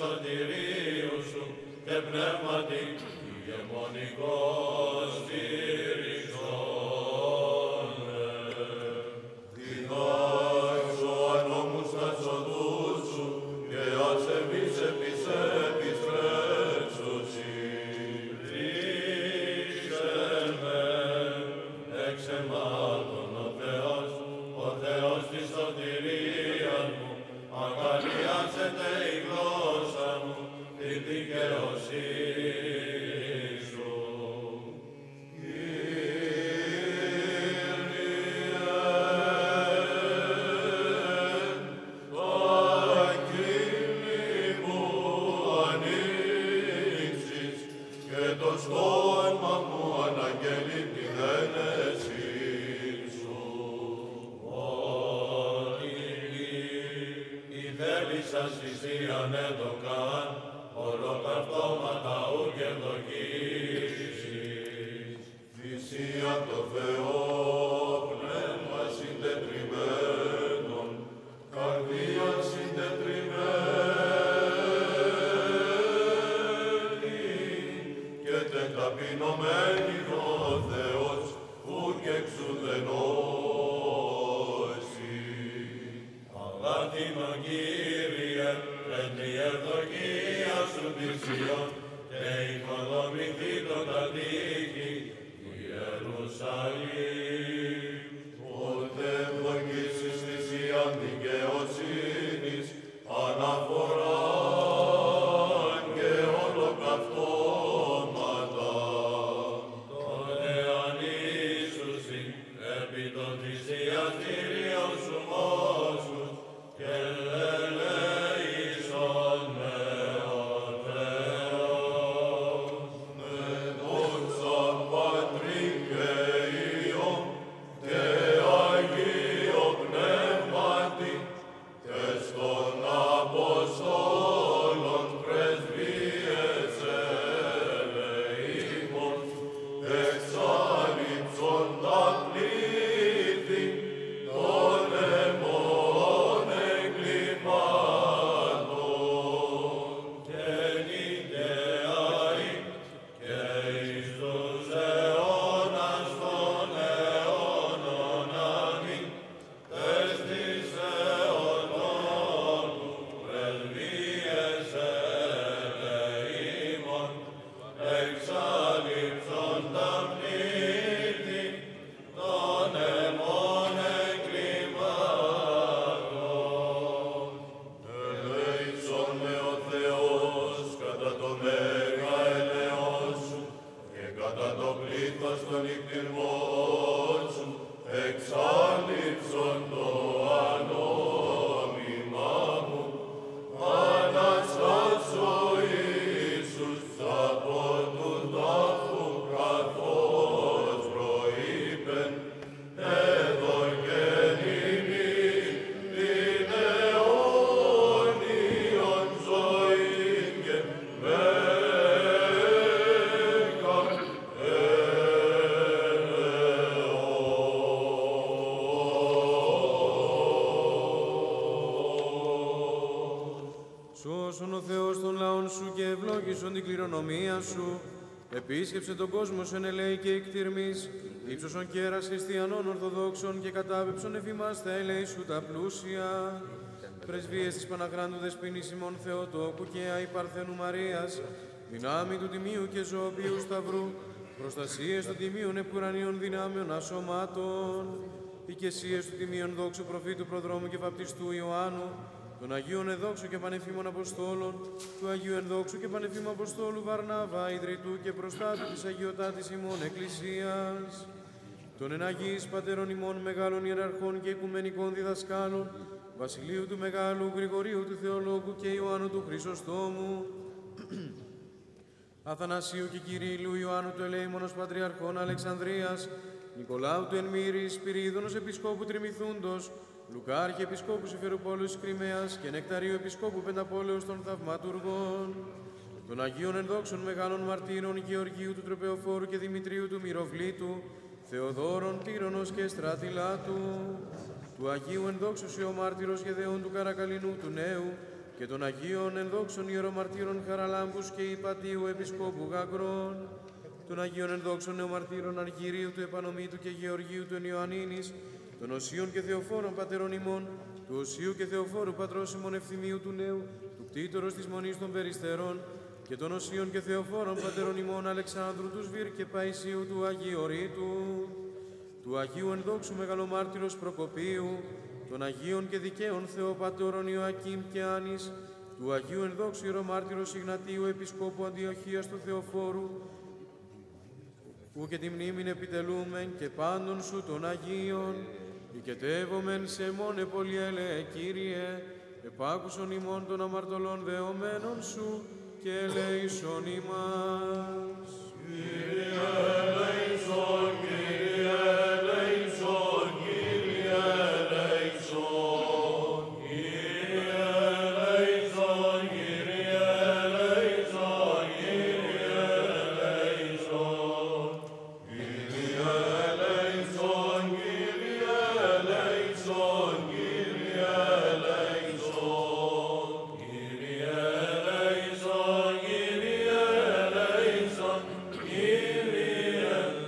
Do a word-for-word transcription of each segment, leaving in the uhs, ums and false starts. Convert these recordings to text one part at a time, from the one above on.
σωτηρίου σου και πνεύματι ηγεμονικός στηριζόνε. Διδάξω ανώμους τα οδούς σου και ασεβείς επί σε επιστρέψουσι. Ρίξε με εξ εμάτων ο Θεός, ο Θεός της σωτηρίας μου, αγαλιάσετε η γλώσσα μου την δικαιοσύνη σου. Το στόμα μου αναγγέλει τη δένεση σου. Ότι η θέλησα θυσίαν εδωκάν, ολοκαυτώματα ου και ευδοκίσεις. Θυσία το Θεό, πνεύμα συντετριμένων, καρδία συντετριμένη, και ταπεινωμένη ο Θεός, ου και εξουδενώσει. Αγάπητο Κύριε, εν τη ευδοκία σου θυσιών, και οικοδομηθήτων τα τείχη του Ιερουσαλήμ. Πότε ευδοκίσεις θυσίαν δικαιοσύνης, αναφοράν και ολοκαυτώματα. Τότε ανήσουσι επί των θυσιαστήριων σου μόσους και ελέησον με ο Θεός. Με δόξα Πατρί και Υιό και Αγίο Πνεύματι και στον Αποστόλων πρεσβείες ελεήμων, εξάλληψον τα πλήθη των αιμών εγκλημάτων. Και νικαιάοι και εις τους αιώνας των αιώνων αμήν, τες της Θεοτόκου πρεσβείες ελεήμων, εξάλληψον τα πλήθη των αιμών εγκλημάτων. Ελέησον με ο Θεός κατά το μέγα ελαιός σου και κατά το πλήθος των νυχτηρμών σου, εξάλληψον το ανόμημά μου. Αναστάσω Ιησούς από του τάφου καθώς προείπεν, εδωκεν ημί την αιώνιον ζωήν και μέγα ελεός. Σώσον ο Θεός των λαών σου και ευλόγησον την κληρονομία σου. Επίσκεψε τον κόσμο σου εν ελέη και εκτιρμής, ύψωσον κέρας χριστιανών ορθοδόξων και κατάβεψον εφημάς τα ελέη σου τα πλούσια. Πρεσβείες της Παναχράντου Δεσποινής ημών Θεοτόκου και Αϊ Παρθένου Μαρίας, δυνάμει του Τιμίου και Ζωοποιού Σταυρού, προστασίες των Τιμίων επουρανίων δυνάμεων ασωμάτων, οικεσίες του Τιμίων δόξου προφήτου προδρόμου και βαπτιστού Ιωάννου, των Αγίων Εδόξου και Πανεφήμων Αποστόλων, του Αγίου Ενδόξου και Πανεφήμου Αποστόλου Βαρνάβα, ιδρυτού και προστάτου της Αγιωτάτης ημών Εκκλησίας, των εναγείς πατέρων ημών μεγάλων ιεραρχών και οικουμενικών διδασκάλων, Βασιλείου του Μεγάλου, Γρηγορίου του Θεολόγου και Ιωάννου του Χρυσοστόμου, Αθανασίου και Κυρίλου, Ιωάννου του Ελεήμονος Πατριαρχών Αλεξανδρίας, Νικολάου του Ενμύρης, Σπυρίδωνος Επισκόπου Τριμηθούντος, Λουκάρχη Επισκόπου Συμφεροπόλεως Κριμαίας και Νεκταρίου Επισκόπου Πενταπόλεως των Θαυματουργών, των Αγίων Ενδόξων Μεγάλων Μαρτύρων Γεωργίου του Τροπεοφόρου και Δημητρίου του Μυροβλήτου, Θεοδόρων Τύρονος και Στράτηλάτου, του Αγίου Ενδόξου Σιωμάρτυρος Γεδεών του Καρακαλινού του Νέου και των Αγίων ενδόξων ιερομαρτύρων Χαραλάμπους και Υπατίου Επισκόπου Γαγκρών, των Αγίων ενδόξων νεομαρτύρων Αργυρίου του Επανομήτου και Γεωργίου του Ιωαννίνης, των Οσίων και Θεοφόρων Πατερών ημών, του Οσίου και Θεοφόρου Πατρός ημών Ευθυμίου του Νέου, του Κτήτορος της Μονής των Περιστερών, και των Οσίων και Θεοφόρων Πατερών ημών Αλεξάνδρου του Σβήρ και Παϊσίου του Αγίου Ρήτου, του Αγίου ενδόξου Μεγαλομάρτυρος Προκοπίου, των Αγίων και Δικαίων Θεοπατώρων Ιωακήμ και Άνης, του Αγίου ενδόξου Ιερομάρτυρος Ιγνατίου Επισκόπου Αντιοχίας του Θεοφόρου, που και τη μνήμην επιτελούμεν και πάντων σου των Αγίων, οικετεύομεν σε μόνε πολυέλεε, Κύριε, επάκουσον ημών των αμαρτωλών δεωμένων σου και ελέησον ημάς. Κύριε, ελέησον, Κύριε, ελέησον, Κύριε, ελέησον. Κύριε, ελέησον, Κύριε, ελέησον, Κύριε, ελέησον. Κύριε, ελέησον, Κύριε, ελέησον, Κύριε, ελέησον. Κύριε, ελέησον, Κύριε, ελέησον, Κύριε,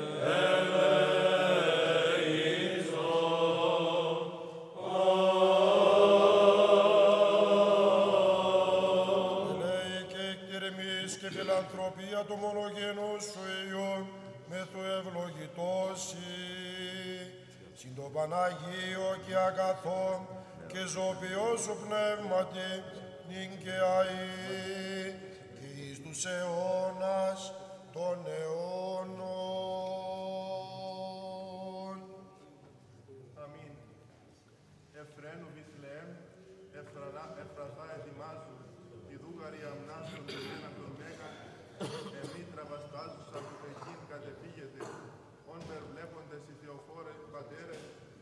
Ελέη και εκτιρμής και φιλανθρωπία του μονογενού σου Υιού, με του ευλογητώσει, συν το Παναγίο και αγαθό και ζωπιό σου πνεύματι, νυν και αεί, και εις τους αιώνας των αιώνων. Αμήν. Εφραίνου Βιθλεέμ, εφραζά ετοιμάσου, τη δούγαρη αμνάσου, τη ένα των μέγα, εμήτρα βαστάζουσα που εκείν κατεφύγεται, όν περβλέποντες οι θεοφόρες πατέρες,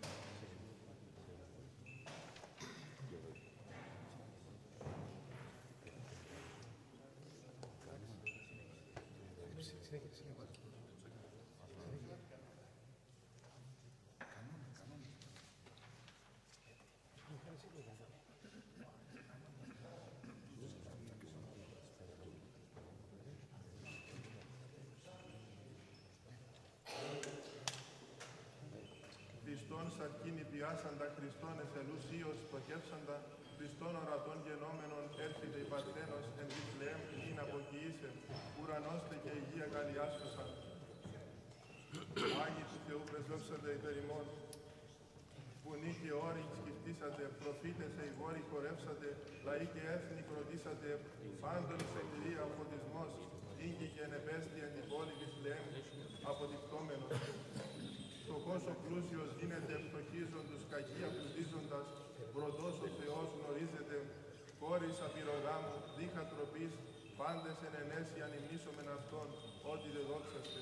Χριστόν σαρκίνη πιάσαντα, Χριστόν εθελούσιος στοχεύσαντα, Χριστόν ορατών γενόμενων έρχεται η Παρθένος εν Βιθλεέμ ήν αποκοιήσε, ουρανώστε και υγεία καλιάσωσα. Άγιοι του Θεού πρεσβεύσαντε υπέρ ημών, που νη και όροι σκεφτήσατε, προφήτες οι βόροι χορεύσατε, λαοί και έθνη κροτήσατε, πάντων σε κληρία ο φωτισμός, ήγη και ενεπέστη εν την πόλη Βιθλεέμ, αποδεικτόμενος. Φτωχός ο πλούσιος γίνεται, φτωχίζον τους κακία πλουτίζοντας, βροντός ο Θεός γνωρίζεται, κόρης απειρογάμου, δίχα τροπής, πάντες εν ενέση ανυμνήσομεν Αυτόν, ότι δε δόξαστε.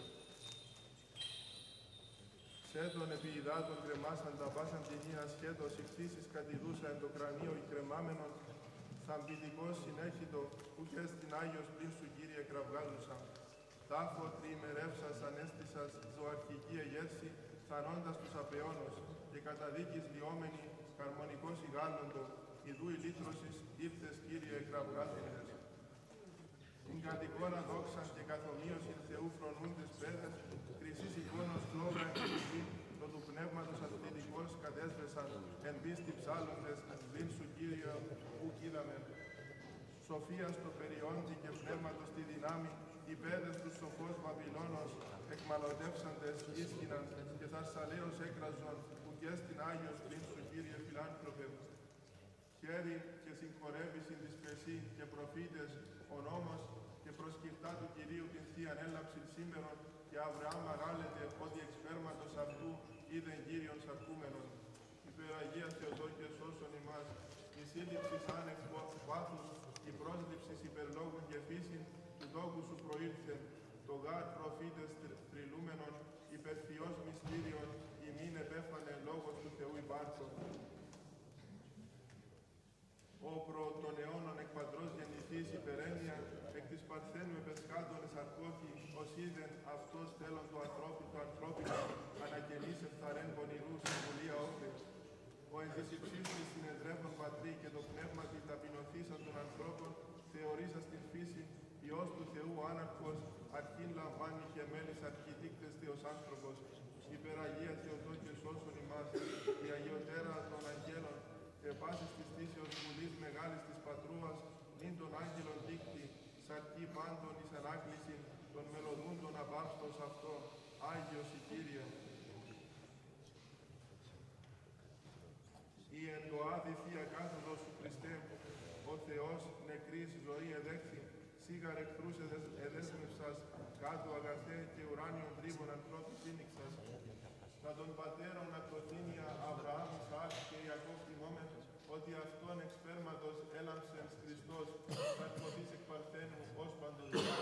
Σε τον επί υδάτων κρεμάσαντα, πάσαν τη γη ασχέτως, ηχθήσεις κατηδούσα εν το κρανίο η κρεμάμενον, θαμπητικός συνέχιτο, που και στην Άγιος πλην σου Κύριε κραυγάζουσα. Τάφο τριημερεύσας ανέστησας, ζωαρχική εγέρση, θανώντας τους απεώνος, και καταδίκης λιόμενη, χαρμονικός ηγάλλοντο, ιδού η λύτρωσης, ήρθες Κύριε κραυγάζοντες. Την κατ' δόξαν και καθομοίωσιν Θεού φρονούντες πέδες, χρυσής εικόνος φλόγα εν το του πνεύματος αθλητικός κατέσβεσαν, εν πίστη ψάλλοντες, πλην σου Κύριε, που κοίδαμεν. Σοφία στο περιόντι και πνεύματος τη δυνάμει, οι πέδες του σοφός Βαβυλώνος, εκμαλωτεύσαντες ίσχυναν και θαρσαλέως έκραζον, που και στην Άγιος πλην σου Κύριε φιλάνθρωπε. Χέρι και συγχωρεύεις εις της πεσί και προφήτες, ο νόμος και προσκυρτά του Κυρίου την Θείαν έλαψην σήμερον, και Αβραάμ αγάλεται ότι εξ σπέρματος αυτού είδεν Κύριον σαρκούμενον. Υπεραγία Θεοτόκε σώσον ημάς, η σύλληψης άνευ πάθους, η πρόσληψης υπερλόγων και φύσιν, του τόκου σου προήλθε, το γάρ προφήτες τριλούμενον, υπερθιός μυστήριον, ημίν επέφανε λόγος του Θεού υπάρχον. Ο προ των αιώνων εκ πατρός γεννηθής υπερένεια, εκ της Παρθένου επεσχάτων εσαρκώθη, ως είδεν αυτός θέλον του ανθρώπου του ανθρώπινου, ανακαινής ευθαρέν πονηρού συμβουλία όφε. Ο εν της υψίστης συνεδρεύων πατρί και το πνεύμα την ταπεινωθήσαν των ανθρώπων, θεωρήσας την φύση, Υιός του Θεού άναρχος, αρχήν λαμβάνει και μέλης αρχιδείκτες Θεός άνθρωπος, υπεραγία Θεοτόκιο σώσον ημάς, η Αγιοτέρα των Αγγέλων, επάσης της θύσεως βουλής μεγάλης της Πατρούας, νυν των Άγγελων δίκτυ, σαρκή πάντων εις ανάκληση, των μελωδούντων απάρστος αυτό, Άγιος η Κύριε. Η εν το άδη Θεία κάθοδος σου Χριστέ, ο Θεός νεκρής ζωή εδέχθη, σίγαρ εχθρούς εδέσμευσας, κάτω αγαθέ και ουράνιον τρίβων ανθρώπου σύνηξας. Να τον πατέρων ακροθήνια Αβραάμ, Ισαάκ και Ιακώβ τιμώμεν, ότι αυτόν εξ σπέρματος έλαμψεν Χριστός, θα εκποτής εκ παρθένου ως παντοδιά.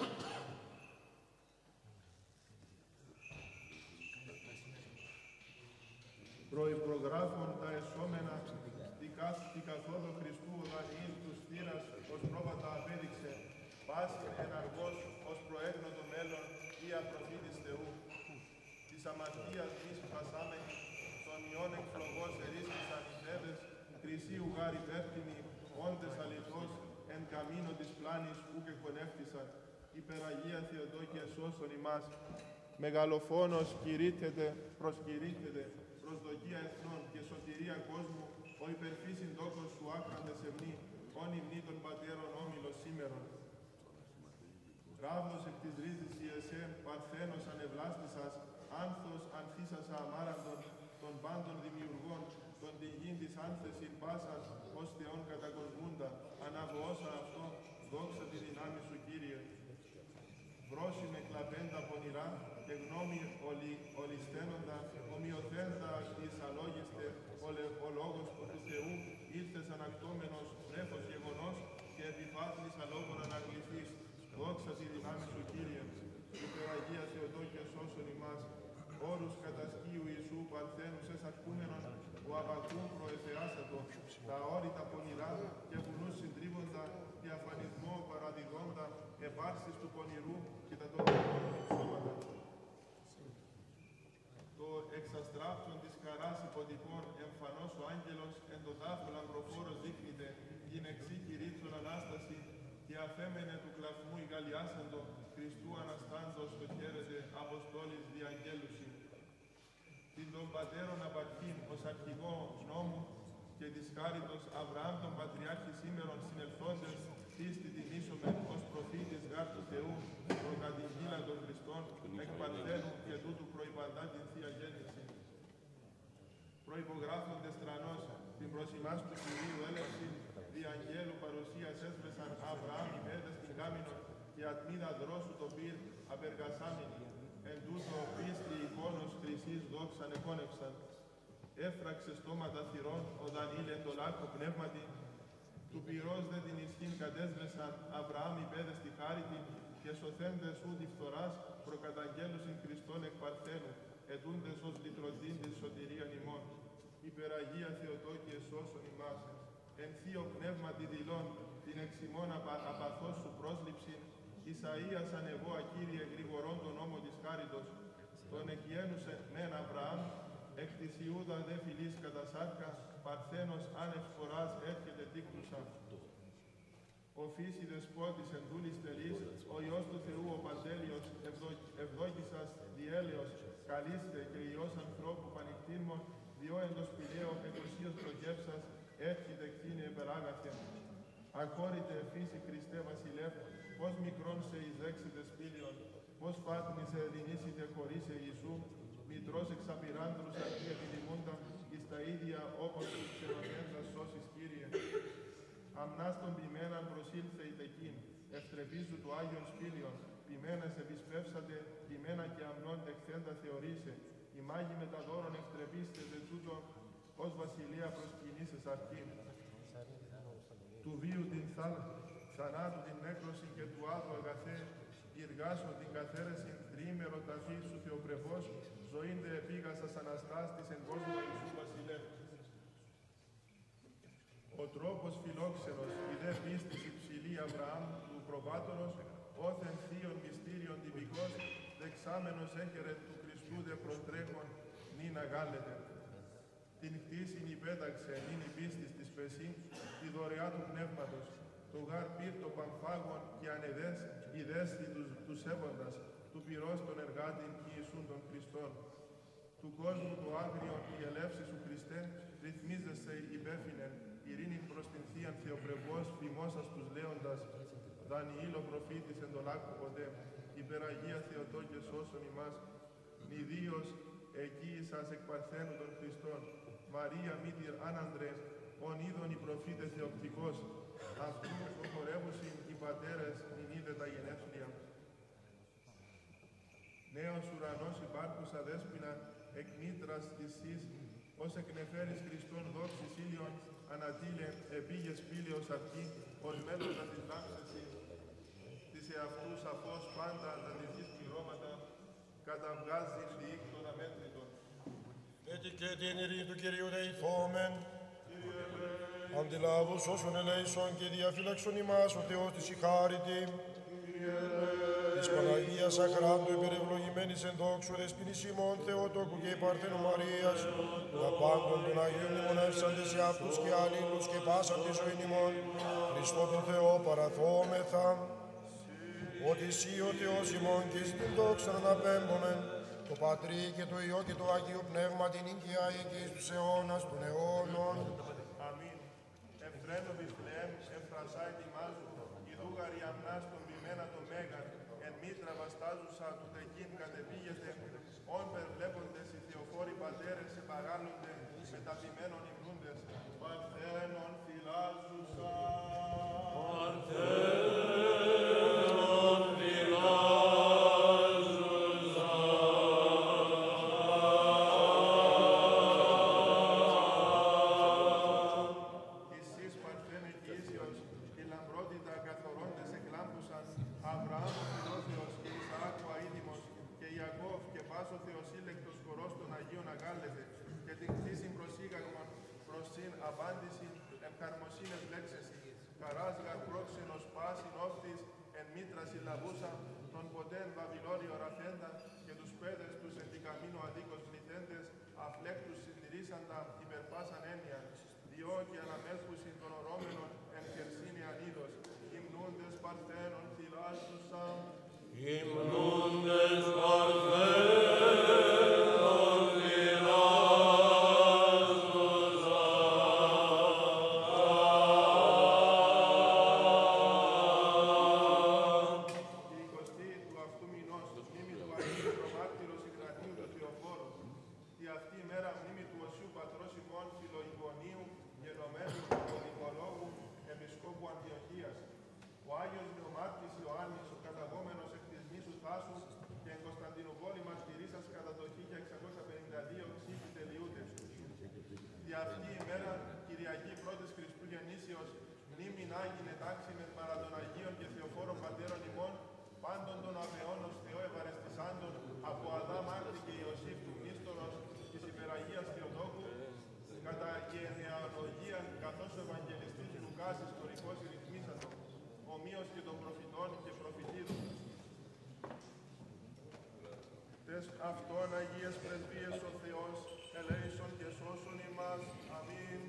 Προϋπρογράφων τα εσώμενα, τη καθόδο Χριστού ο Δανιήλ του στήρας, ως πρόβατα απέδειξε, πάση εναργός ως προέγνω το μέλλον, ή απροφήτης Θεού. Της αμαρτίας μης φασάμενη, των ιών εκφλογός ερίσχυσαν οι θέδες, χρυσίου γάρ υπεύθυνοι, όντες αληθώς, εν καμίνο της πλάνης ουκ εκπονεύτησαν. Υπεραγία Θεοτόκια σώσον ημάς. Μεγαλοφόνος κηρύττεται, προσκηρύττεται, προσδοκία εθνών και σωτηρία κόσμου, ο υπερφύσιν δόκος σου άκραντες εμνή, όν υμνή των πατέρων όμιλος σήμερον. Ράβδος εκ της ρίζης η εσέμ, παρθένος ανεβλάστησας, άνθος ανθίσας αμάραντον, των πάντων δημιουργών, των την γην της άνθεσιν πάσας, ως Θεόν κατακοσμούντα, αναβοώσα αυτό, δόξα τη δυνάμει σου Κύριε. Βρόσιμε κλαπέντα πονηρά και γνώμη ολι, ολισθένοντα, ομοιοθέντα εις αλόγιστε, ο, ο λόγος του Θεού, ήλθες ανακτώμενος, βρέφος γεγονός και επιφάθλης αλόγων αναγλυθείς. Δόξα τη δυνάμει σου Κύριε. Υπεραγία Θεοτόκια σώσον ημάς. Όρους κατασκείου Ιησού παρθένους εσαρκούμενον, ο Αβακούμ προεθεάσατο, τα όρητα πονηρά και βουνούς συντρίβοντα και αφανισμό παραδιδόντα, επάρσεις του πονηρού και τα τόντων σώματα. Το εξαστράφτον της χαράς υποτυπών εμφανός ο άγγελος εν το τάφο λαμπροφόρος δείχνεται, την εξή κηρύτσον Ανάσταση, και αφέμενε του κλαθμού η γαλιάσαντο, Χριστού Αναστάντος το χαίρεται, Αποστόλης διαγγέλουσι. Την των πατέρων απαρχήν ως αρχηγό νόμου και της χάριτος Αβραάμ τον Πατριάρχη σήμερον συνελθόντες, πίστη τιμήσομεν ως προφήτης γάρ του Θεού, προκατηγγείλα των Χριστών, εκ παρθένου και τούτου προϋπαντά την Θεία Γέννηση. Προϋπογράφοντες τρανός, την προσημάς του Κυρίου έλευση, δι' αγγέλου παρουσίας έσβεσαν Αβραάμ ημέδες την κάμινον και ατμίδα δρόσου το πυρ απεργασάμινη. Εν τούτο πίστη εικόνος χρυσής δόξαν επώνευσαν. Έφραξε στόματα θυρών ο Δανιήλ εν το λάκκο πνεύματι. Του πυρός δε την ισχύν κατέσβεσαν Αβραάμ υπέδες τη χάριτη και σωθέντες ούτη φθοράς προκαταγγέλουσιν Χριστόν εκ παρθένου, ετούντες ως λυτρωτήν της σωτηρίαν ημών. Υπεραγία Θεοτόκιε σώσον ημάς. Εν θείο πνεύματι δηλών την εξημών απα, απαθώς σου πρόσληψη, Ισαΐας ανεβώ ακύριε γρηγορών τον νόμο της χάριτος, τον εκγένουσε μεν Αβραάμ, εκ της Ιούδα δε φιλής κατά σάρκα, παρθένος άνευ φοράς έρχεται τίκτουσα. Ο φύση δεσπότης εν δούλης τελής, ο Υιός του Θεού ο Παντέλειος, ευδο, ευδόκησας διέλεος, καλείστε και Υιός ανθρώπου πανικτήρμων, διό εν το σπηλαίο εκουσίως προγεύσας, έρχεται κτήνε επεράγαθε. Ακόρυτε φύση Χριστέ Βασιλεύ, πώς μικρόν σε εισδέξετε σπήλιον, πώς φάτνησε δυνήσετε χωρίσε Ιησού, μητρός εξαπειράντρους αρχή επιδημούντα, εις τα ίδια όπως τους ξενονέντας σώσεις Κύριε. Αμνάς των ποιμέναν προσήλθε η τεκήν, ευτρεπίζου του Άγιον σπήλιον, ποιμένας επισπεύσατε, ποιμένα και αμνών εκθέντα θεωρήσε, η μάγη με τα δώρων ευτρεπίστε δε τούτο, ως βασιλεία προσκυνήσες αρχήν. Του βίου την θάλ, θανάτου την νέκρωση και του άδου αγαθέ, γυργάσω την καθαίρεση τριήμερο ταφή σου Θεοπρεπός, ζωήντε επίγασας Αναστάστης εν κόσμο Ιησού Βασιλεύ. Ο τρόπος φιλόξενος, η δε πίστης υψηλή Αβραάμ του προβάτορος, όθεν θείων μυστήριων τυπικός, δεξάμενος έχερε του Χριστού δε προστρέχον, νυν αγάλετε. την κτήσιν υπέταξε, είναι η πίστης της πεσή, τη δωρεά του πνεύματος, το γάρ πυρ το παμφάγων και ανεδές, η δέστη του, του σέβοντας, του πυρός των εργάτην Ιησούν των Χριστών. Του κόσμου το άγριον η ελεύση σου Χριστέ, ρυθμίζεσαι υπεύθυνεν, ειρήνην προς την Θείαν Θεοπρεπώς, φημώσας τους λέοντας, Δανιήλο προφήτης εν το λάκκο ποτέ, υπεραγία Θεοτό και σώσον ημάς, νηδίος εκεί σας εκ παρθένου των Χριστών, Μαρία μήτηρ άνανδρε, ον είδον οι προφήτε θεοπτικός, αυτού ο χορεύουσιν οι πατέρες, νην είδε τα γενέθλια. Νέος ουρανός υπάρχουσα δέσποινα, εκ μήτρας της εις, ως εκνεφέρεις Χριστόν δόξης ήλιον, ανατήλε, επίγες πύλεως αυγή, ως μέλλοντα της δάψεσης, της εαυτού σαφώς πάντα αντανηθείς πληρώματα, καταβγάζει διήκτων αμέτρητων. Έτσι και την ειρήνη του Κυρίου δεηθόμεν, αντιλάβους όσων ελέησον και διαφύλαξον ημάς ο Θεός της η χάριτη, της Παναγίας Αχράντου υπερευλογημένης εν δόξου δεσποινής ημών Θεοτόκου και η Παρθένου Μαρίας, τα πάντων των Αγίων μνημονεύσαντες σε αυτούς και αλλήλους και πάσαν τη ζωήν ημών, Χριστό τον Θεό παραθόμεθα, ότι εσύ ο Θεός ημών και εις την δόξα να απέμπομεν, το Πατρί και το Υιό και το Αγίο Πνεύμα την οικιάει και εις τους αιώνας των αιώνων. Αμήν. Ευθρένω Βιθλεέμ, εμφρασάι τιμάζου, ιδού γαριαμνάς τον ποιμένα το μέγαν, εν μήτρα βαστάζουσα του τεκίν κατεπήγεται, όν περβλέποντες οι θεοφόροι πατέρες επαγάλλονται, μεταπημένων υμνούντες, παρθένων φυλάζουσα. Παρθένων απάντηση ευκαρμοσύνες λέξες, καράσγαρ πρόξενος πάσιν όφτης, εν μήτρα συλλαβούσα, τον ποτέν Βαβυλώριο ραθέντα και τους πέδες τους εν τη καμίνο αδίκως πληθέντες, αφλέκτους συντηρήσαντα υπερπάσαν έννοια, διό και αναμέλχουσιν των ορώμενων εν χερσίνη ανίδος, υμνούντες παρθένων θυλάζουσα. Υμνούντες παρθένων Αυτόν Αγίες Πρεσβείες ο Θεός, ελέησον και σώσον ημάς. Αμήν.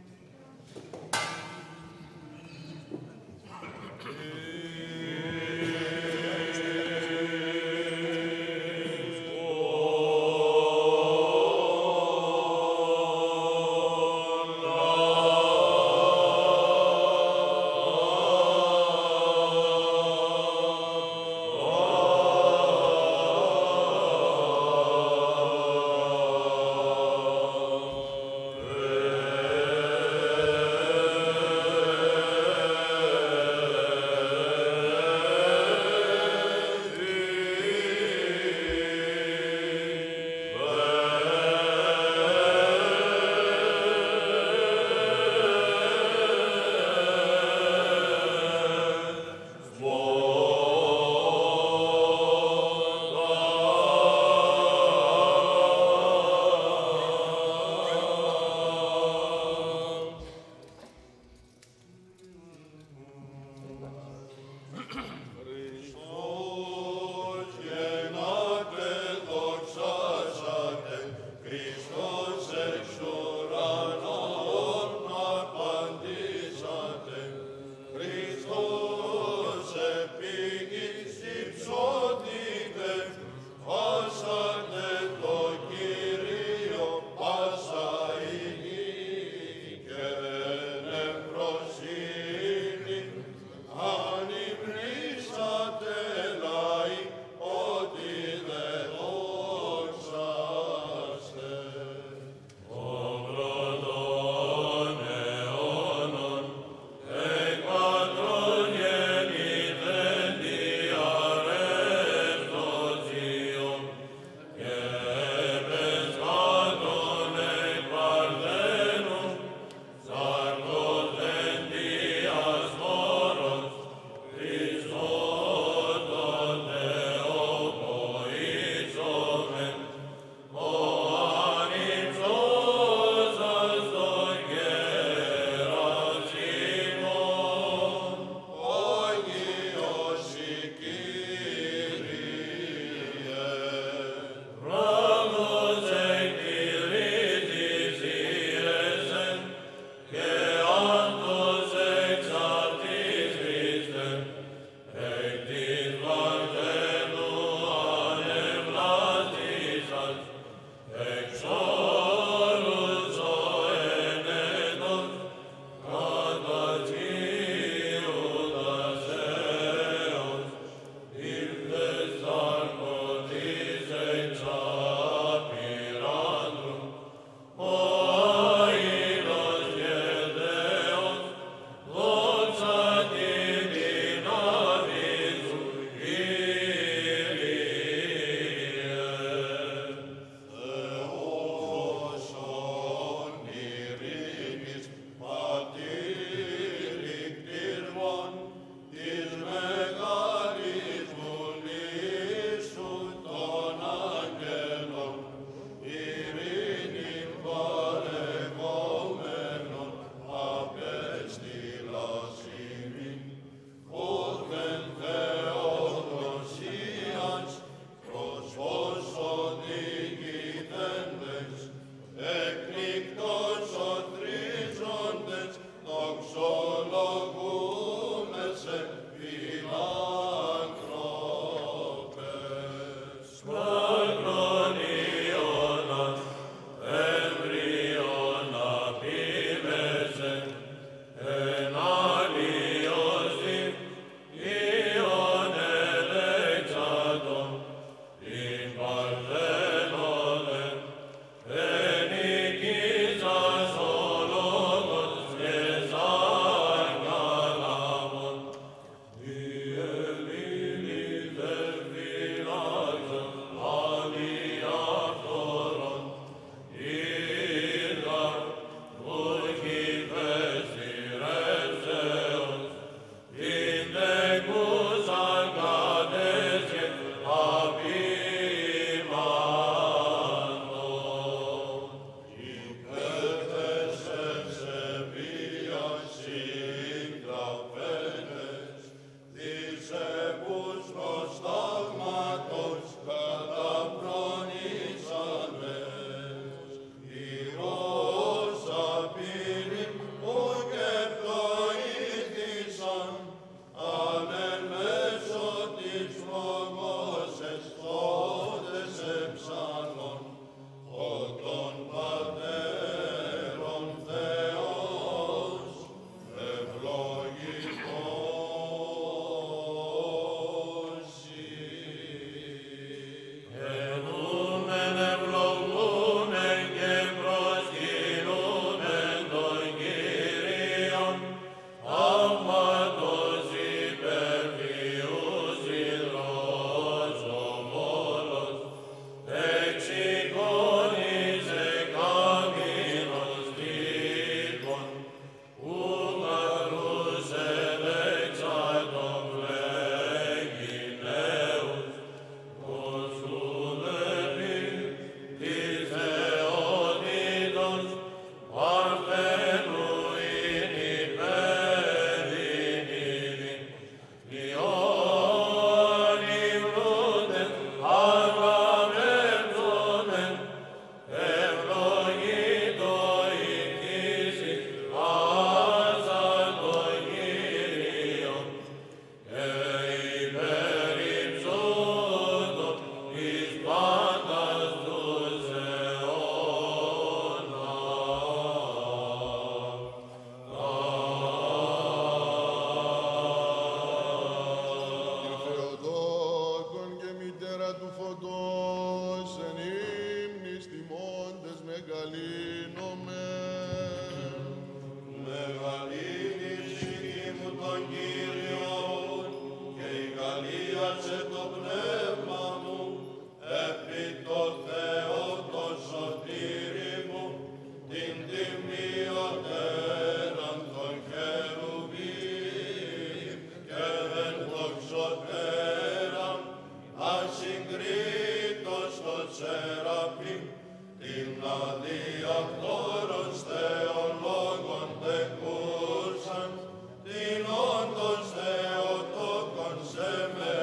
αγίασε το πνεύμα μου, επί το Θεό το σωτήρι μου, την τιμιωτέραν των χερουβίμ και εν δοξωτέραν ασυγκρίτως το σεραφείμ, την αδιαπτώρος Θεολόγων τεκούσαν, την όντως Θεοτόκον σε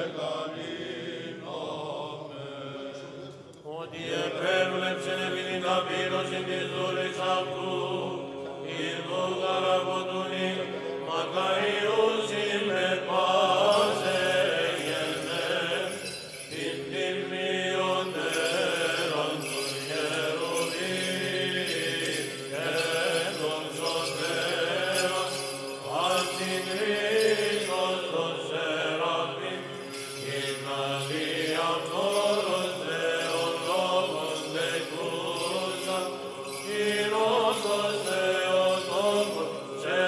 μεγαλύνομαι. Ότι επέβλεψεν επί την ταπείνωση της δούλης αυτού, ειδού γαραγωτούνη, μακαριούσιν με πάσε γενέ, την τιμιωτέραν του χερουβίμ και δοξωτέραν ασυγκρίτως το σεραφείμ, την αδιαπτώρος Θεολόγος τεκούσαν, την όντως Θεοτόκον σε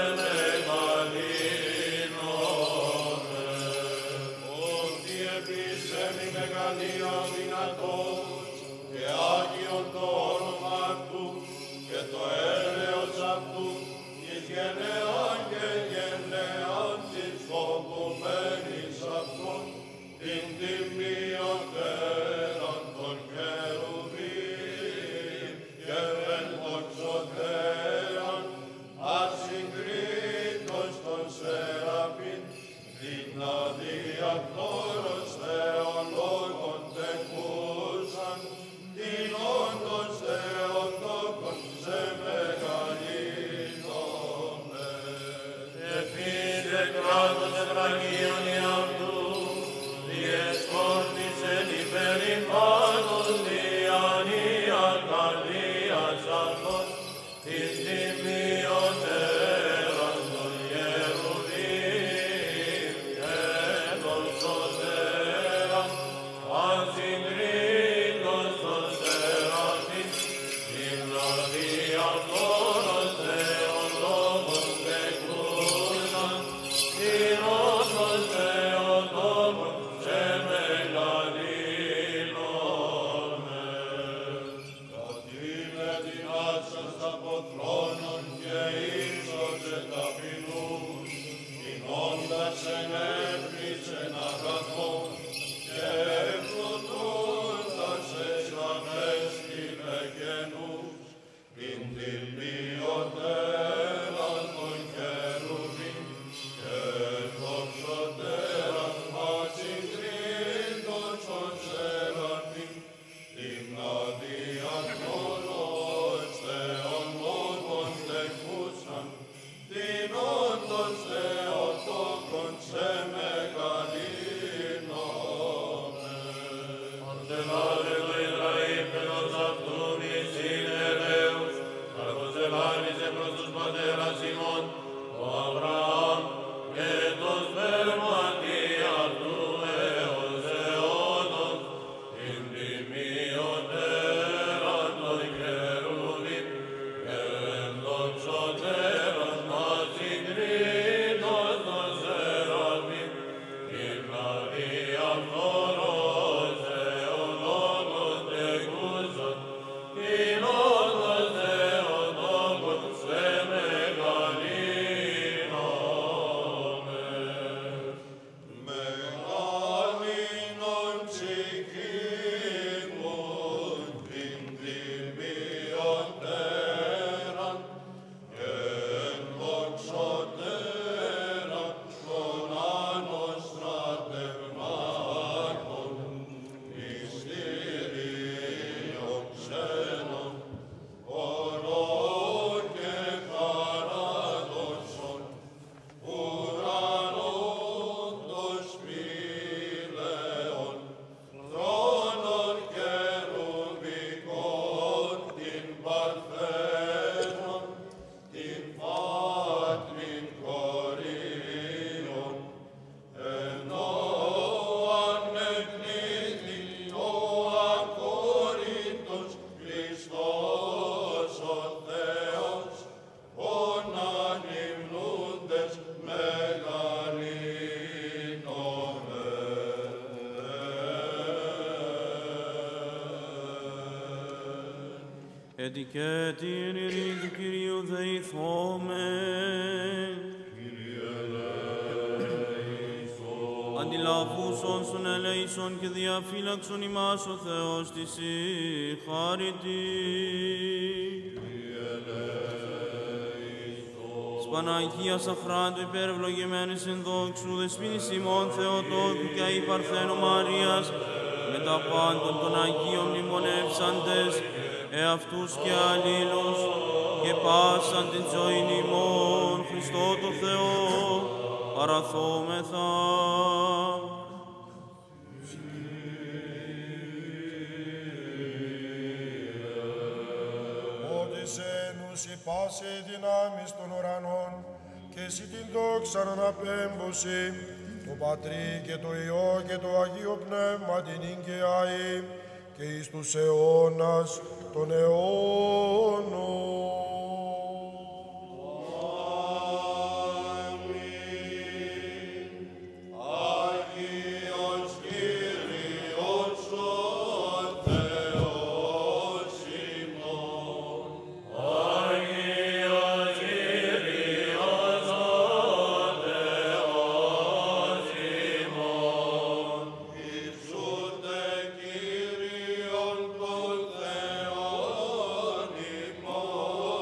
μεγαλύνομαι. Ότι επισέμει μεγαλεία δυνατός και Άγιον το όνομα αυτού και το έλεος αυτού εις γενεάν και γενεάν της φοβουμένης αυτών, την τιμιωτέραν των χερουβίμ και εν δοξωτέραν ασυγκρίτως των σεραφείμ, την αδιαπτώρος Θεολόγων τεκούσαν, την όντως Θεοτόκον σε μεγαλύνομαι. Επίτε κράτος ευραγίων αυτού, διεσκόρπισεν υπέρ ημάτων διανία καλίας αυτών, της τιμιωτέραν των χερουβίμ και δοξωτέραν ασυγκρίτως των σεραφείμ, την αδιαπτώρος Θεολόγος τεκούσαν, την όντως Θεοτόκον σε μεγαλύνομαι. Κατήλε δυνάσας από θρόνων και ίσως ταπεινούς, κοινώντας ενέπνισεν αγαθόν και εκπλουτούντας εσλαβές κυνηγενούς, την τιμιωτέραν των χερουβίμ και δοξωτέραν ασυγκρίτως των σεραφείμ, την αδιαπτώρος Θεολόγων τεκούσαν, την όντως Θεοτόκον σε μεγαλύνομαι. Ορτελάδε το Ισραήλ πελός αυτούν εις συνελέους, καρποστελάνισε προς τους πατέρας ημών, ο Αβραάμ και το σπέρματι αυτού έως αιώνος, την τιμιωτέραν των χερουβίμ και εν δοξωτέραν ασυγκρίτως των σεραφείμ, την αδιαπτώρος Θεολόγος τεκούσαν, την όντως Θεοτόκον σε μεγαλύνομαι. Μεγαλύνων ψυχή μου την τιμιωτέραν και εν δοξωτέραν των άνω στρατευμάτων έτι και την ειρήνη του Κυρίου δεηθόμεν. Αντιλαβούσον στον ελέησον και διαφύλαξον ημάς ο Θεός της η χάρητη. Παναγίας αχράντου υπερευλογημένης εν δόξου, δεσποίνης ημών Θεοτόκου και αη Παρθένου Μαρίας, με τα πάντων των Αγίων μνημονεύσαντες, εαυτούς και αλλήλους, και πάσαν την ζωήν ημών, Χριστό το Θεό, παραθόμεθα. Η πάση δυνάμεις των ουρανών και εσύ την δόξα να αναπέμπωση το Πατρί και το Υιό και το Αγίο Πνεύμα την ίγκαιαη και εις τους αιώνας των αιώνων. Κύριον τον Θεόν ημών,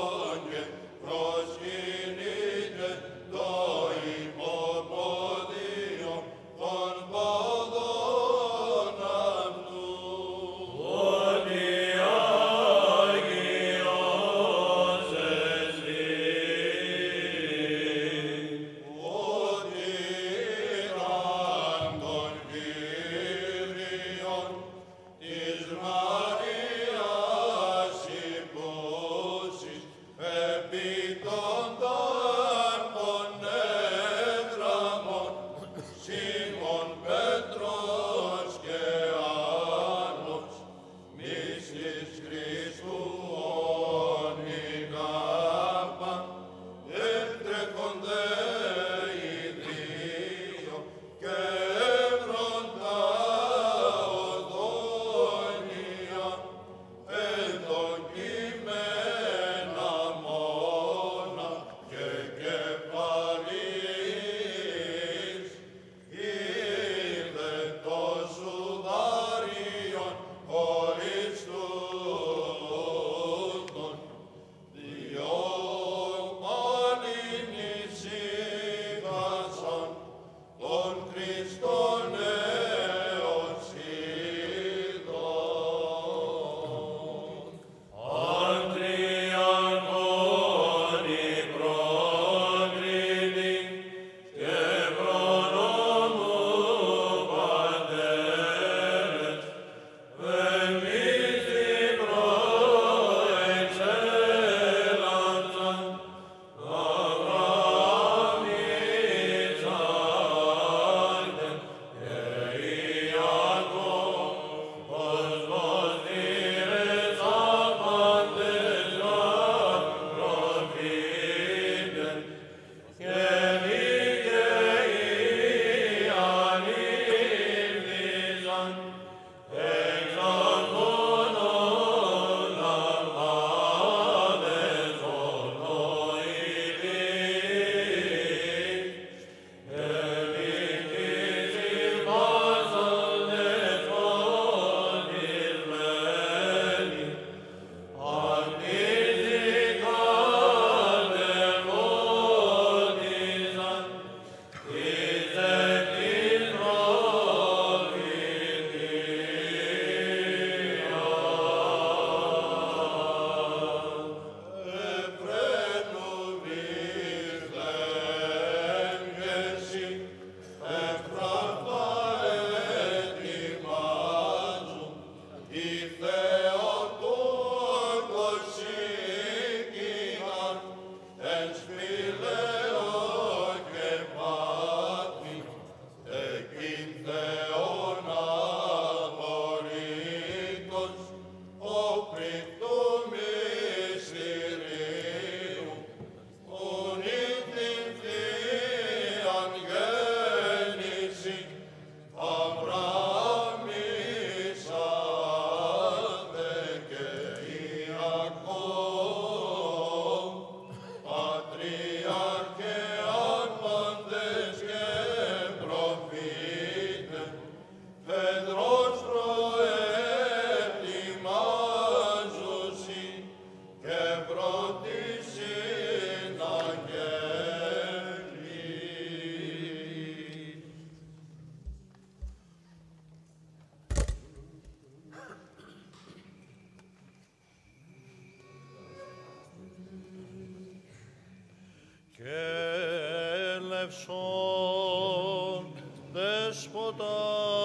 πνεύσον, Δέσποτα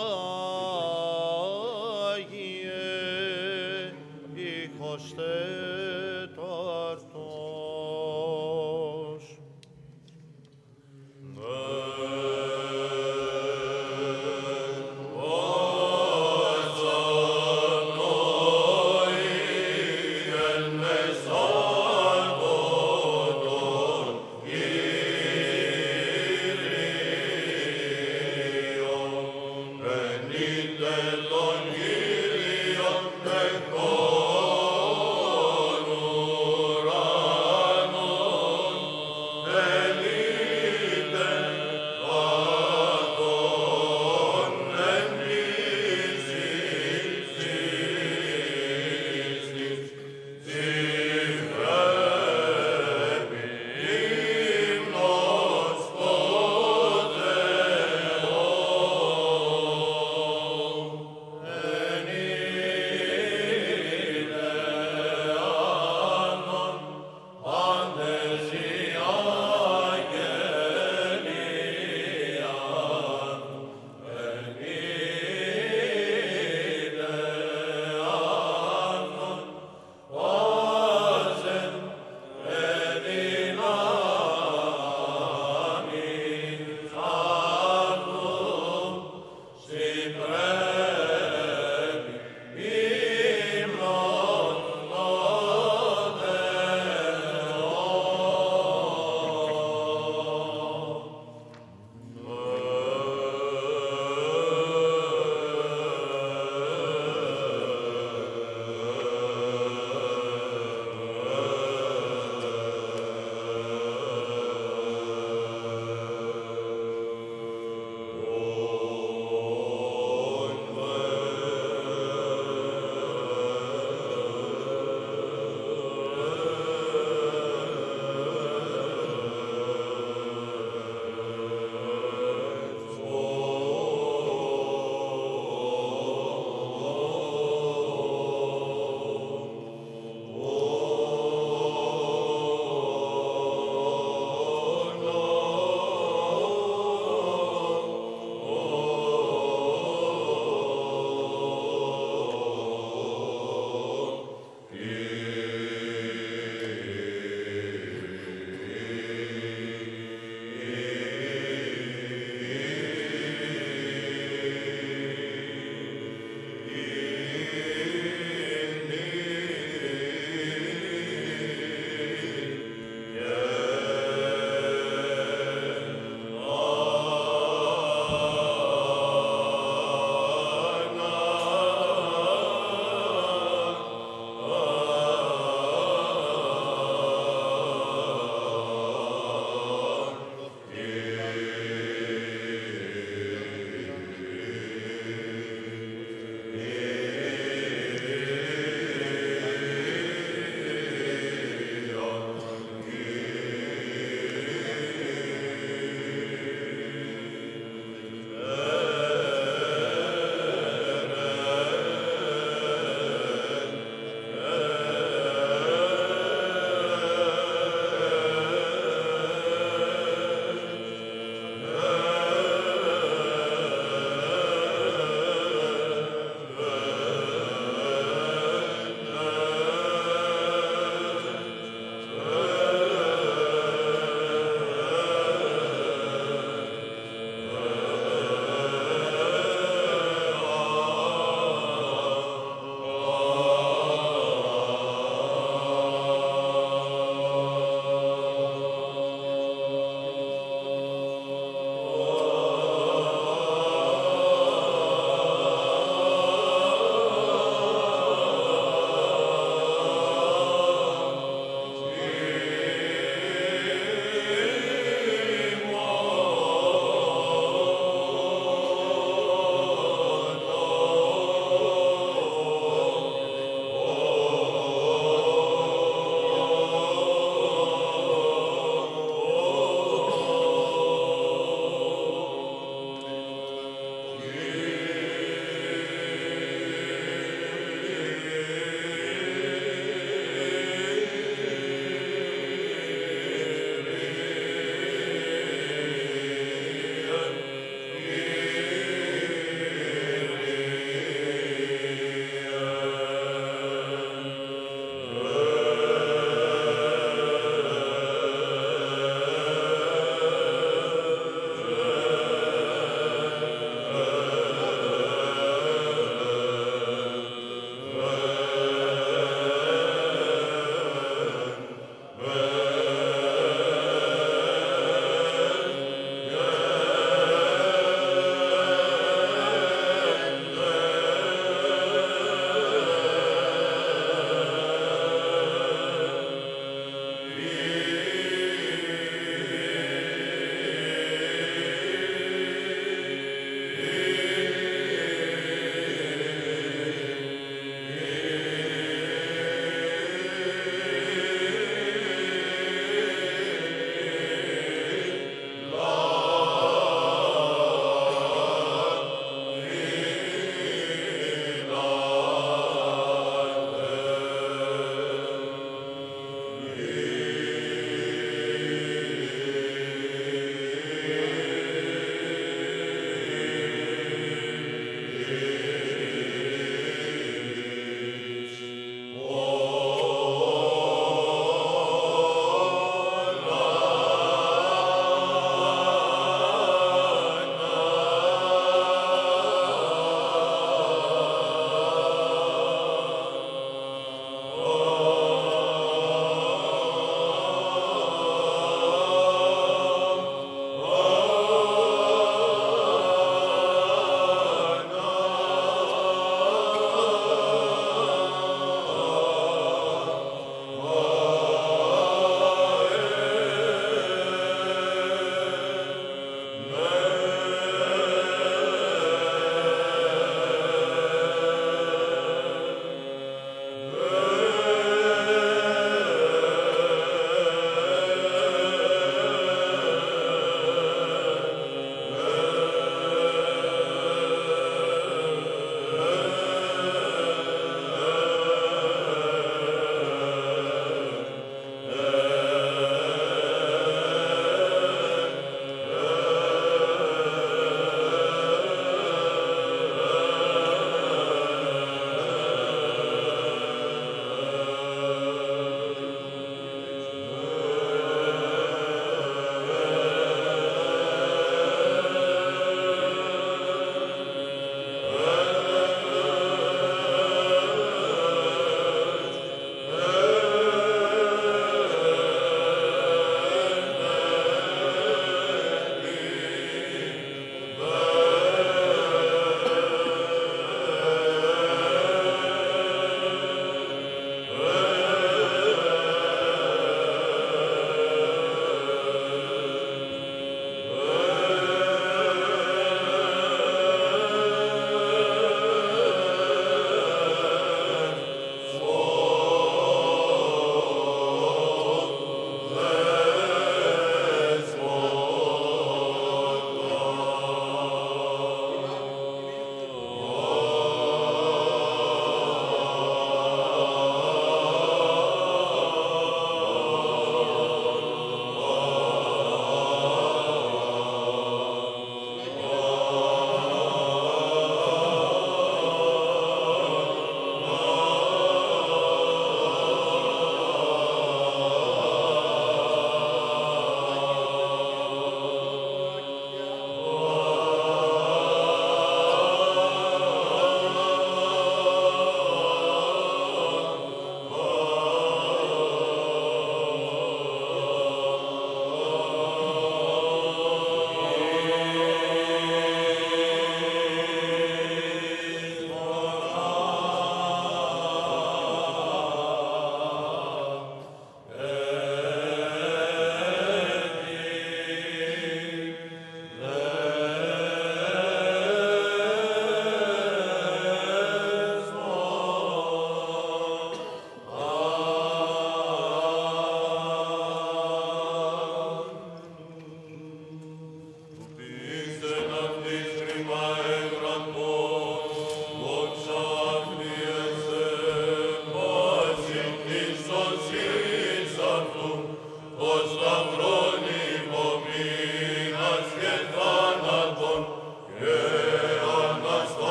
Άγιε, ήχος τέταρτος.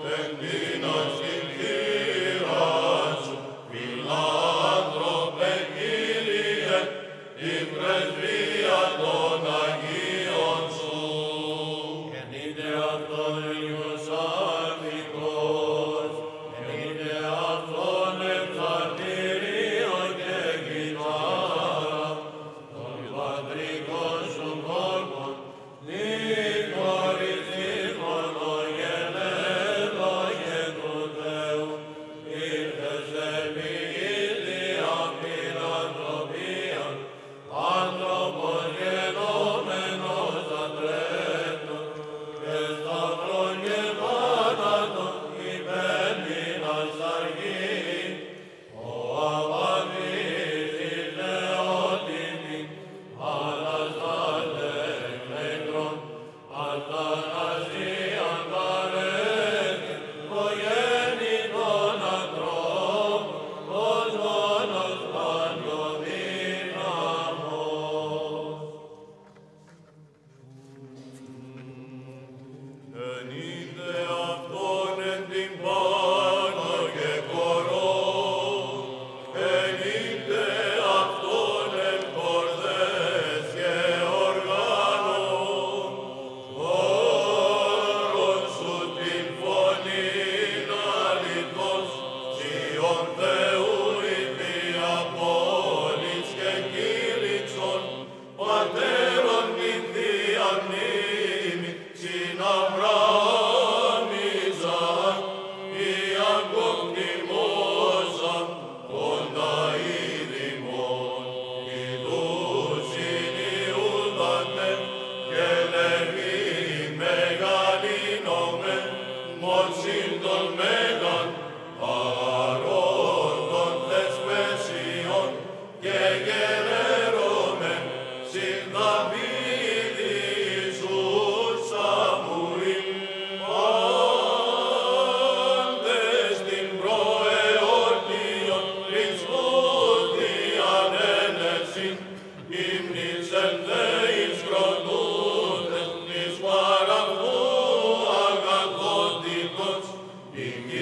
King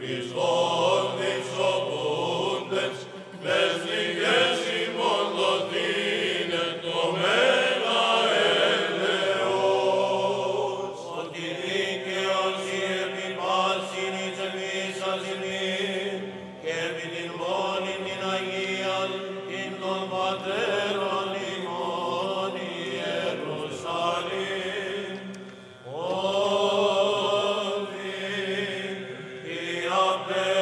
Χριστόν δυσοπούντες, μεσνικές ημών δοθήνε το μέγα έλεος. Ότι δίκαιος η επί πάσιν εις εμίσας ημίν, και επί την μόνη την Αγίαν, την των Πατέρων ημών Ιερουσαλήμ. Όφη, η απέ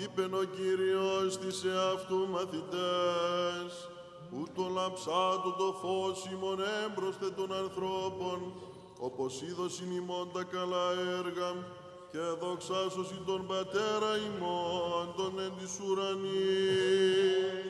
είπεν ο Κύριος της εαυτού μαθητές, ούτω λαψάτω το φως ημών έμπροσθε των ανθρώπων, όπως είδωσιν ημών τα καλά έργα, και δοξάσωσιν τον Πατέρα ημών, τον εν της ουρανής.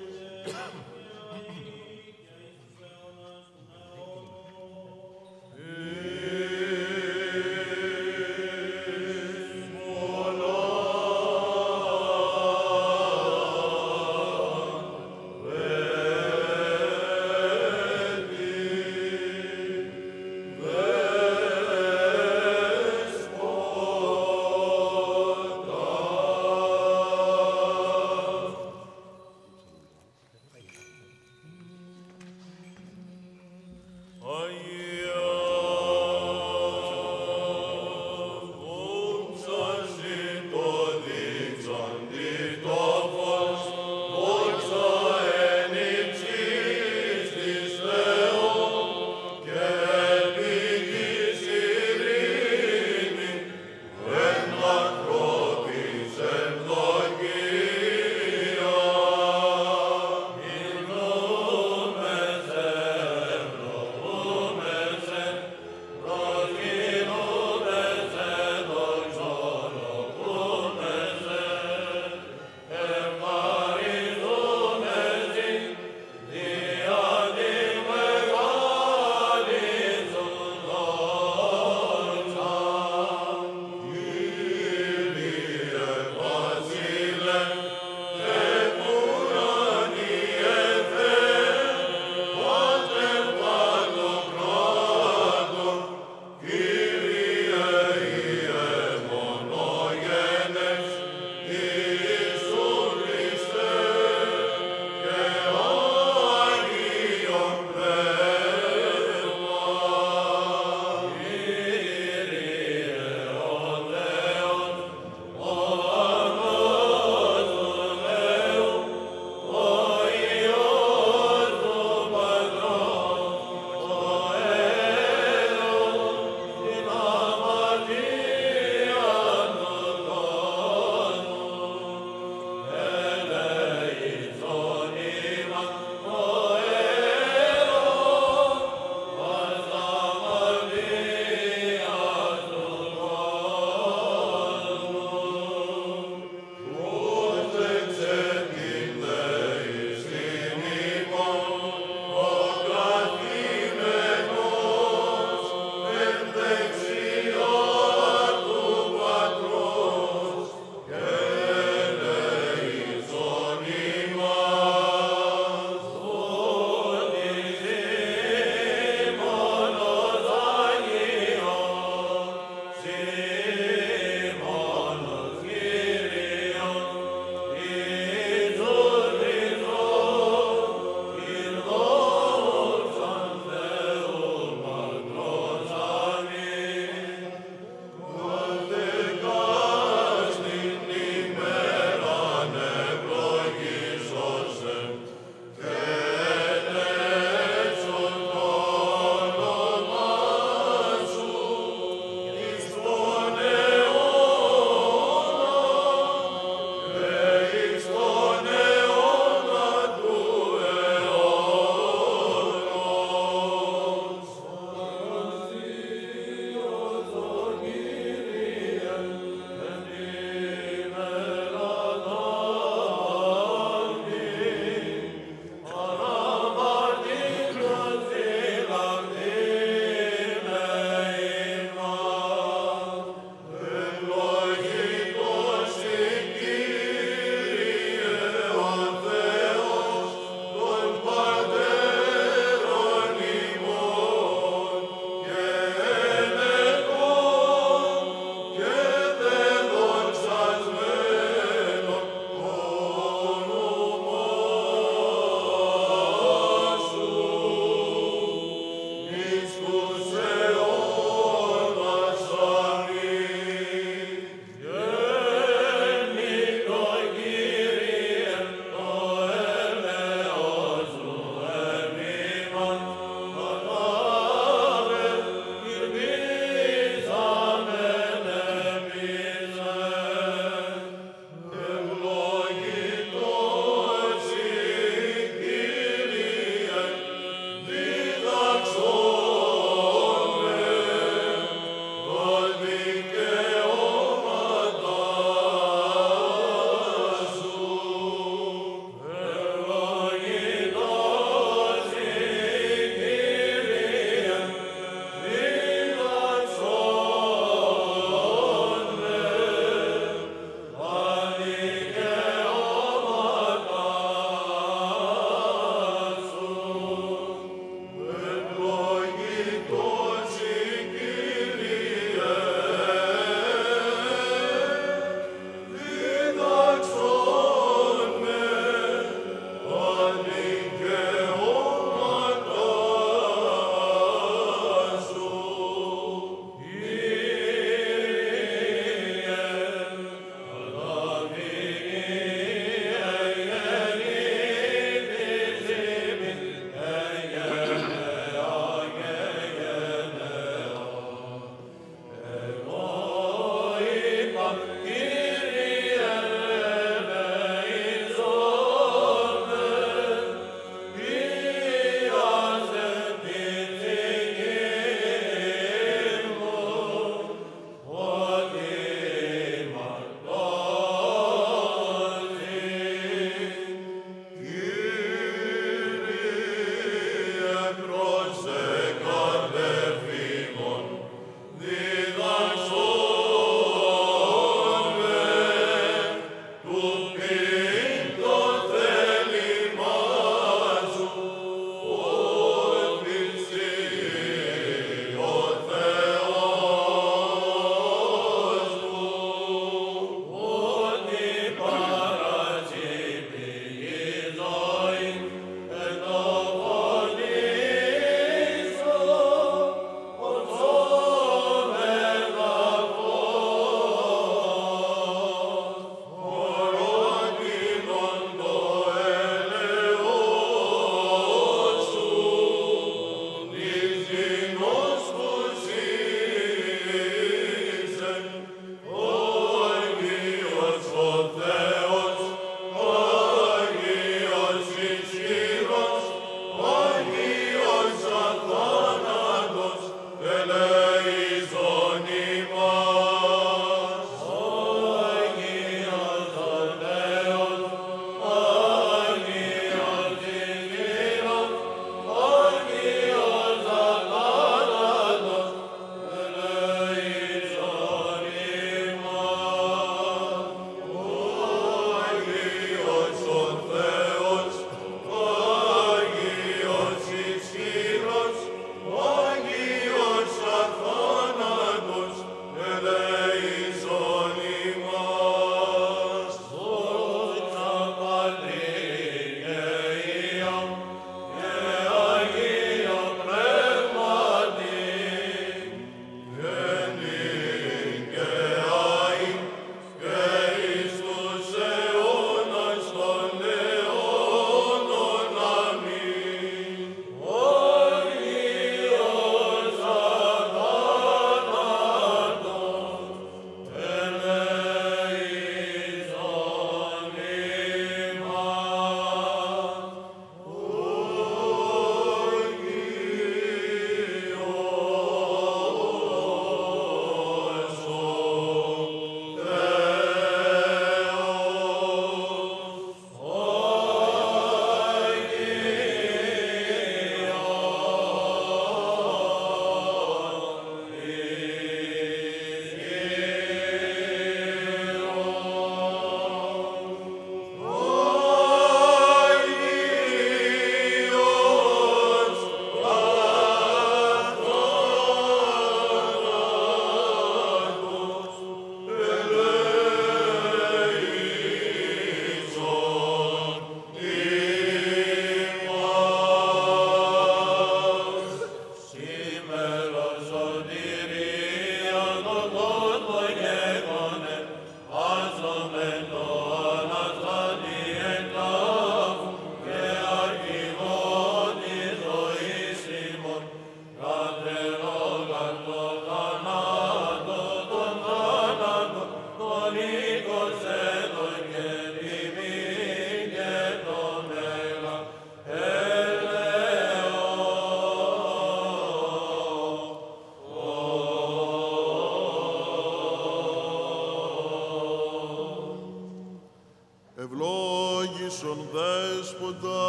Ευλόγησον Δέσποτα.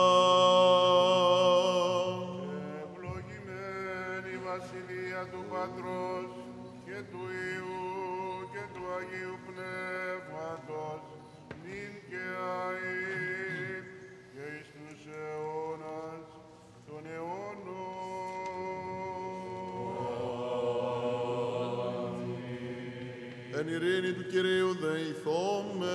Ευλογημένη η Βασιλεία του Πατρός και του Υιού και του Αγίου Πνεύματος, νυν και αεί και εις τους αιώνας των αιώνων. Εν ειρήνη του Κυρίου δεηθώμε.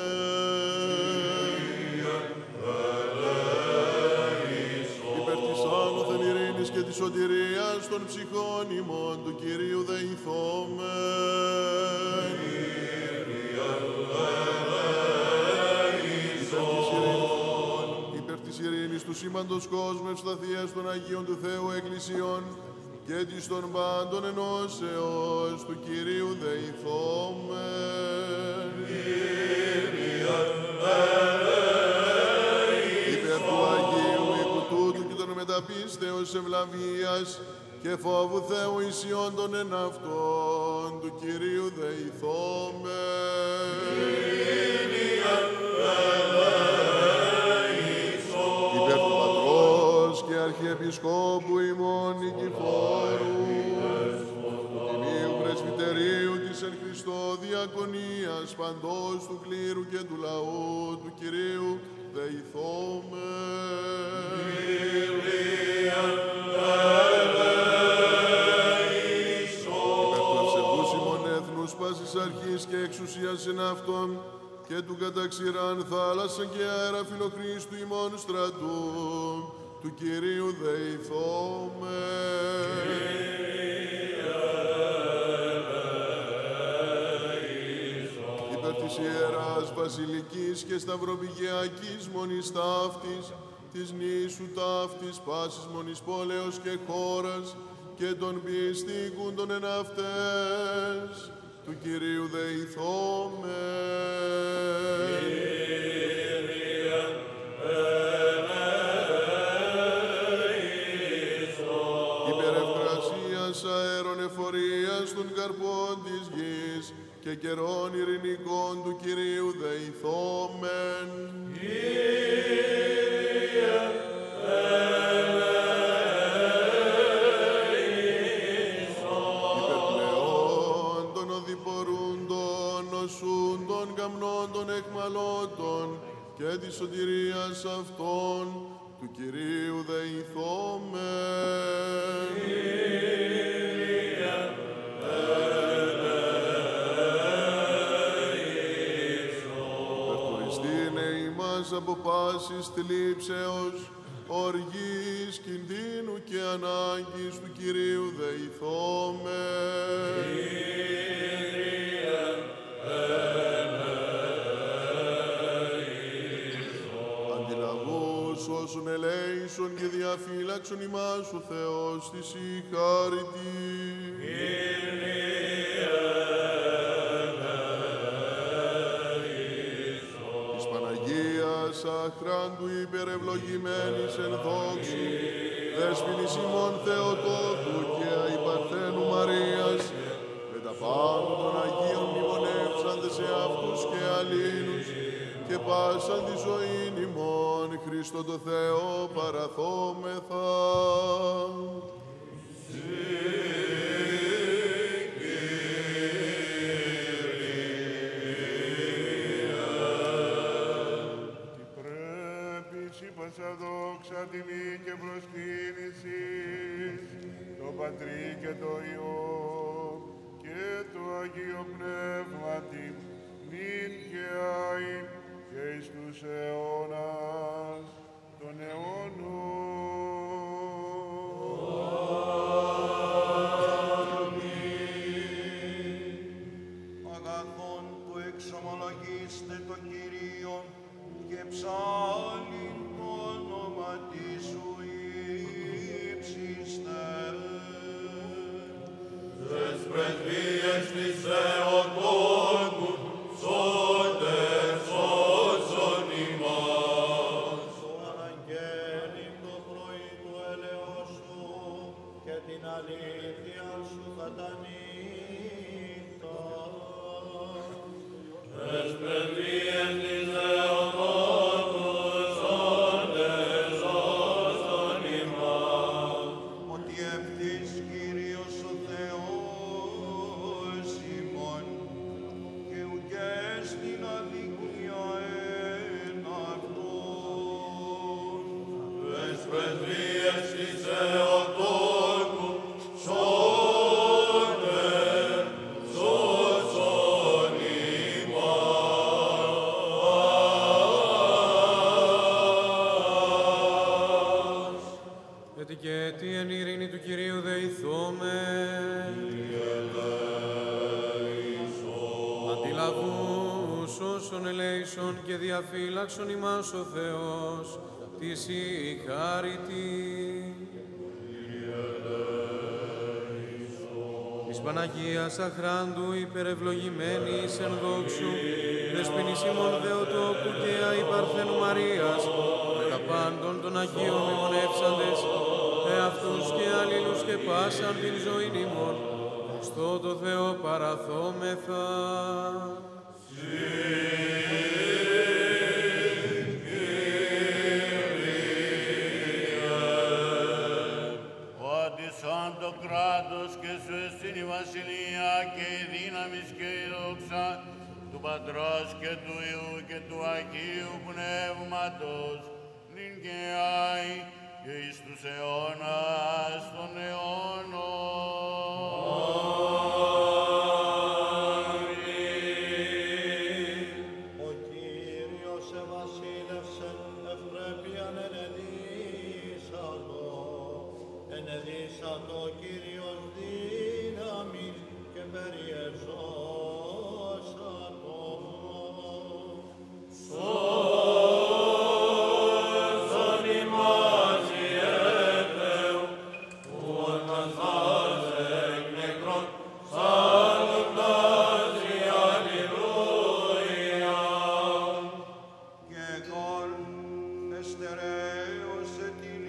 Υπέρ της άνωθεν ειρήνης και της σωτηρίας των ψυχών ημών του Κυρίου δεηθώμε. Υπέρ της ειρήνης του σήμαντος κόσμου ευσταθίας των Αγίων του Θεού Εκκλησιών και της των πάντων ενώσεως του Κυρίου δεηθώμε. Υπέρ του Αγίου οίκου τούτου και των μεταπίστεως ευλαβίας και φόβου Θεού ισιών των εναυτών του Κυρίου δεηθώμε. Υπέρ του Πατρός και Αρχιεπισκόπου ημών Νικηφόρου, του Τιμίου Πρεσβυτερίου της εν Χριστώ Διακονίας παντός του κλήρου και του λαού του Κυρίου δεηθώμε. Υπέρ του ευσεβούς ημών έθνους πάσης αρχής και εξουσίας εν αυτόν και του καταξηράν θάλασσαν και αέρα φιλοχρήστου ημών στρατού του Κυρίου δεηθώμε. Υπέρ της Ιεράς Βασιλικής και Σταυροπηγαιακής μονής ταύτης, της νήσου ταύτης, πάσης μονής πόλεως και χώρας και των πιστήκουντων εν αυτές, του Κυρίου δεηθώμε. Υπερευγρασίας αέρων εφορίας των καρπών της γης και καιρών ειρηνικών του Κυρίου δεηθόμεν. Υπερπλεών των οδηπορούντων, νοσούντων, γαμνόντων, εχμαλώτων και της σωτηρίας αυτών του Κυρίου δεηθόμεν. Υπερτουριστήνε ημάς από πάσης θλίψεως, οργής, κινδύνου και ανάγκης του Κυρίου δεηθόμεν. Αντιλαβούς όσων ελέησον και διαφύλαξον ημάς ο Θεός της η χάρητη. Της Παναγίας αχράντου υπερευλογημένης εν δόξου, δέσποινης ημών Θεοτόκου και αϊπαρθένου Μαρίας, με τα πάνω των Αγίων μνημονεύσαντες σε αυτούς και αλλήλους, και πάσαν τη ζωήν ημών Χριστό το Θεό παραθόμεθα. Τι πρέπει σοι πάσα δόξα, τιμή και προσκύνηση, το Πατρί και το Υιό και το Αγίο Πνεύματι, νυν και αεί και εις τους αιώνας των αιώνων. Αγαθόν του εξομολογήστε το Κυρίο και ψάλιν το όνομα της σου ύψιστε. Τες πρεσβείες της Θεοτόκου, ότι ευθύς Κύριος ο Θεός ημών και ουκές την αδικία εν αυτόν. Τες πρεσβείες της Θεοτόκου σώνε, σώσον ημάς. Γιατί και τι εν ειρήνη του Κυρίου δεηθώμε. Αντιλαβούς όσων ελέησον και διαφύλαξον ημάς ο Θεός, της η χάρητη. Της Παναγίας αχράντου υπερευλογημένης εν δόξου, δεσποινής ημών Θεοτόκου και αη Παρθένου Μαρίας, με τα πάντων των Αγίων μνημονεύσαντες, εαυτούς και αλλήλους και πάσαν την ζωήν ημών, στο το Θεό παραθόμεθα. Όντισον το κράτος και σου εστίν η βασιλεία και η δύναμις και η δόξα του Πατρός και του Υιού και του Αγίου Πνεύματος, νυν και αεί και εις τους αιώνας των αιώνων. Ο Κύριος ευασίλευσεν ευπρέπειαν ενεδίσατο, ενεδίσατο ο Κύριος δύναμη και περιεζώσατο. Σώσον ημάς Ιε Θεού, που ορμαζάς εκ νεκρών, σάλλοντας η αλληλούια. Και εκόν εστερέωσε την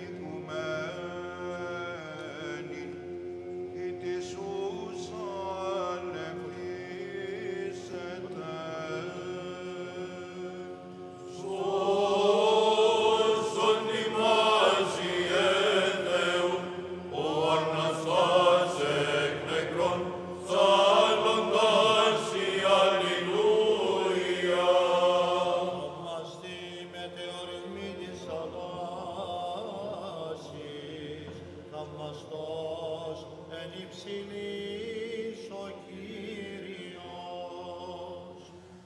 οικουμένη, ή της ούσαν εκκλείσετε. Σώσον ημάς Ιε Θεού, που ορμαζάς εκ νεκρών, σάλλοντας η αλληλούια. Θαυμαστή μετεωριγμή της θαλάσσης, θαυμαστός εν υψηλής ο Κύριος.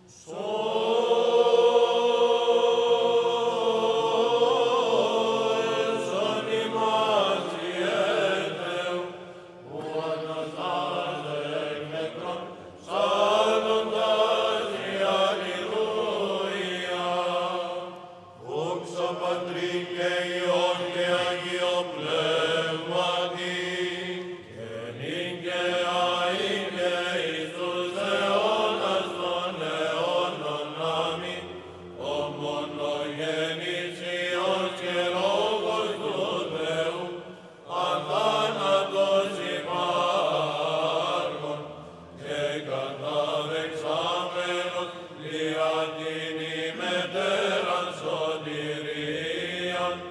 Σώσον ημάς Ιε Θεού, που ορμαζάς εκ νεκρών, σάλλοντας η αλληλούια. Δόξα Πατρί και Υιόν και Αγίο Πνεύματι, και νυν και αεί και εις τους αιώνας των αιώνων. Αμήν. Ο μονογενής Υιός και Λόγος του Θεού, αθάνατος υπάρχων, και καταδεξάμενος δια την ημετέραν σωτηρίαν,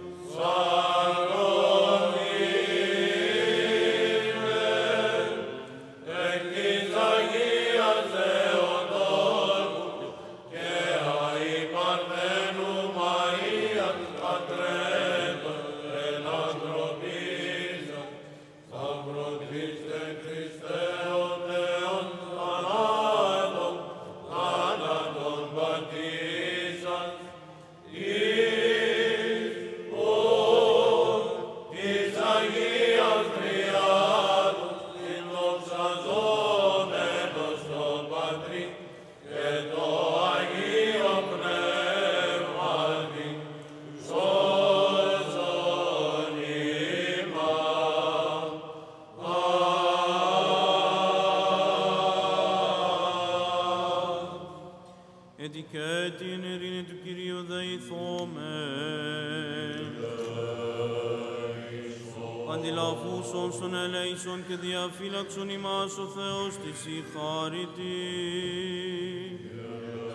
σαρκωθήνε εκ της Αγίας Θεοτόκου και αη Παρθένου Μαρίας πατρέτων εν ανθρωπίσαν, σταυρωτήστε Χριστέ ο Θεός θανάτων, θάνατον πατήσαν, εις ο της Αγίας Τριάδος, συνδοξαζόμενος το Πατρί και το Αγίο Πνεύματι, σώσον ημάς. Έτσι και την ειρήνη του Κυρίου δεηθώμε. Αντιλαβούς όσων ελέησον και διαφύλαξον ημάς ο Θεός της η χάρητη.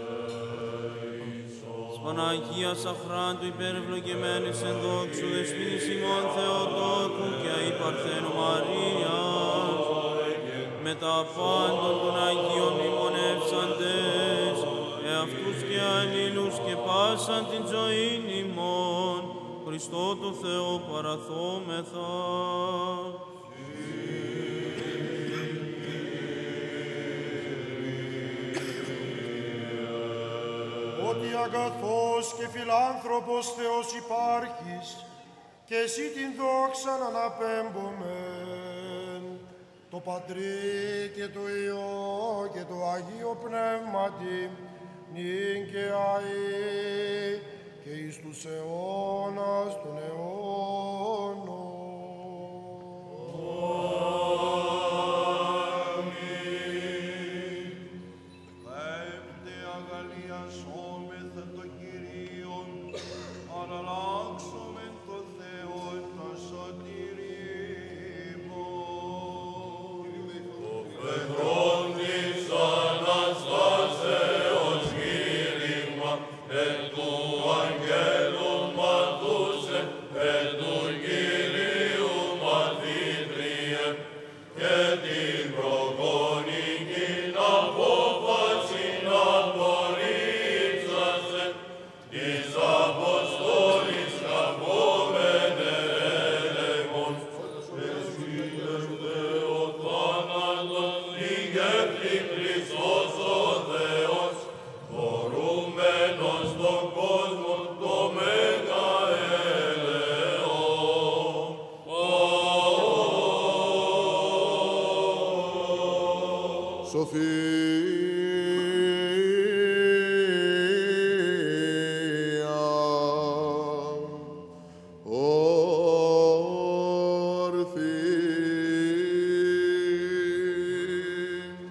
τον Αγία Σαχράντου υπερευλογημένης εν δόξου δεσποινής ημών Θεοτόκου και αη Παρθένου Μαρίας, με τα πάντων των Αγίων μνημονεύσαντες, εαυτούς και αλλήλους και πάσαν την ζωήν ημών, Χριστό το Θεό παραθόμεθα. Ότι αγαθός και φιλάνθρωπος Θεός υπάρχεις, και εσύ την δόξαν αναπέμπομεν, το Πατρί και το Υιό και το Αγίο Πνεύματι, νυν και αεί, και εις τους αιώνας των αιώνων. Πέμπτε αγαλιασόμεθα το Κυρίον, αναλλάξομεν το Θεό το σωτηρίμον. Πετρών της Αναστάσεως κήρυγμα, εν του αγγέλου μαθούσε, εν του Κυρίου μαθήτριε, και την προγονικήν απόφαση να απορρίψασε, της Αποστόλης καπόμενε έλεγχον, εσχύεται ο θάνατος, ηγεύτη Χριστός ο Θεός, φορούμενος στον κόσμο το μέγα έλεον. Σοφία όρθη.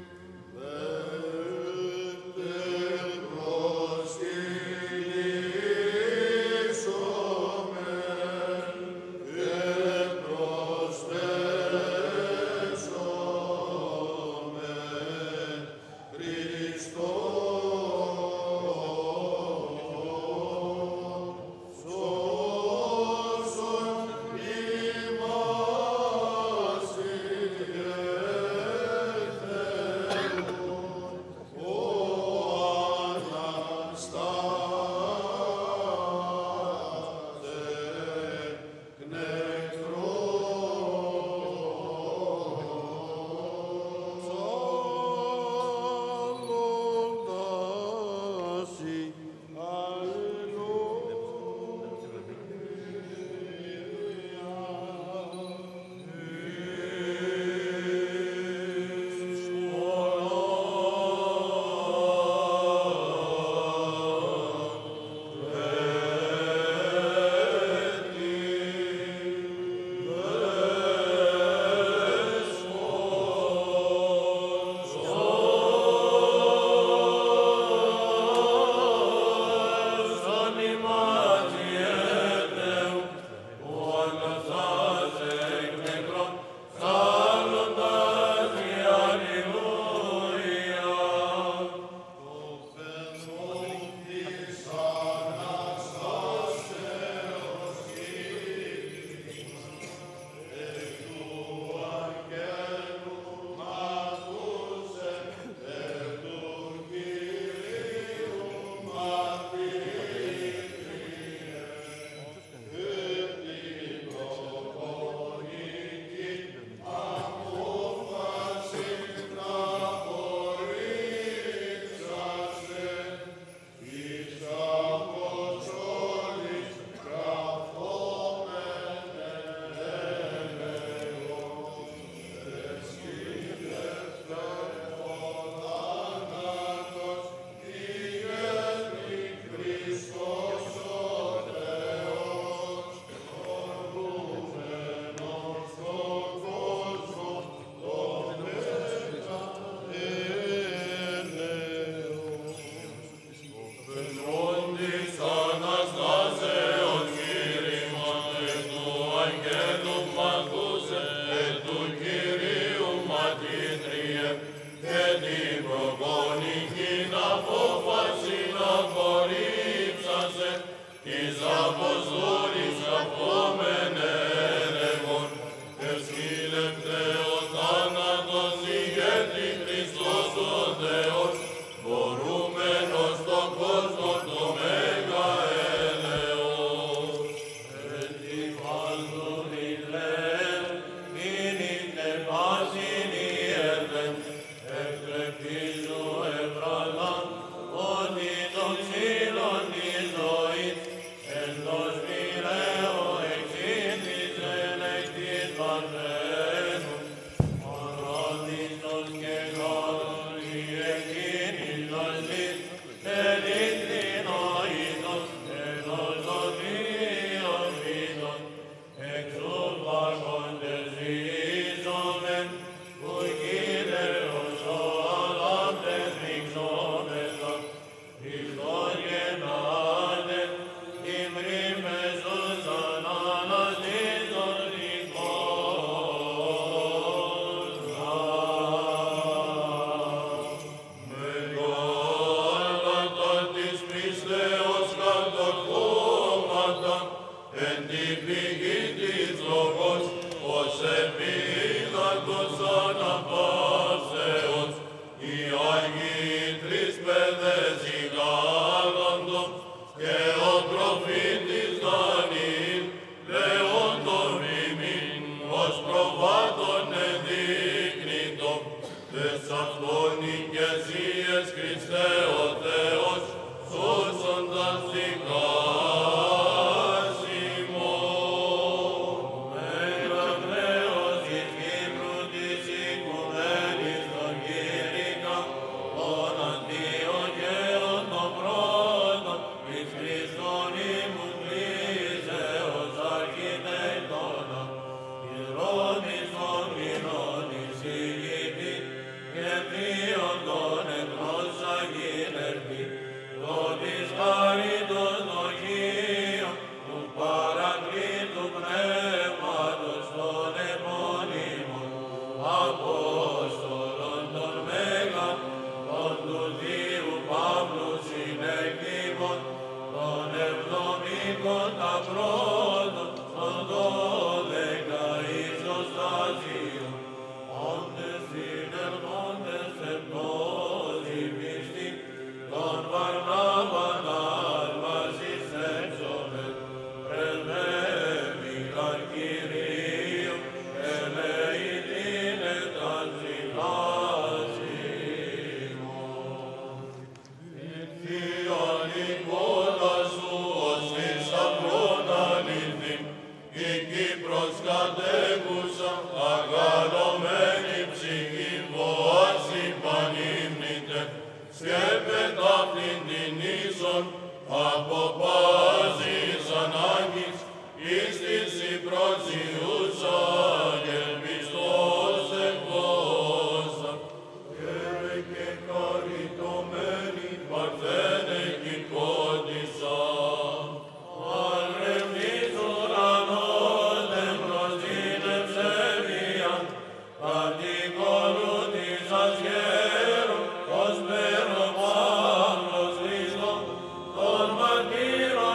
την προγονική απόφαση να απορρίψας εις αποστόλης καυκόμεν έρευον, εσκύλευτε ο θάνατος ηγέτη Χριστός ο Θεός, μπορούμενος τον κόσμο το μέγα έλεος. Εν τη πάντων ηλέν, μείνετε πάσιν ιερδεν, εκλεπτίζου ευραλάν, ότι το ξύλον της ζωής, εντός μοιραίο εξήτησεν εκ της Παρθένου, ορότιστος και γόδων η εκείνης δοσής, ελίκτηνοήτος, ενός οδείων φύτων, εξού βαγόντες ζήσομεν, που κύριος όλαπτες ρηξόμεθα, Χριστός γεννάδεν, ημρήμες τους αναναστήσων ρηχών. Μεγάλατα της πίστεως κατοχώματα, εν τη πηγή της λόγος, ως επίγατος αναπαύσεως, οι Άγιοι τρεις παιδες ηγάλαντο, και ο προφήτης Δανιήλ, λέοντον ημίν, ως προβάτων ενδείκνυτο, τες αυτόν ηγεσίες Χριστέ ο Θεός, σώσοντας δικάς ημών. Μεγαλέως εις Κύπρου της οικουμένης των Κήρυκα, των Αντιοχαίων των πρώτων, εις Χριστόν ήμουν πλήσεως αρχιτέκτονα, εις Ρώμης των κοινών εισηγητή, και θείον των εθνών σαγίνερτη, δότης χάριτος δοχείων, του παρακλήτου πνεύματος των επώνυμων, Απόστολων των Μέγαν, των του Θείου Παύλου συνεκτήμων, των εβδομήκων τα πρώτων, των δώδεκα ισοστάσιων, όντες συνερχόντες εμπόδι πιστοί, των Βαρνάβαν άλμασις έξωμεν, πρεσβεύηκαν Κυρίου, ελεητήνε τα ψυχάς ημών. Την Θείον εικόνα σου ως θησαυρόν αληθήν, η Κύπρος κατέχουσα, αγαλωμένη ψυχή βοάση πανύμνητε, σκέπετα πλην την ίσον, από πάσης ανάγκης, εις της υπροσιούσα και πιστός εκβόσα. Χαίρε και χαριτωμένη παρθένε κυκότησα, αν ρευδείς ουρανός δεν προσκύνεψε βίαν, κατοικόνου της ασχέρου, ως Πέτρο Παύλος Χριστό, των μαρτύρων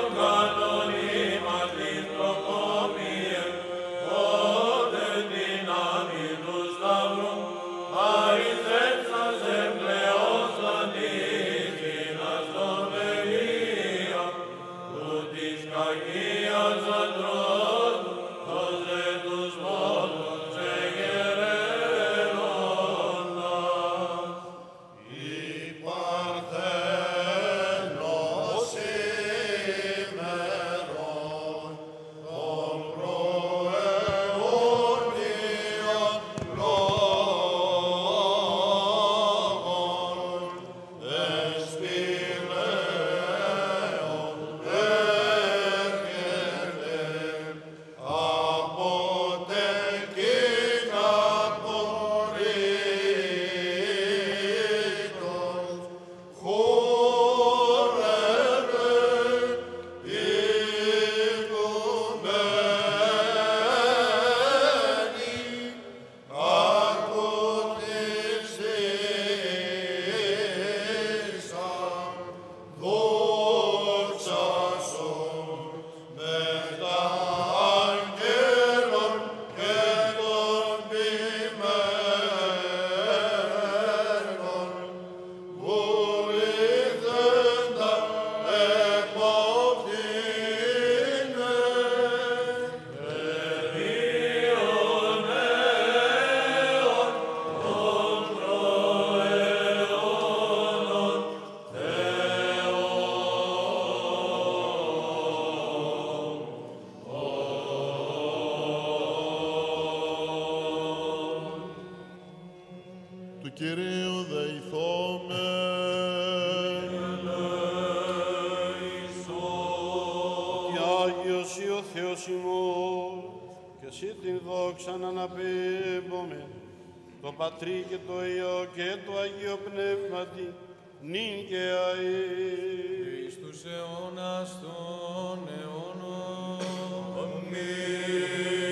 Θεός ημών, και εσύ την δόξα να αναπέμπομαι, το Πατρί και το Υιό και το Αγίο Πνεύματι, νυν και αεί. Εις τους αιώνας των αιώνων. Αμήν.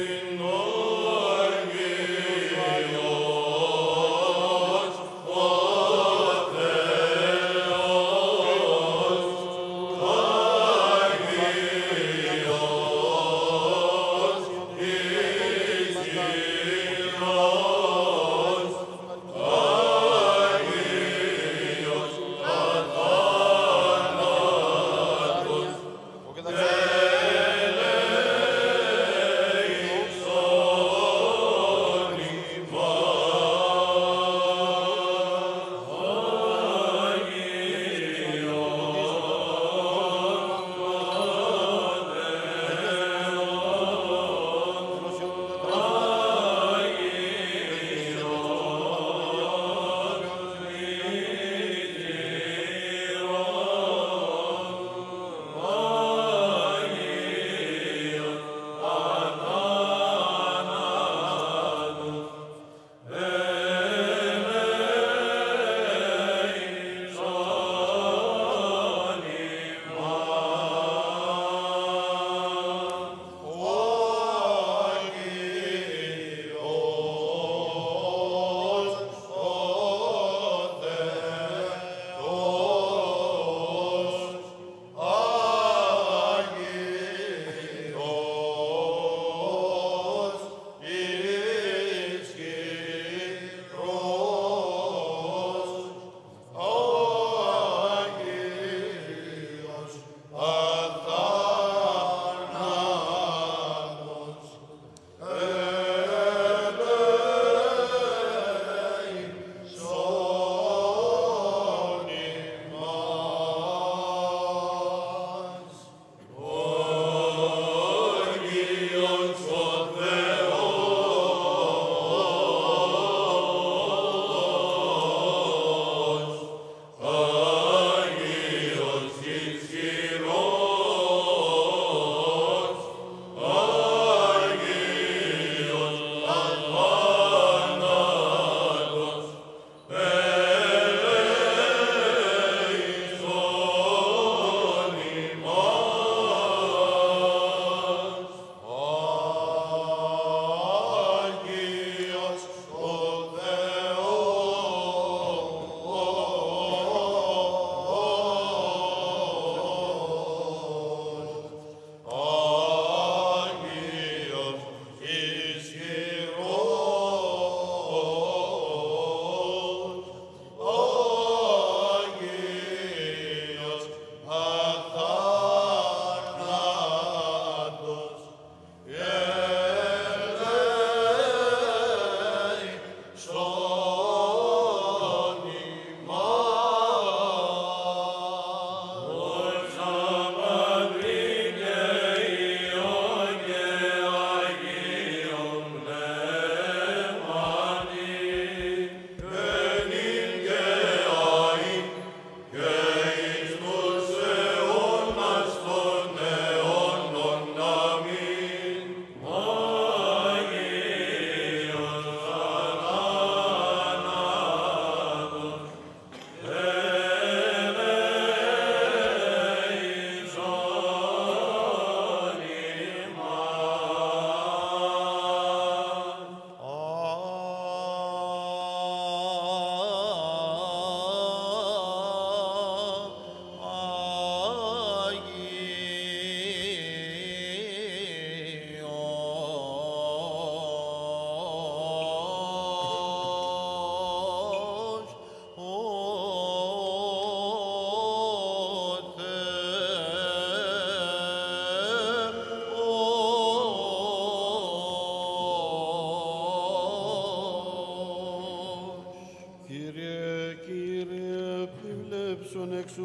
εξ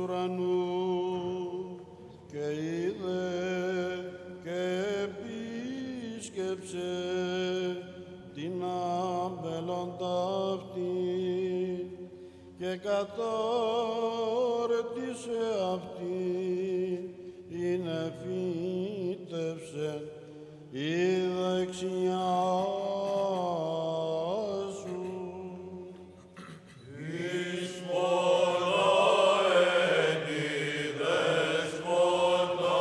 ουρανού και είδε και επίσκεψε την άμπελοντα αυτή και κατόρτισε αυτή, είναι φύτευσε η δεξιά σου. Εις πολλά έτη δεσπότα,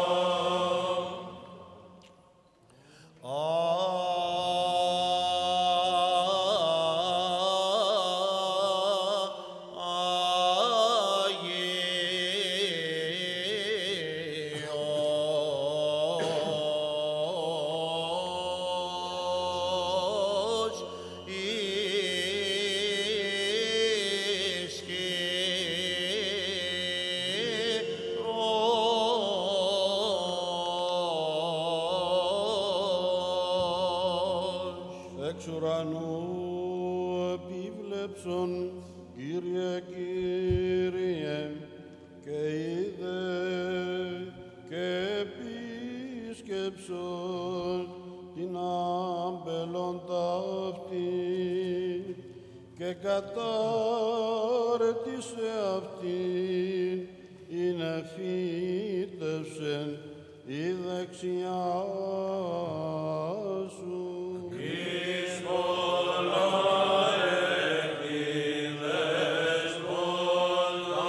εξ ουρανού επίβλεψον, Κύριε, Κύριε, και είδε και επίσκεψον την άμπελον ταύτη και κατάρτισε αυτήν, είναι φύτευσεν η δεξιά σου. εις πολλά έτη δεσπότα,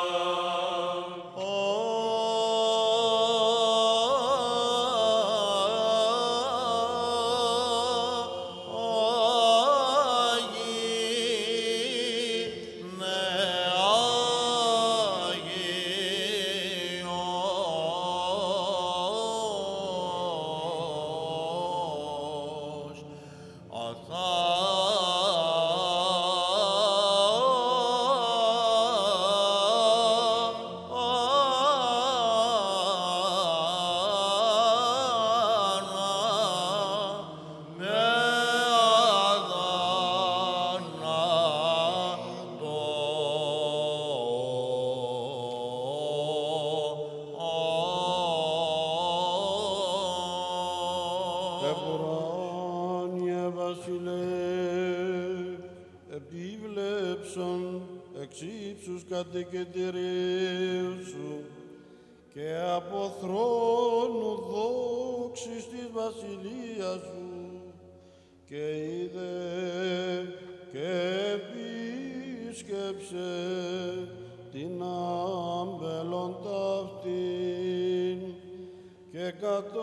Επουράνιε βασιλεύ, επίβλεψον εξ ύψους κατοικητηρίου σου και από θρόνου δόξης της βασιλείας σου, και είδε και επίσκεψε την άμπελον ταύτην και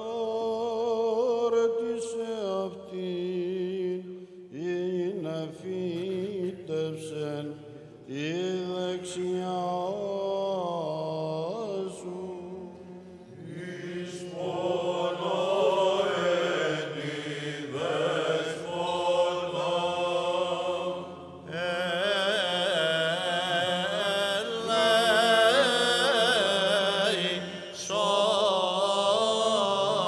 κατόρτισε αυτήν, είναι φύτευσεν η δεξιά σου. εις πολλά έτη δεσπότα, ελέησον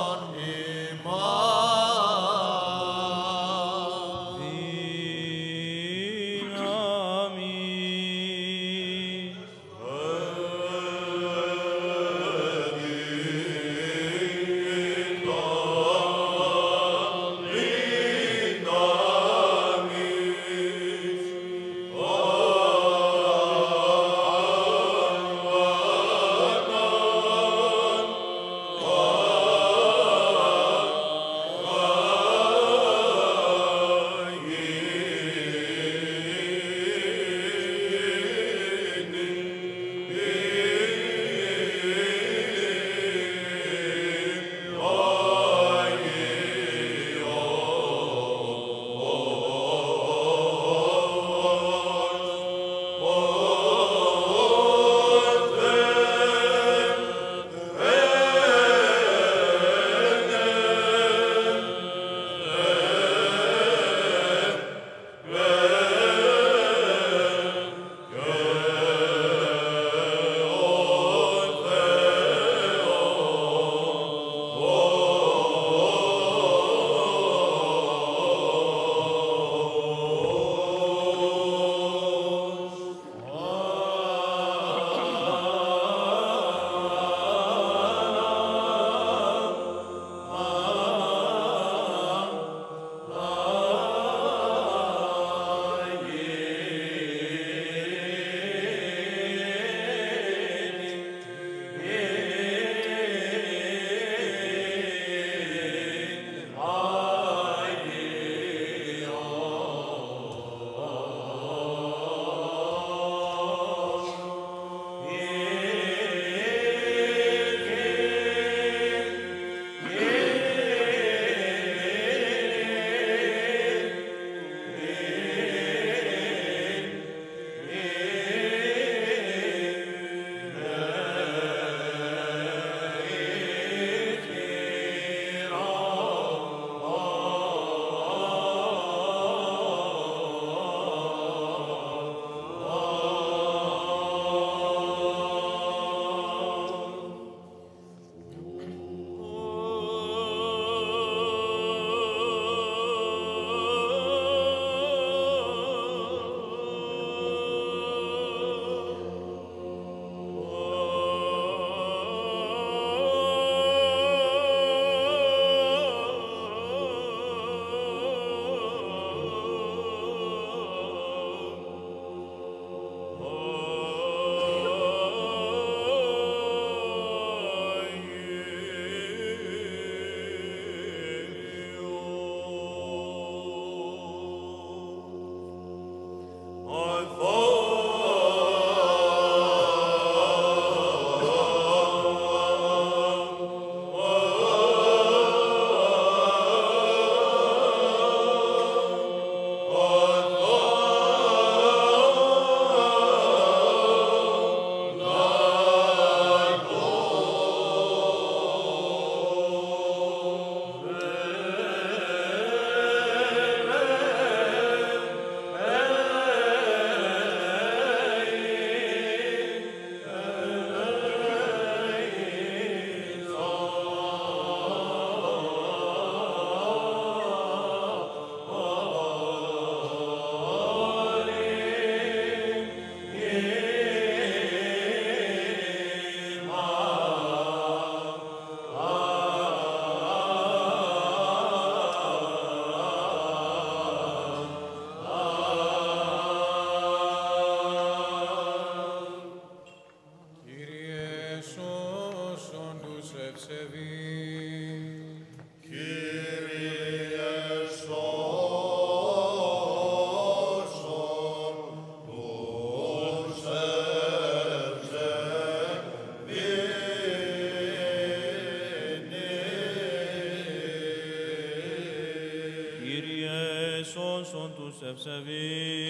ευσεβή. Κύριε σώσον τους ευσεβήνει. Κύριε σώσον τους ευσεβή.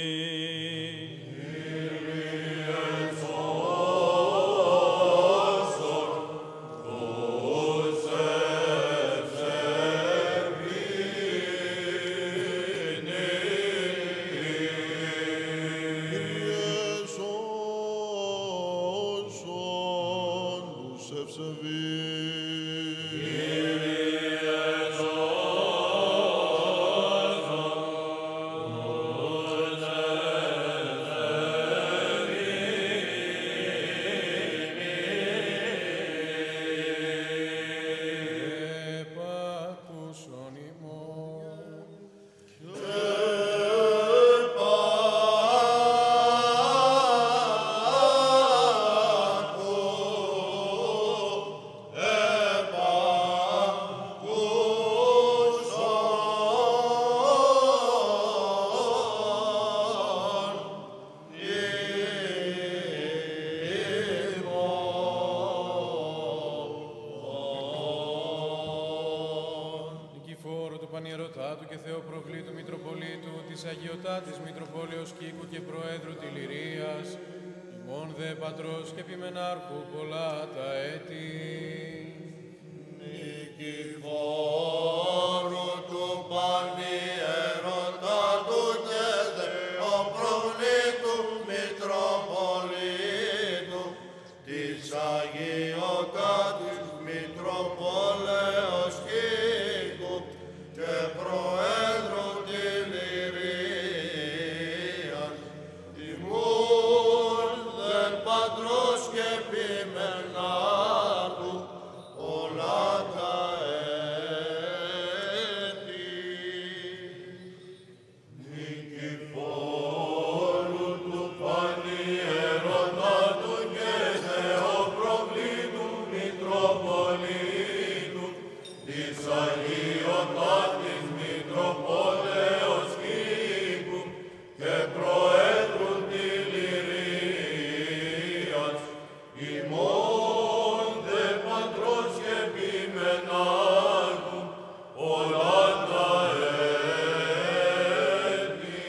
Πανιερωτάτου και Θεοπροβλήτου Μητροπολίτου της Αγιωτάτης Μητροπόλεως Κίκου και Προέδρου Τηληρίας, ημών δε Πατρός και Επιμενάρχου πολλά τα έτη. Νικηφόρου του Πανιερωτάτου και Θεοπροβλήτου Μητροπολίτου της Αγιωτάτης Μητροπόλεως Κίκου και Προέδρου Τηληρίας, ημών δε Πατρός και Επιμενάρχου πολλά τα έτη. Νικηφόρου του Πανιερωτάτου και Θεοπροβλήτου Μητροπολίτου της Αγιωτάτης Μητροπόλεως Κίκου και Προέδρου Τηληρίας, ημών δε Πατρός και Επιμενάρχου πολλά τα έτη.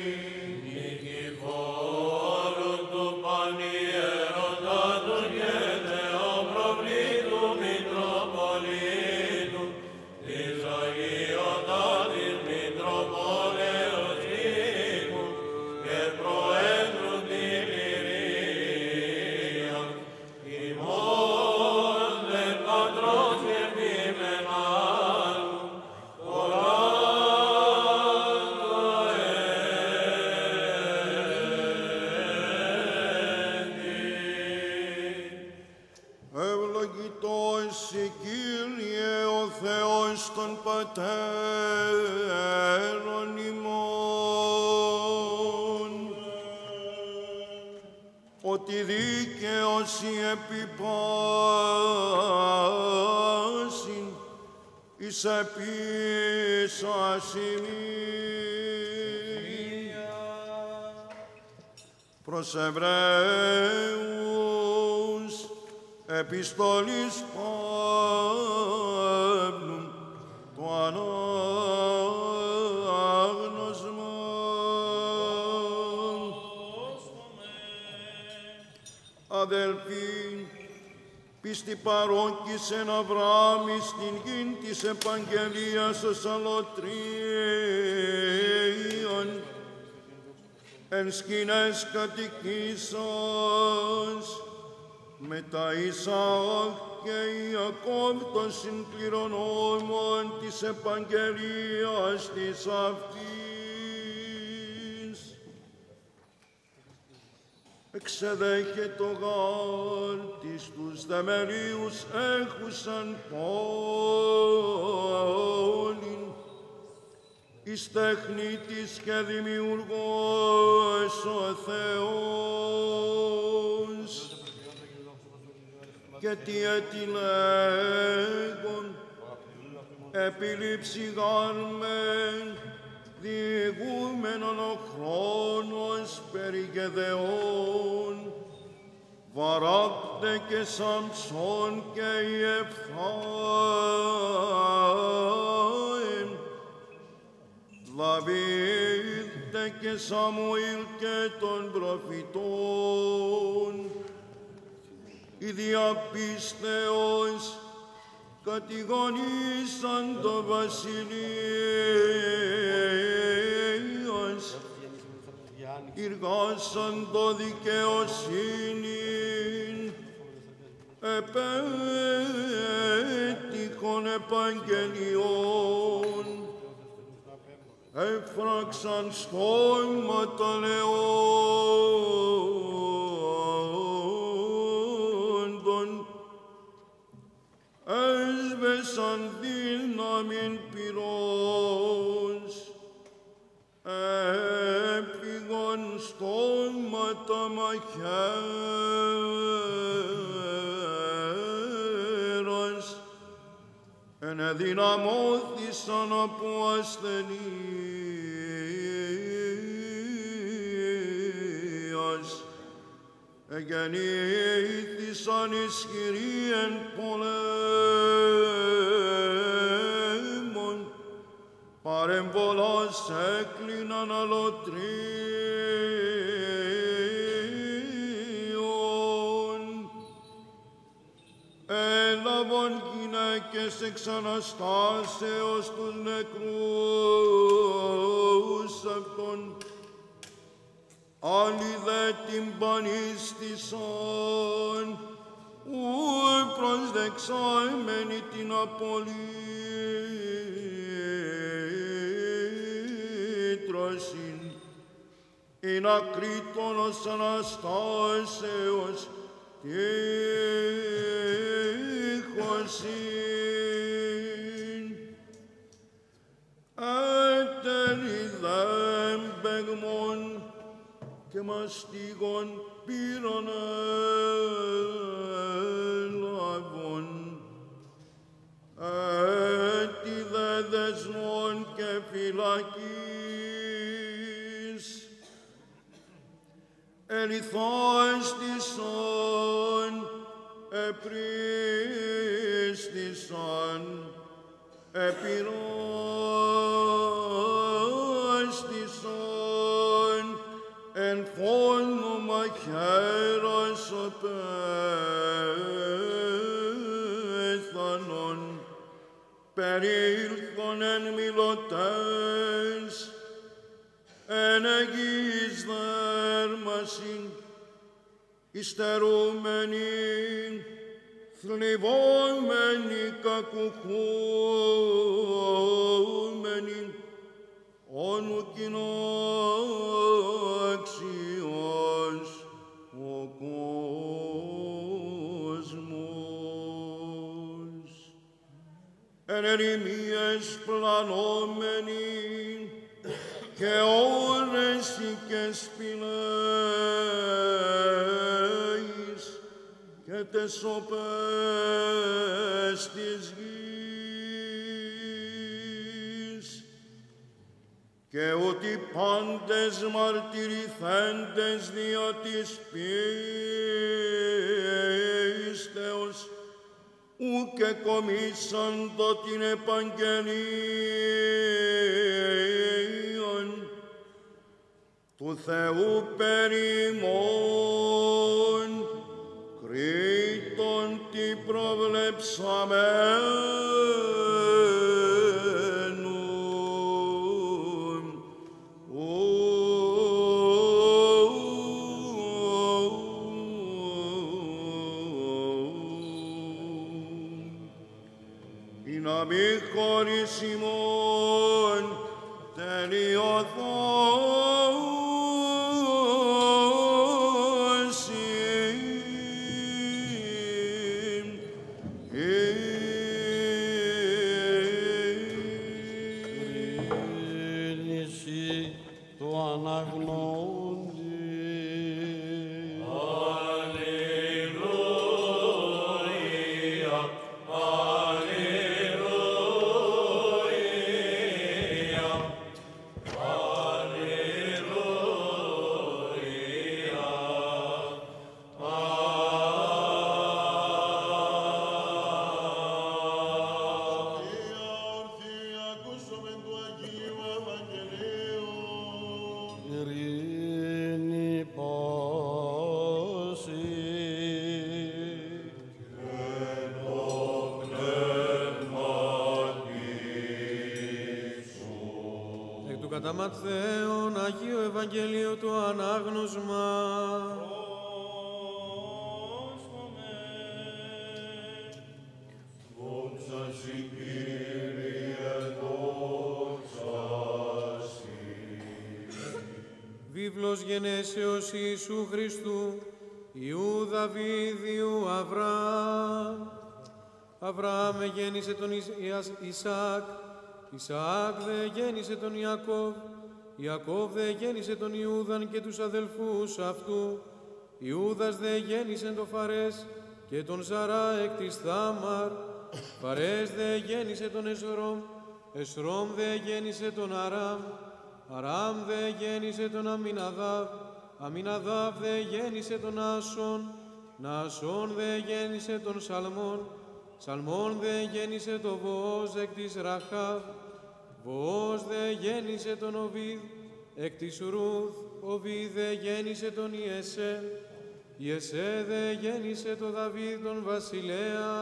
Νικηφόρου του Πανιερωτάτου και Θεοπροβλήτου Μητροπολίτου της Αγιωτάτης Μητροπόλεως Κίκου και Προέδρου Τηληρίας, ημών δε Πατρός και Επιμενάρχου πολλά Ευλογητός η Κύριε ο Θεός των Πατέρων ημών, ότι δίκαιος η επιπάσιν εις επίσας ημί. Προς Εβραίους επιστολής Παύλου το ανάγνωσμα. Αδελφοί, πίστη παρόκησεν Αβραάμ στην γην της επαγγελίας ως αλωτρίων, εν σκηνές κατοικήσας, μετά Ισαάκ και Ιακώβ των συγκληρονόμων της επαγγελίας της αυτής. Εξεδέχετο γάρ της τους θεμελίους έχουσαν πόλην, εις τεχνίτης και δημιουργός ο Θεός. και τι έτι λέγον, επιλήψη γάρμεν, διηγούμενον ο χρόνος περιγεδεών, Βαράκτε και Σαμψόν και Ιεφθάεμ, Δαβίδ και Σαμουήλ και των προφητών, οι διαπίστεως κατηγορήσαν το βασιλείος, εργάσαν το δικαιοσύνην, επέτυχον επαγγελιών, έφραξαν στόματα λεόντων, έσβεσαν δύναμην πυρός, έφυγαν στόματα μαχαίρας, ενεδυναμώθησαν από ασθενείας, εγεννήθησαν ισχυροί εν πολέμων, παρεμβολάς έκλειναν αλωτρίων, έλαβαν γυναίκες εξ Αναστάσεως τους νεκρούς αυτών, άλλοι δε τυμπανίστησαν, ου προσδεξάμενοι την απολύτρωσιν, ειν ακρίτωνος Αναστάσεως τύχωσιν. Έτεροι δε μπεγμών και μαστίγων πήρον έλαβον, έτι δε δεσμών και φυλακής, ελιθάστησαν, επρίστησαν, επειράστησαν, εν φόνο μαχαίρας απέθανον, περίλθον εν μιλωτές, εν εγγύης δέρμασιν, υστερούμενοι, θλιβόμενοι, κακουχούμενοι, όνου κοινάξιος ο κόσμος. Εν ερημίες πλανόμενοι και όρεση και σπηλαίης και τες σοπές της γης, και ότι πάντες μαρτυρηθέντες δια της πίστεως, ουκ εκομίσαντο την επαγγελίαν του Θεού περί ημών, κρίτων τι προβλεψαμένου, ή να μη χωρίς ημών τελειωθώσει. Ειρήνηση του αναγνώντη. Αλληλούια. Κατά Ματθαίον Αγίου Ευαγγελίου το ανάγνωσμα. Δόξα σοι, Κύριε, δόξα σοι. Βίβλος γενέσεως Ιησού Χριστού, Ιού Δαβίδιου Αβραάμ. Αβραάμ γέννησε τον Ισ- Ισaac, Ισαάκ δε γέννησε τον Ιακώβ, Ιακώβ δε γέννησε τον Ιούδαν και τους αδελφούς αυτού, Ιούδας δε γέννησε τον Φαρές και τον Ζαρά εκ της Θάμαρ, Φαρές δε γέννησε τον Εσρόμ, Εσρόμ δε γέννησε τον Αράμ, Αράμ δε γέννησε τον Αμιναδάβ, Αμιναδάβ δε γέννησε τον Ναασόν, Ναασόν δε γέννησε τον Σαλμόν, Σαλμόν δε γέννησε τον Βοόζ εκ της Ραχάβ, Βοόζ δε γέννησε τον Οβίδ εκ της Ρούθ, Οβίδ δε γέννησε τον Ιεσέ, Ιεσέ δε γέννησε τον Δαβίδ τον βασιλέα,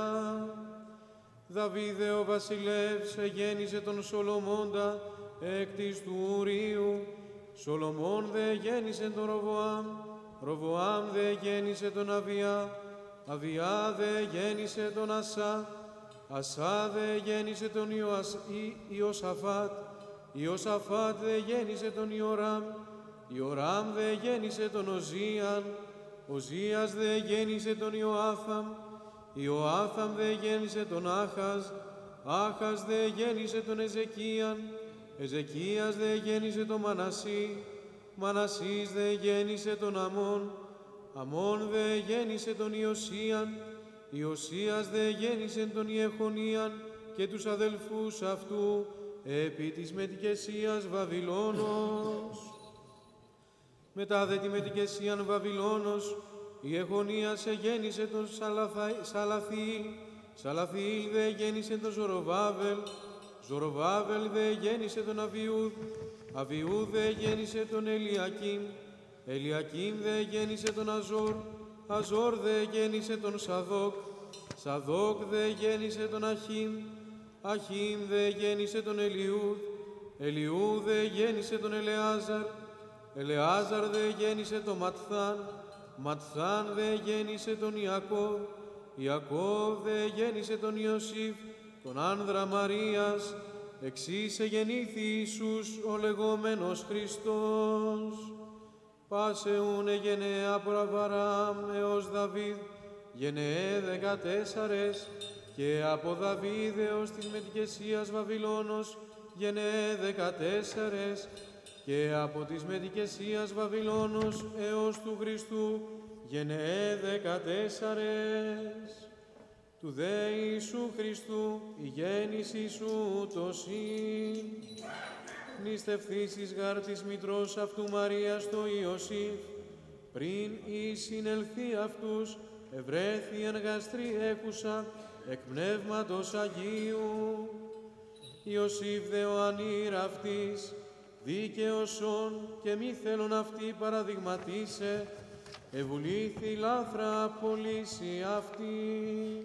Δαβίδ δε ο βασιλεύς γέννησε τον Σολομώντα εκ της του Ουρίου, Σολομών δε γέννησε τον Ροβοάμ, Ροβοάμ δε γέννησε τον Αβιά, Αβιά δε γέννησε τον Ασά, Ασά δε γέννησε τον Ιωασ... Ι... Ιωσαφάτ, Ιωσαφάτ δε γέννησε τον Ιωράμ, Ιωράμ δε γέννησε τον Οζίαν, Οζίας δε γέννησε τον Ιωάθαμ, Ιωάθαμ δε γέννησε τον Άχαζ, Άχαζ δε γέννησε τον Εζεκίαν, Εζεκίας δε γέννησε τον Μανασί, Μανασίς δε γέννησε τον Αμών, Αμών δε γέννησε τον Ιωσίαν, Ιωσίας δε γέννησε τον Ιεχονίαν και τους αδελφούς αυτού επί της μετικεσίας Βαβυλώνος. Μετά δε τη μετικεσίαν Βαβυλώνος, Ιεχονίας εγέννησε τον Σαλαθα... Σαλαθιήλ, Σαλαθιήλ δε γέννησε τον Ζωροβάβελ, Ζωροβάβελ δε γέννησε τον Αβιούδ, Αβιούδ δε γέννησε τον Ελιακήμ, Ελιακήμ δε γέννησε τον Αζόρ, Αζόρ δε γέννησε τον Σαδόκ, Σαδόκ δε γέννησε τον Αχίμ, Αχίμ δε γέννησε τον Ελιούδ, Ελιούδ δε γέννησε τον Ελεάζαρ, Ελεάζαρ δε γέννησε τον Ματθάν, Ματθάν δε γέννησε τον Ιακώβ, Ιακώβ δε γέννησε τον Ιωσήφ, τον άνδρα Μαρίας, εξής εγεννήθη Ιησούς ο λεγόμενος Χριστός. Πάσεουνε γενναία από Αβραάμ έως Δαβίδ, γενναίε δεκατέσσαρες, και από Δαβίδ έως της μετικεσίας Βαβυλώνος, γενναίε δεκατέσσαρες, και από της μετικεσίας Βαβυλώνος έως του Χριστού, γενναίε δεκατέσσαρες. Του δε Ιησού Χριστού, η γέννηση σου το συν. Νηστευθείς εις γάρ της μητρός αυτού Μαρίας το Ιωσήφ, πριν η συνελθεί αυτούς, ευρέθη εν γαστρή έκουσα, εκ πνεύματος Αγίου. Ιωσήφ δε ο ανήρ αυτής, δίκαιος και μη θέλων αυτή παραδειγματίσε, ευουλήθη λάθρα απολύσει αυτή.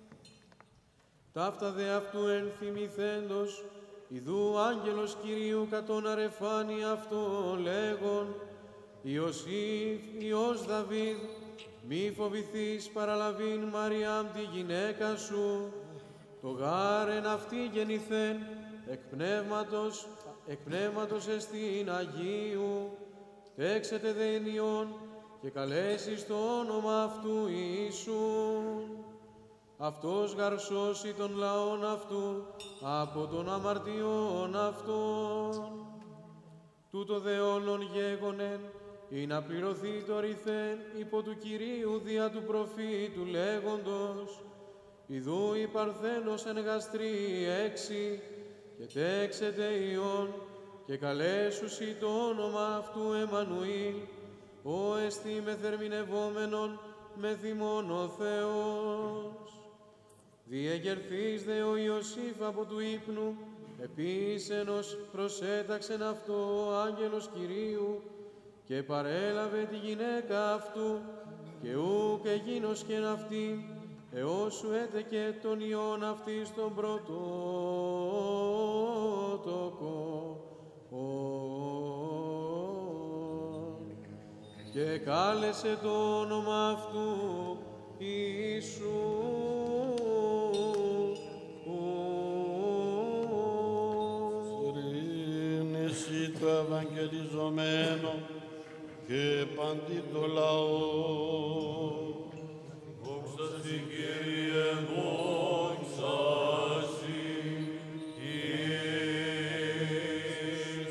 Ταύτα δε αυτού ενθυμηθέντος, ιδού άγγελος Κυρίου κατ' αρεφάνει αυτό λέγον, Ιωσήφ, Υιός Δαβίδ, μη φοβηθείς παραλαβήν Μαριάμ τη γυναίκα σου, το γάρ εν αυτή γεννηθέν, εκ πνεύματος, εκ πνεύματος εστίν Αγίου, τέξετε δε ενιών και καλέσεις το όνομα αυτού Ιησούν. Αυτός γαρσώσει των λαών αυτού από των αμαρτιών αυτών. Τούτο δε όλων γέγονεν, ή να πληρωθεί το ρηθέν υπό του Κυρίου δια του προφήτου λέγοντος, ιδού η παρθένος εν γαστρή έξι, και τέξετε Υιόν, και καλέσουσι το όνομα αυτού Εμμανουήλ, ο εστί με θερμινευόμενον με θυμόν ο Θεός. Διεγερθείς δε ο Ιωσήφ από του ύπνου, επίσενος προσέταξεν αυτό ο άγγελος Κυρίου, και παρέλαβε τη γυναίκα αυτού, και ούκ εγίνος και αυτή, εώσου έτεκε τον Υιόν αυτής τον πρωτότοκο. εκάλεσε το όνομα αυτού Ιησού. Εσύ το ευαγγελιζομένο και παντί το λαό. Δόξα σοι, Κύριε, δόξα σοι, εις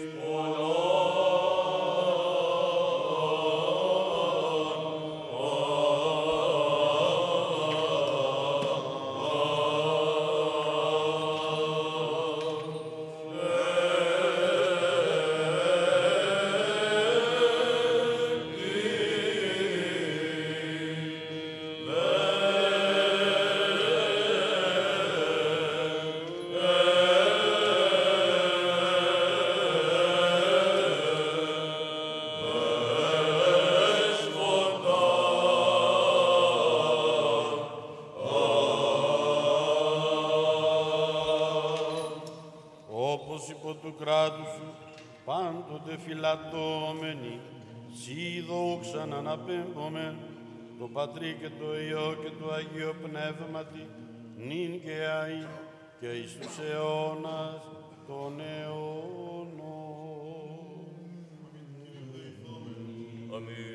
όπως υπό του κράτου σου πάντοτε φυλατώμενοι, σοι δόξαν αναπέμπομεν, το Πατρί και το Υιό και το Αγίο Πνεύματι, νυν και αεί και εις τους αιώνας των αιώνων. Αμήν.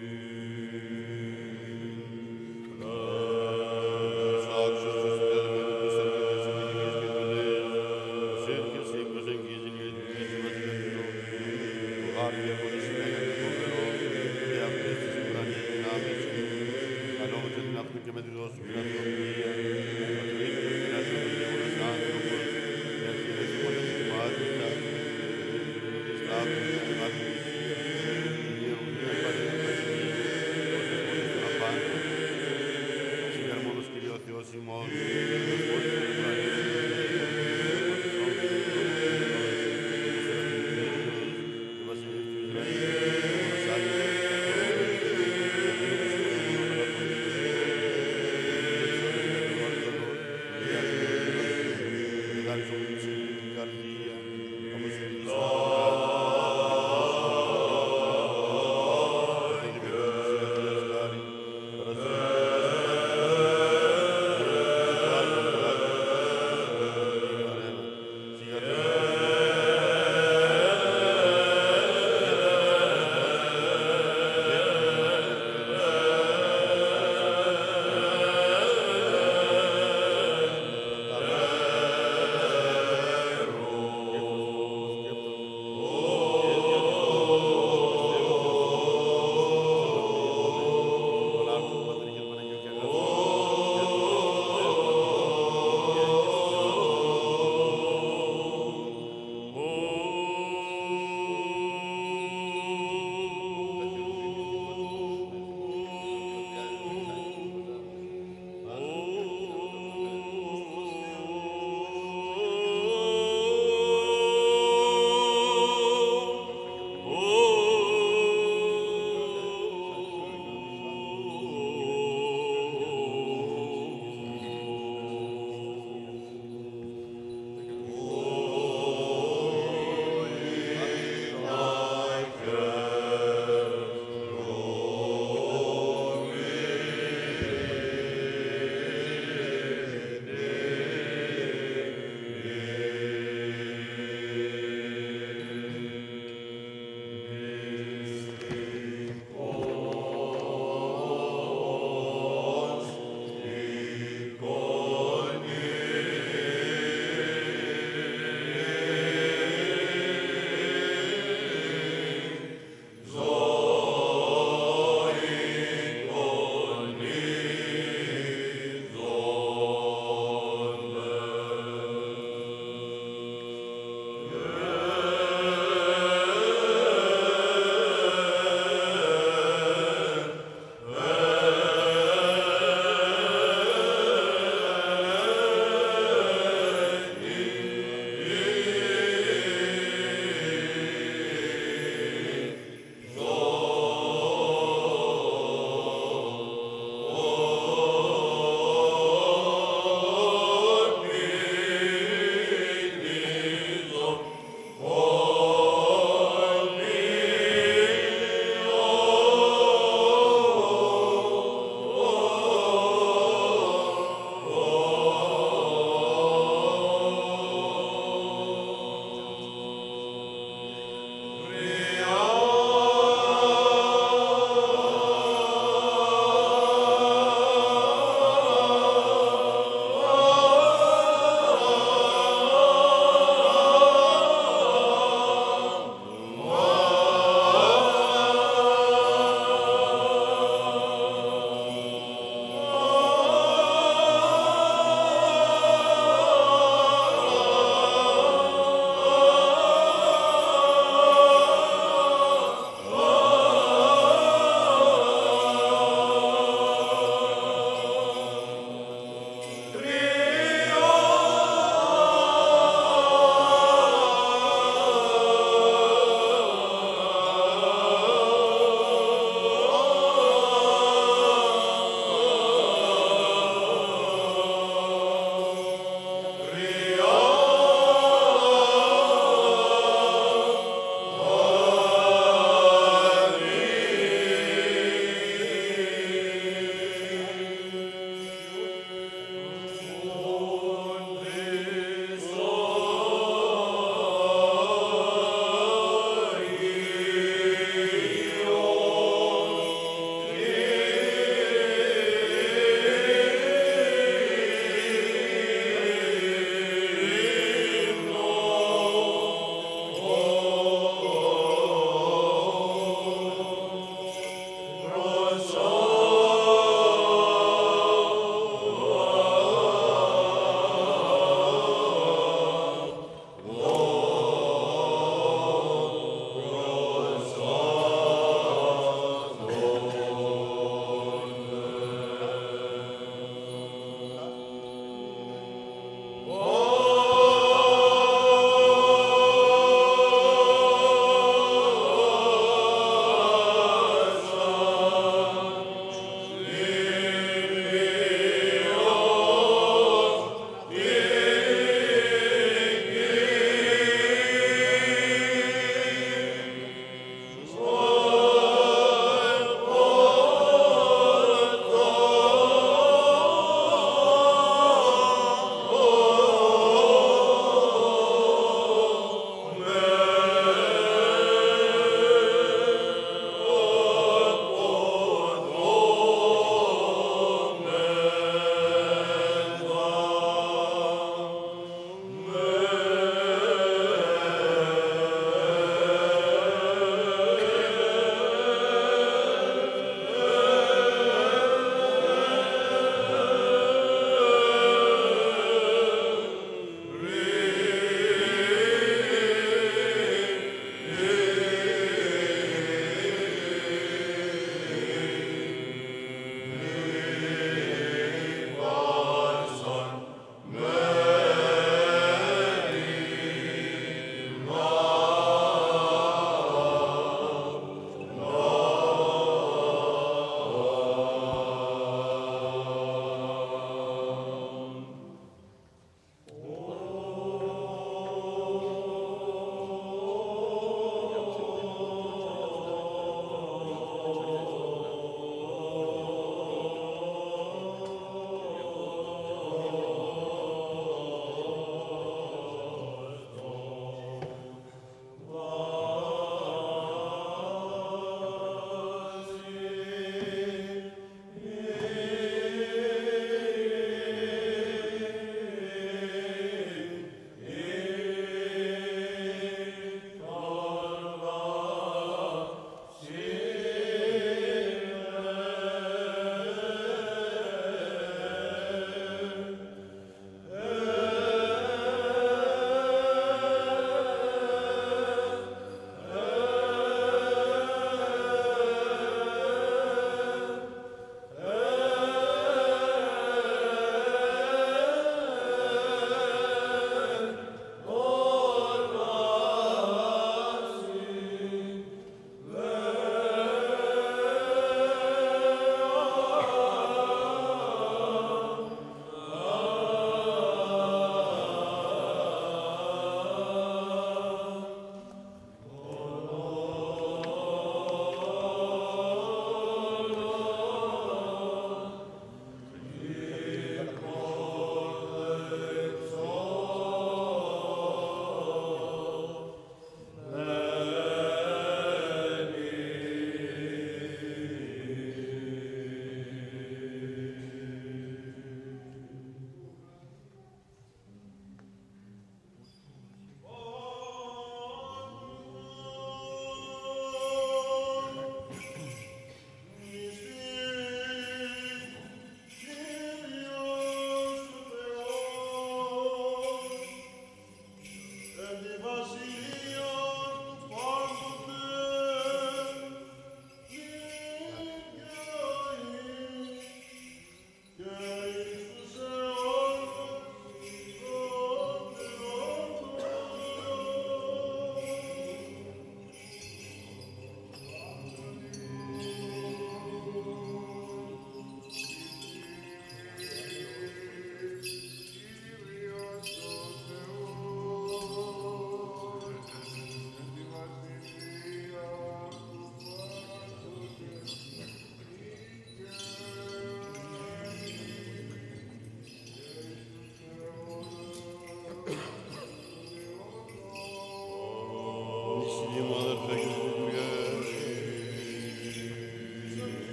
Παρασκευή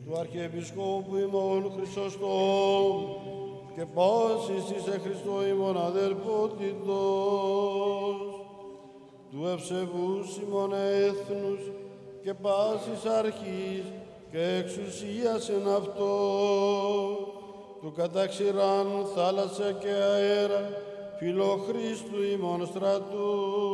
του Αρχιεπισκόπου ημών Χρυσοστόμ και πάσης εις εν Χριστώ ημών αδελφότητος, του ευσεβούς ημών έθνους και πάσης αρχής και εξουσίας εν αυτό, του καταξηράν θάλασσα και αέρα, φιλοχρίστου ημών στρατού,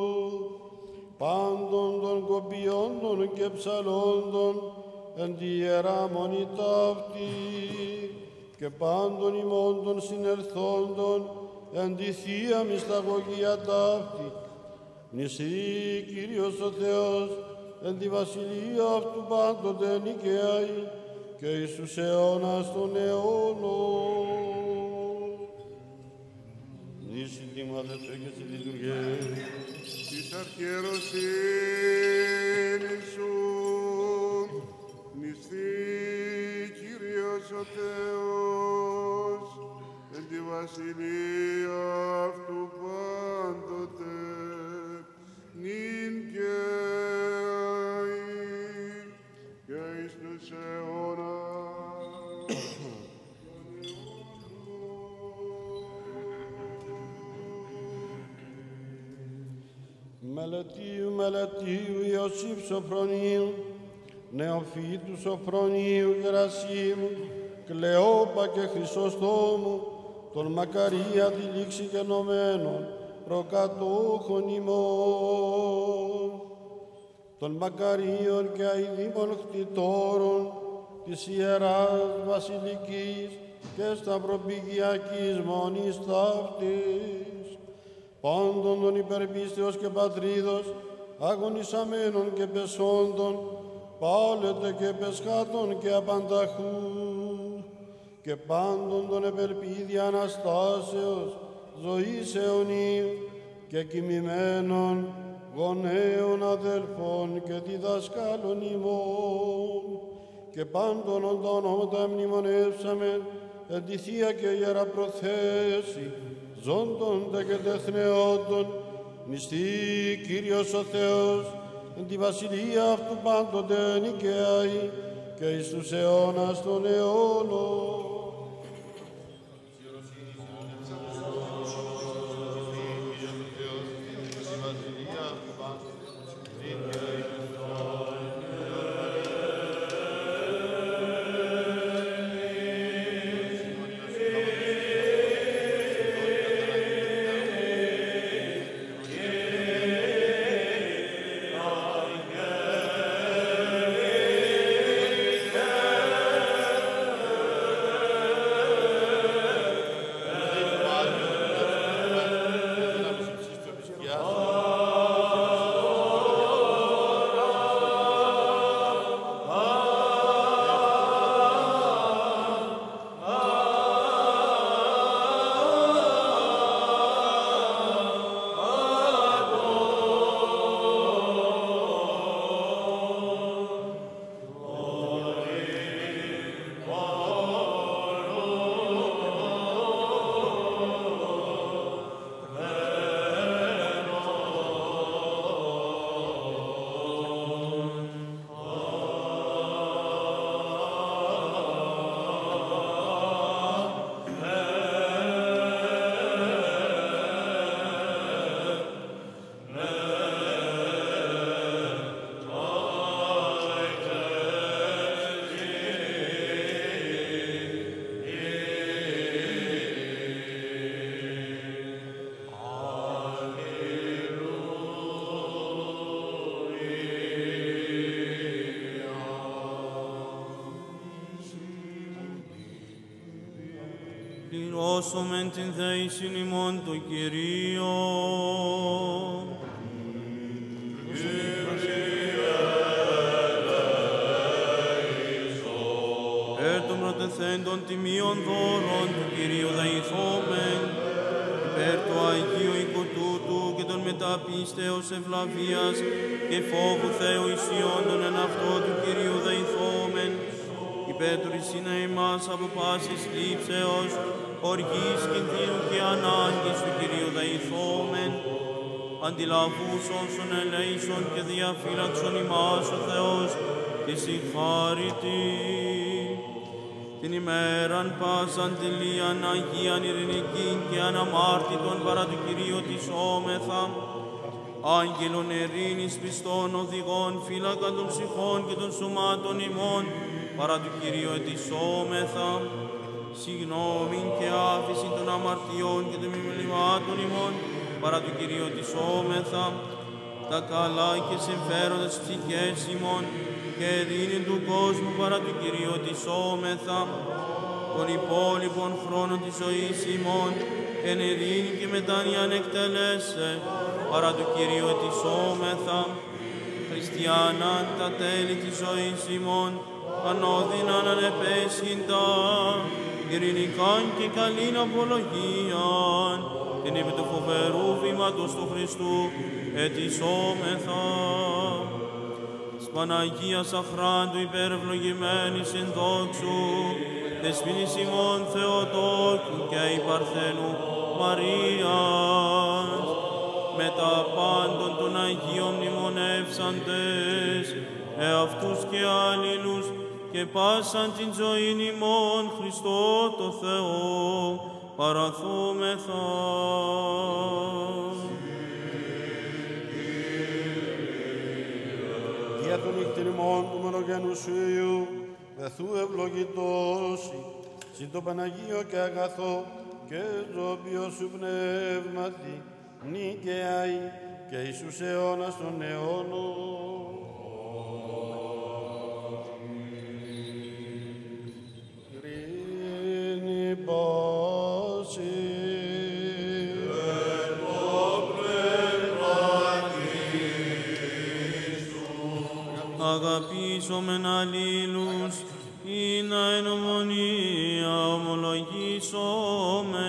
πάντων των κοπιόντων και ψαλόντων εν τη Ιερά Μονή ταύτη και πάντων ημών των συνελθόντων εν τη Θεία Μυσταγωγία ταύτη. Νησί Κύριος ο Θεός εν τη βασιλεία αυτού πάντοτε νικαίη και εις τους αιώνας των αιώνων. Νήσι τιμάδεσαι και σε λειτουργές της αρχιεροσύνης σου, νηστεί Κύριος ο Θεός εν τη βασιλεία αυτού πάντοτε νυν και αεί και εις τους αιώνας. Μελετίου, μελετίου Ιωσήφ Σοφρονίου, Νεοφύτου Σοφρονίου Γερασίμου, Κλεόπα και Χρυσοστόμου, των μακαρία τη λήξη γενομένων, προκατόχων ημών, των μακαρίων και αηδήμων κτητόρων της Ιεράς Βασιλικής και σταυροπηγιακής μονής ταύτης, πάντων των υπερπίστεως και πατρίδος, αγωνισαμένων και πεσόντων, πάλετε και πεσχάτων και απανταχού, και πάντων των επελπίδη Αναστάσεως, ζωής αιωνίου και κοιμημένων γονέων αδελφών και διδασκάλων ημών, και πάντων ον τα ονόματα μνημονεύσαμεν εν τη Θεία και Ιερά Προθέση, ζώντων δε και τεθνεόντων, νηστεί Κύριος ο Θεός, εν τη βασιλεία αυτού πάντοτε νικαίη και εις τους αιώνας των αιώνων. Πληρώσομεν την θέησιν ημών το Κυρίο. Περ των πρωτεθέντων τιμίων δώρων του Κυρίου δεηθόμεν, υπέρ του Αγίου οίκου τούτου και των μεταπίστεως ευλαβίας και φόβου Θεού ισιόντων εν αυτό του Κυρίου δεηθόμεν, υπέρ του ρησίνα ημάς από πάσης λήψεως, οργής, κινδύνου και ανάγκης του Κυρίου δεηθόμεν, αντιλαβούς όσων ελέησον και διαφύλαξον ημάς ο Θεός και συγχάρητη. την ημέραν πάσαν τελείαν Αγίαν ειρηνικήν και αναμάρτητον παρά του Κυρίου της όμεθα, άγγελων ειρήνης πιστών οδηγών, φύλακα των ψυχών και των σωμάτων ημών, παρά του Κυρίου ετισόμεθα, συγγνώμην και άφηση των αμαρτιών και των μιμελημάτων ημών, παρά του Κυρίου ετισόμεθα, τα καλά και συμφέροντες ψυχές ημών και ειρήνη του κόσμου, παρά του Κυρίου ετισόμεθα, των υπόλοιπων χρόνων της ζωής ημών, εν ειρήνη και μετάνοια εκτελέσε, παρά του Κυρίου ετισόμεθα, χριστιανά τα τέλη της ζωής ημών, ανώδυναν ανεπέσχυντα, ειρηνικάν και καλήν απολογίαν, την επί του φοβερού βήματος του Χριστού ετισόμεθα. Της Παναγίας αχράντου υπερευλογημένης εν δόξου, δεσποινής ημών Θεοτόκου και η Παρθένου Μαρίας, με τα πάντων των Αγίων μνημονεύσαντες, εαυτούς και αλλήλους, και πάσαν την ζωήν ημών Χριστό το Θεό παραθούμεθα. Δια των νυχτηριμών του μονογενού σου Υιού, δεθού ευλογητός, συν το Παναγίο και αγαθό και ζώπιο σου πνεύματι, νικαιάι και εις τους αιώνας των αιώνων. Ειρήνη πάση. Αγαπήσομεν αλλήλους, ή να εν ομονία ομολογήσομεν.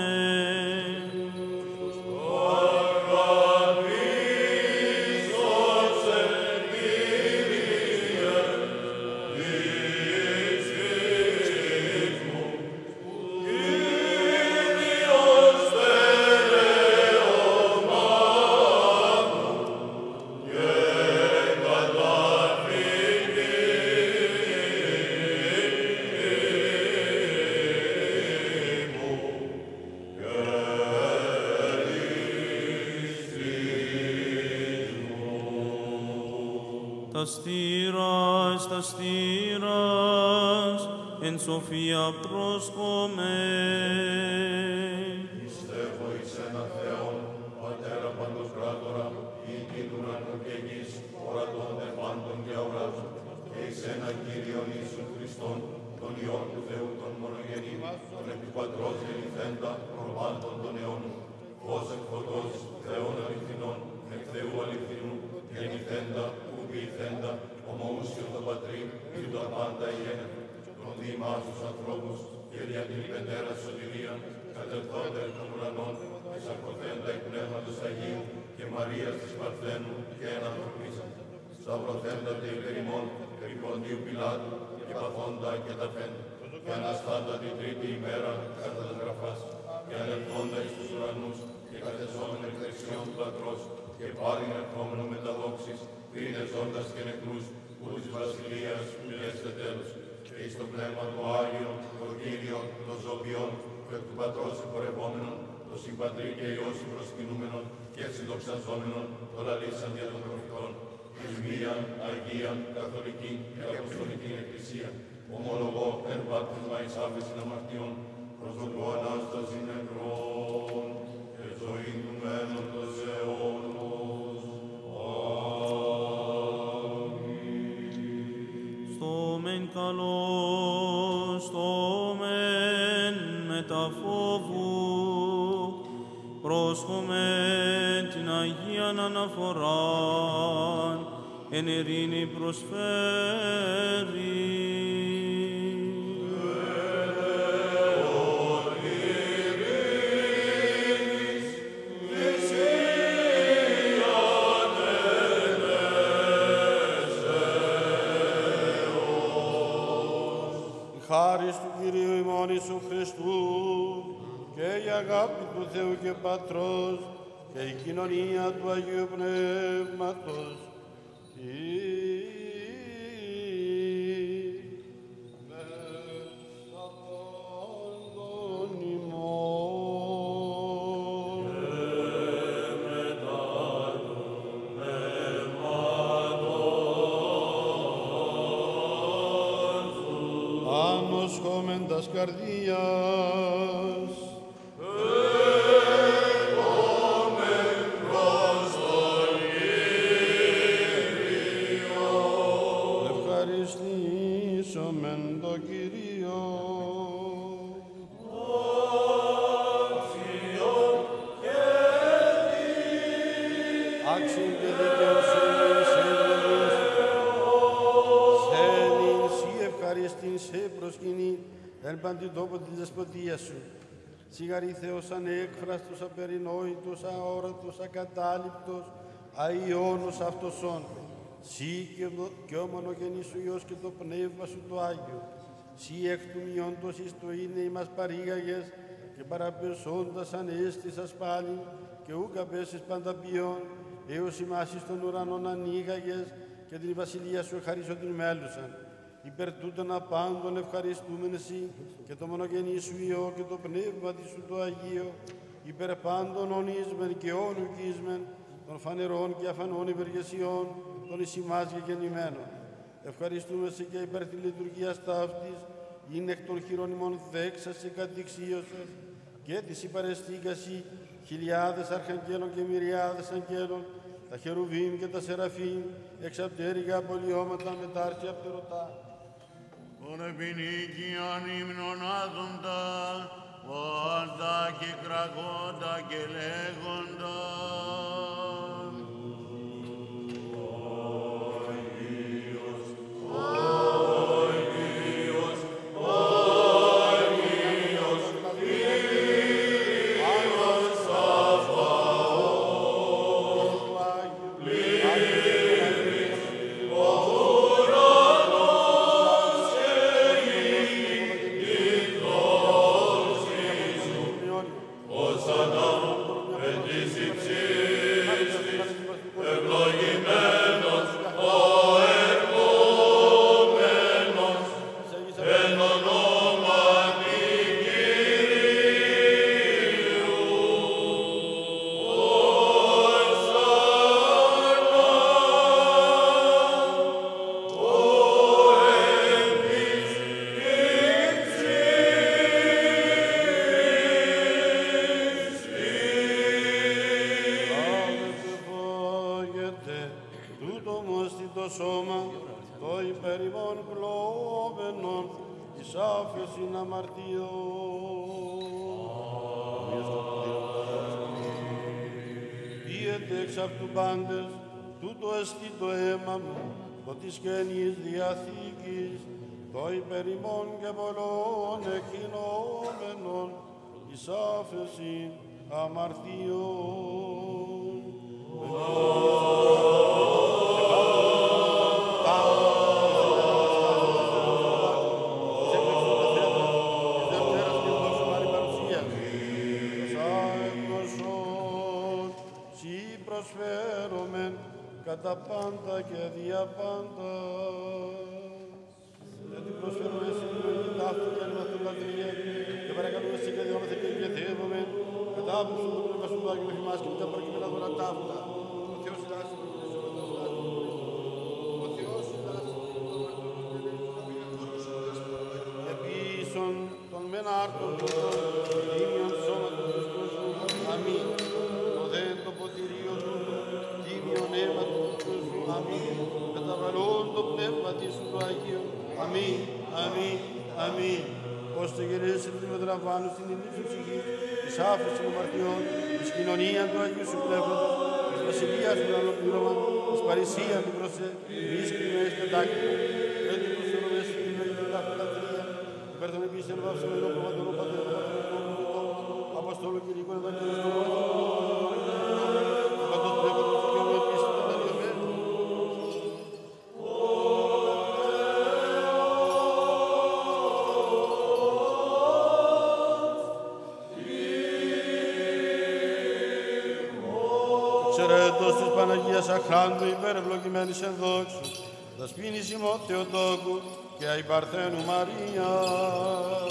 Τα στήρας, τα στήρας, εν σοφία πρόσχομαι. Πιστεύω εις ένα Θεόν, Πατέρα παντός κράτορα, οίκη του ουρανού και γης, ορατών δε πάντων και αουράς, και εις ένα Κύριον Ιησούν Χριστόν, τον Υιόν του Θεού των μονογενή, τον Επιπατρός γεννηθέντα, προπάντων των αιώνων, φως εκ φωτός, Θεόν αληθινών, εκ Θεού αληθινού, γεννηθέντα, ου ποιηθέντα, ομοούσιο το Πατρί, ή τα πάντα γένετο, τον διημάς τους ανθρώπους, και δια την υπεντέρα σωτηρία, κατελθόντα εκ των ουρανών, εισακωθέντα εκ Πνεύματος Αγίου, και Μαρίας της Παρθένου, και ενανθρωπίσαν. Σταυρωθέντα τε υπερ ημών, επί Ποντίου Πιλάτου, και παθόντα και ταφέντα, και αναστάντα την τρίτη ημέρα, κατά τα γραφάς, και ανελθόντα εις τους ουρανούς, και κατεσόμεν εκ δεξιών του Πατρός, και πάλιν ερχόμενο με τα δόξης, πριν εζώντας και νεκρούς, ου της βασιλείας που γέστε τέλος, και εις το πνεύμα το Άγιο, το Κύριο, το Ζωπιόν, που εκ του Πατρός εφορευόμενον, το Συμπατρί και Υιός προσκυνούμενον, και συνδοξαζόμενον, το λαλήσαν δια των προφητών, εις μίαν, Αγίαν, Καθολική και Αποστολική Εκκλησία, ομολογώ εν βάπτισμα εις άφεσιν αμαρτιών, προσδοκώ Ανάσταση νεκρών, και ζωή του μένοντος αιώνος. Στόμεν καλός, στόμεν μετα φόβου, πρόσχομεν την Αγίαν αναφοράν, εν ειρήνη προσφέρει. Χάρις του Κυρίου ημών Ιησού Χριστού και η αγάπη του Θεού και Πατρός και η κοινωνία του Αγίου Πνεύματος η... υποσχόμεν τας καρδίας. Επόμεν προς τον Κύριο. Ευχαριστήσομεν το Κύριο. Άξιον και δικαιοσύνη σε ευλογείς, σε νυν σοι ευχαριστήν σε προσκυνή, εν παντή τόπο της δεσποτείας σου. Σιγαρή Θεός ανέκφραστος, απερινόητος, αόρατος, ακατάληπτος, αϊόνος αυτοσόν. Σύ και ο μονογενής σου Υιός και το Πνεύμα σου το Άγιο. Σύ εκ του μειόντος εις το είναι ημάς παρήγαγες και παραπεσόντας ανέστησας πάλι και ούκα πέσεις πάντα ποιόν, έως ημάς εις των ουρανών ανοίγαγες και την βασιλεία σου εχαρίσω την μέλουσαν. Υπέρ τούτων απάντων ευχαριστούμεν εσύ και το μονογενή σου Υιό και το Πνεύμα της σου το Αγίο, υπέρ πάντων ονείσμεν και όνουκίσμεν των φανερών και αφανών υπεργεσιών των εις ημάς γεννημένων. Ευχαριστούμε σε και υπέρ τη λειτουργία ταύτης, είναι εκ των χειρών ημών δέξασε κατηξίωσες και της υπαρεστήκασι χιλιάδες αρχαγγέλων και μυριάδες αγγέλων, τα χερουβίμ και τα σεραφείμ, εξαπτέρυγα πολιώματα με τα άρτια πτερωτά. Τον επινίκιον ύμνων άδοντα, όντα και κραγόντα και λέγοντα. Της Καινής Διαθήκης, το υπερ ημών και πολλών εκκοινώμενων εις άφεσιν αμαρτιών. Προσφέρομεν κατά πάντα και δια πάντα. Γιατί προσφέρουμε εσύ την οργή ταύτου και ανημαθολατρία και παρακαλούμε εσύ και διόμαστε και εγκαιθεύομαι κατά άποψη του πνεύμα σου του Άγιου Εφημάς και τα προκειμένα δώρα ταύτα. Ο Θεός συντάσσει ο Θεός συντάσσει επίσων των μεν άρτων των τίμιων σώματος Χριστού σου. Αμήν. Το δέν το ποτηρίο του τίμιον αίμα του Χριστού σου. Αμήν. Μεταβαλλόν το πνεύμα της σου του Αγίου. Αμήν. Αμήν. Αμήν. Ως το γεννήσει του μεταλαμβάνου στην ημίσου ψυχή, της άφησης των αμαρτιών, της κοινωνίας του Αγίου σου Πνεύματος, της βασιλείας του αναπλήρωμα, της παρησίας του προσέ, της κρυμαίας κατάκριμα, έτσι που σου ρωτές στην κοινωνική ταυτολατρία, υπέρ των επίσης βαυσαμένων κομματών πατέρων πατέρων Αποστόλου και Λυκών Ευαγγελιστών, του Πατός Πνεύματος και ο επίσης των Αγιωμένων. Ξερέτος της Παναγίας Αχράντου υπερευλογημένης εν δόξου, δασπίνης ημών Θεοτόκου και αϊπαρθένου Μαρίας.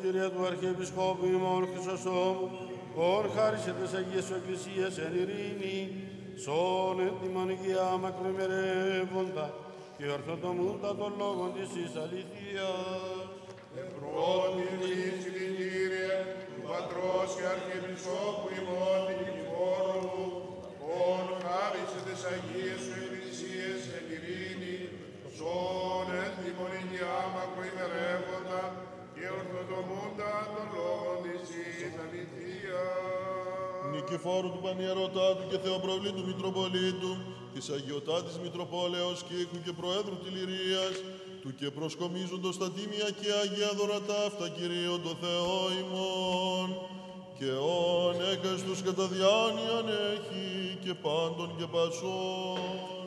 Κύριε του Αρχιεπισκόπου ημών Χρυσοστόμου, ορ χάρισε τες Αγίες σου Εκκλησίες εν ειρήνη, σών έτοιμον υγεία μακροημερεύοντα και ορθοτομούντα των λόγων της εις αληθείας. Εμπρόθυμ λύση την Κύριε, του Πατρός και Αρχιεπισκόπου ημών την Νικηφόρου, ον χάρισε τες Αγίες σου Εκκλησίες εν ειρήνη, σών έτοιμον υγεία μακροημερεύοντα και ορθοτομούντα των λόγων της εις αληθείας. Νικηφόρου του Πανιερωτάτου και Θεοπροβλήτου Μητροπολίτου, της Αγιωτάτης Μητροπόλεως Κήκου και Προέδρου Τηληρίας, του και προσκομίζοντος τα τίμια και Αγία δωρατάφτα Κυρίων το Θεό ημών, και όν έκας τους κατά διάνοιαν έχει και πάντων και πασών.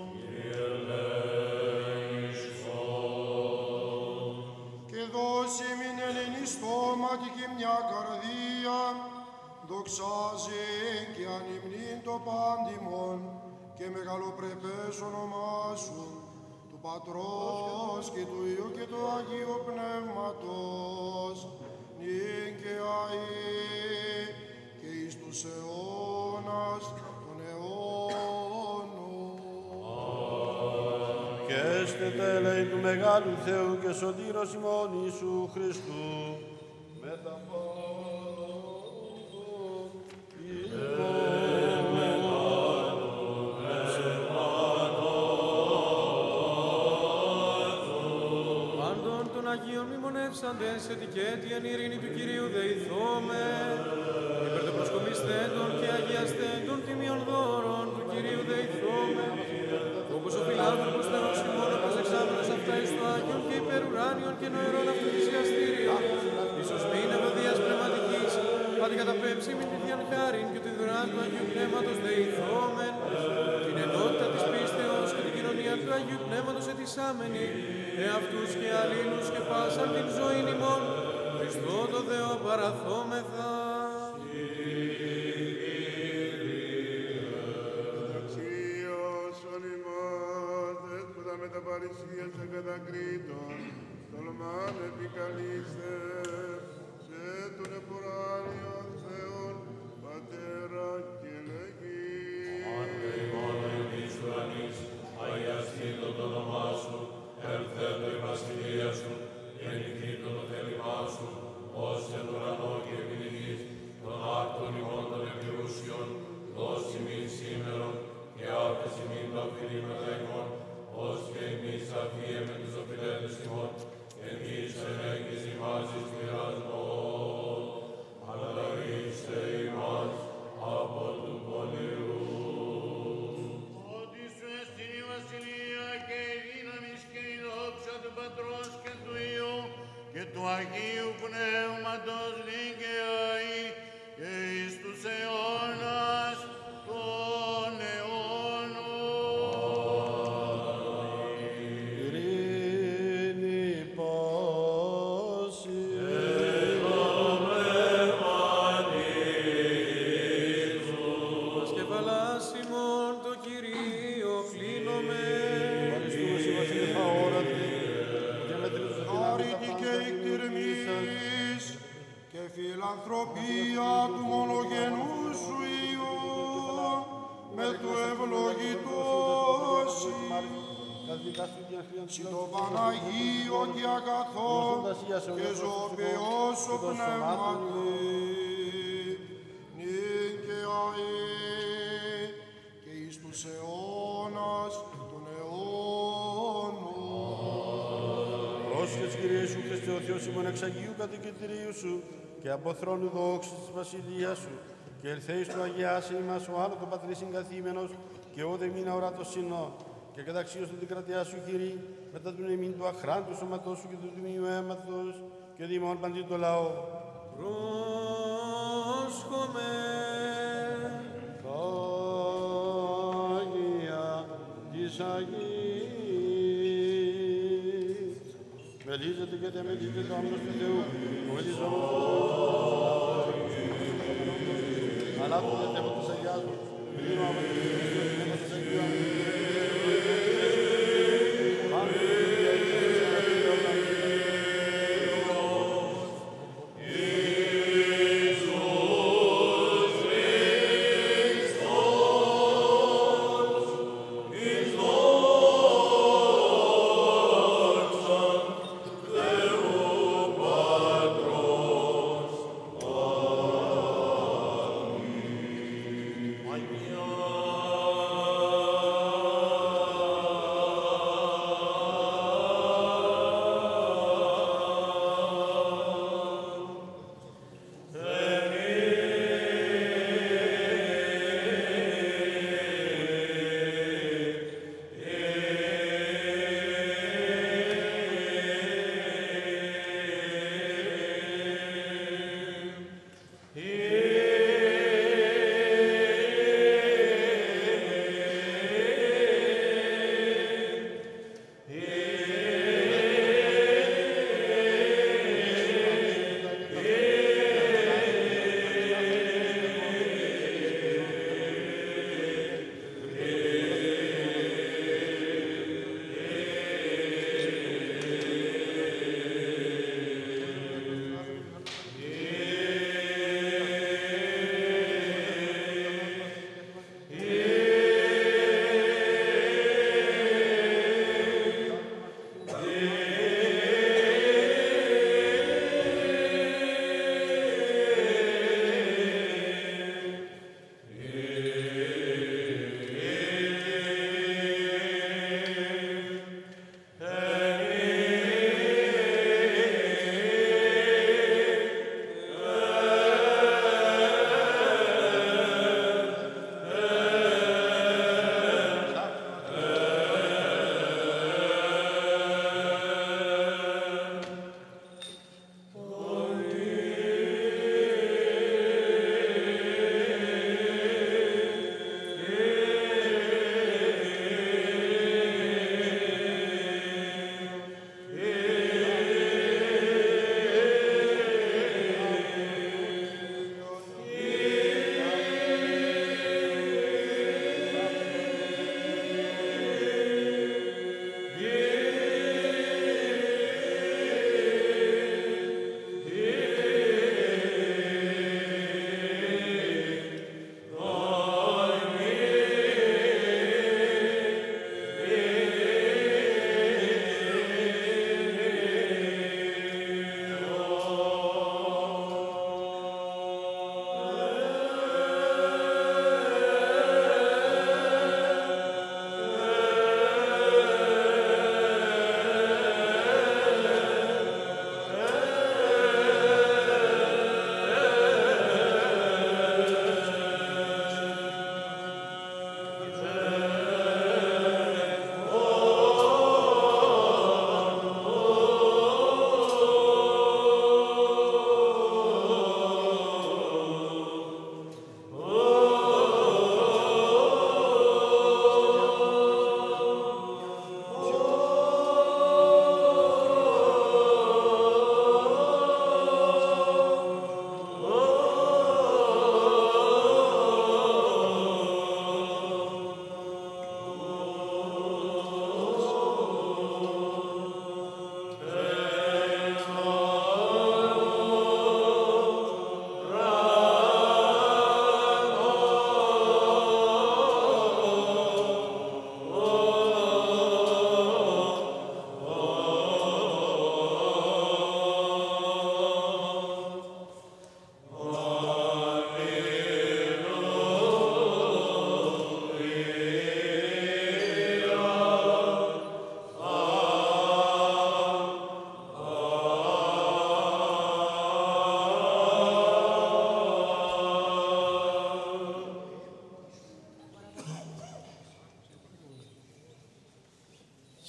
Και δώσει μην Ελληνή στόματι και μια καρδία, δοξάζει και ανυμνήν το πάντιμον και μεγαλοπρεπές όνομά σου, του Πατρός και του Υιού και του Αγίου Πνεύματος, νυν και αεί και εις τους αιώνας των αιώνων. Και έστε τέλεη του Μεγάλου Θεού και Σωτήρος ημών Ιησού Χριστού, με τα Αγίων μνημονεύσαντες ετικέτη εν ειρήνη του Κυρίου δεηθώμε, υπέρ των προσκομισθέντων και αγιαστέντων τιμίων δώρων του Κυρίου δεηθώμε, όπως ο φιλάνθρωπος Θεός ημών ο προσεξάμενος αυτά εις το Άγιον και υπερουράνιον και νοερών αυτοθυσιαστήριων, ίσως μην ευωδίας πνευματικής, πάτη καταπέμψη μην τη θείαν χάριν και τη δωράν του Αγίου Πνεύματος δεηθώμεν, την ενότητα της πίστεως και την κοινωνία του Αγίου Πνεύματος ετισάμενη, εαυτούς και αλλήλους και πάσαν την ζωή ημών, Χριστό το Θεό παραθόμεθα. Δοξίως ον ημάς, δέσποτα με τα παρησίας σε κατακρίτων, τολμάν επικαλείστε σε τον εφοράλιον Θεόν, Πατέρα και Λέγη. Άντε ημών εν της ουρανής, αγιαστήτω το όνομά σου, ελθέτω η βασιλεία σου, γεννηθήτω το θέλημά σου, ως εν ουρανό και επί τη γης, των άκτων ημών των επιούσιων, δώσ' ημίν σήμερον, και άφες ημίν τα οφειλήματα ημών, ως και εμείς αφίεμε τους οφειλέτες ημών, εν εις ενέγγις ημάς εις πειρασμόν, αλλά ρίστε ημάς από του πονηρού. Ότι σου εστιν η βασιλεία και η δύναμις και η δόξα του Πατρός και του Υιού και του Αγίου Πνεύματος νυν και αεί και εις τους αιώνας των αιώνων. ειρήνη πάση. Μας κεφαλάς ημών το Κυρίο κλείνομαι. Ευχαριστούμε σε βασιλεύα όρατη και μετρήσου Χάρητη και εκτιρμής και φιλανθρωπία του μονογενού σου Υιού, με το ευλογητός συν το Παναγίο και αγαθό και ζωοποιός ο πνεύματι, νυν και αεί και εις τους αιώνας των αιώνων. Πρόσχες Κύριε Ιησού Χριστέ ο Θεός ημών εξ Αγίου κατοικητηρίου σου και από θρόνου δόξης της βασιλείας σου και ελθέης του αγιάσε ημάς ο άλλο το πατρί συγκαθήμενος και όδε μήνα ορατός συνό και καταξίως την κρατιά σου Κύριε μετά του εμήν του αχράντου σώματός σου και του τιμίου αίματος και δήμον παντή το λαό. Πρόσχομαι. Τα Αγία της Αγίας μελίζεται και τεμελίζεται το άμνος του Θεού ο μελίζομος του Θεού ανάπτωται τέμο της Αγιάς μου μελίζομαι από την Χριστός τέμο της Αγιάς μου Εις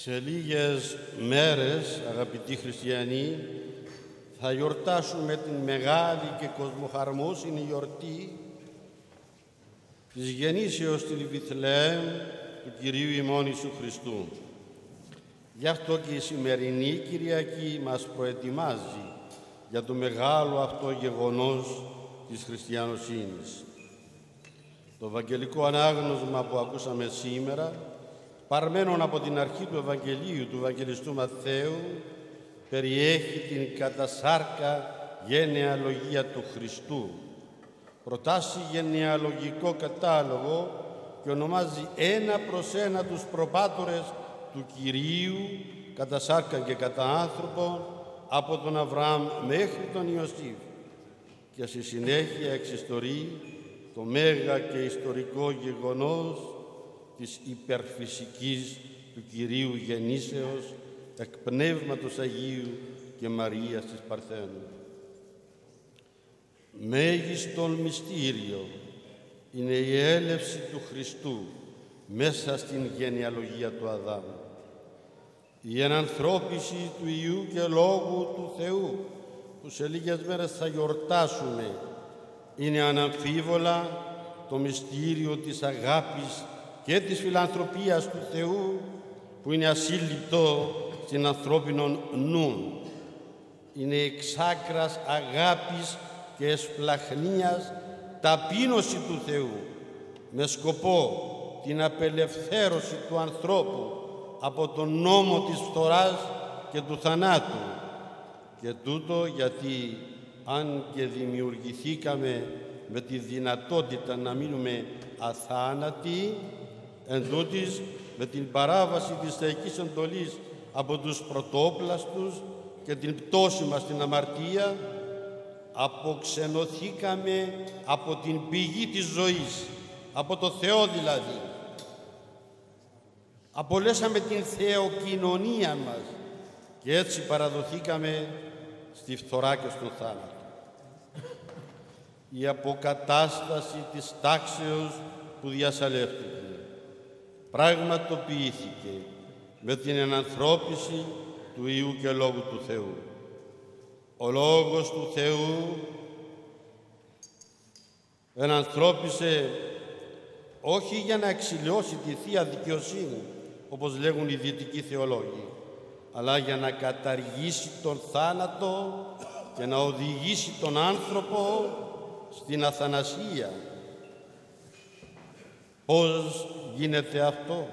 Σε λίγες μέρες, αγαπητοί χριστιανοί, θα γιορτάσουμε την μεγάλη και κοσμοχαρμόσυνη γιορτή της γεννήσεως στη Βιθλεέμ του Κυρίου ημών Ιησού Χριστού. Γι' αυτό και η σημερινή Κυριακή μας προετοιμάζει για το μεγάλο αυτό γεγονός της χριστιανοσύνης. Το Ευαγγελικό ανάγνωσμα που ακούσαμε σήμερα, παρμένον από την αρχή του Ευαγγελίου του Ευαγγελιστού Μαθαίου, περιέχει την κατασάρκα γενεαλογία του Χριστού. Προτάσει γενεαλογικό κατάλογο και ονομάζει ένα προς ένα τους προπάτορες του Κυρίου, κατά σάρκα και κατά άνθρωπο, από τον Αβραάμ μέχρι τον Ιωσήφ, και στη συνέχεια εξιστορεί το μέγα και ιστορικό γεγονός της υπερφυσικής του Κυρίου γεννήσεως εκ Πνεύματος Αγίου και Μαρίας της Παρθένου. Μέγιστον μυστήριο είναι η έλευση του Χριστού μέσα στην γενεαλογία του Αδάμ. Η ενανθρώπιση του Υιού και Λόγου του Θεού, που σε λίγες μέρες θα γιορτάσουμε, είναι αναμφίβολα το μυστήριο της αγάπης και της φιλανθρωπίας του Θεού, που είναι ασύλληπτο στην ανθρώπινον νου. Είναι εξάκρας αγάπης και εσπλαχνίας ταπείνωση του Θεού, με σκοπό την απελευθέρωση του ανθρώπου από τον νόμο της φθοράς και του θανάτου. Και τούτο γιατί, αν και δημιουργηθήκαμε με τη δυνατότητα να μείνουμε αθάνατοι, εν τούτοις, με την παράβαση της θεϊκής εντολής από τους πρωτόπλαστους και την πτώση μας στην αμαρτία, αποξενωθήκαμε από την πηγή της ζωής, από το Θεό δηλαδή. Απολέσαμε την θεοκοινωνία μας και έτσι παραδοθήκαμε στη φθορά και στον θάνατο. Η αποκατάσταση της τάξεως που διασαλεύτηκε πραγματοποιήθηκε με την ενανθρώπιση του Υιού και Λόγου του Θεού. Ο Λόγος του Θεού ενανθρώπισε όχι για να εξηλαιώσει τη Θεία Δικαιοσύνη, όπως λέγουν οι δυτικοί θεολόγοι, αλλά για να καταργήσει τον θάνατο και να οδηγήσει τον άνθρωπο στην αθανασία. Πώς γίνεται αυτό?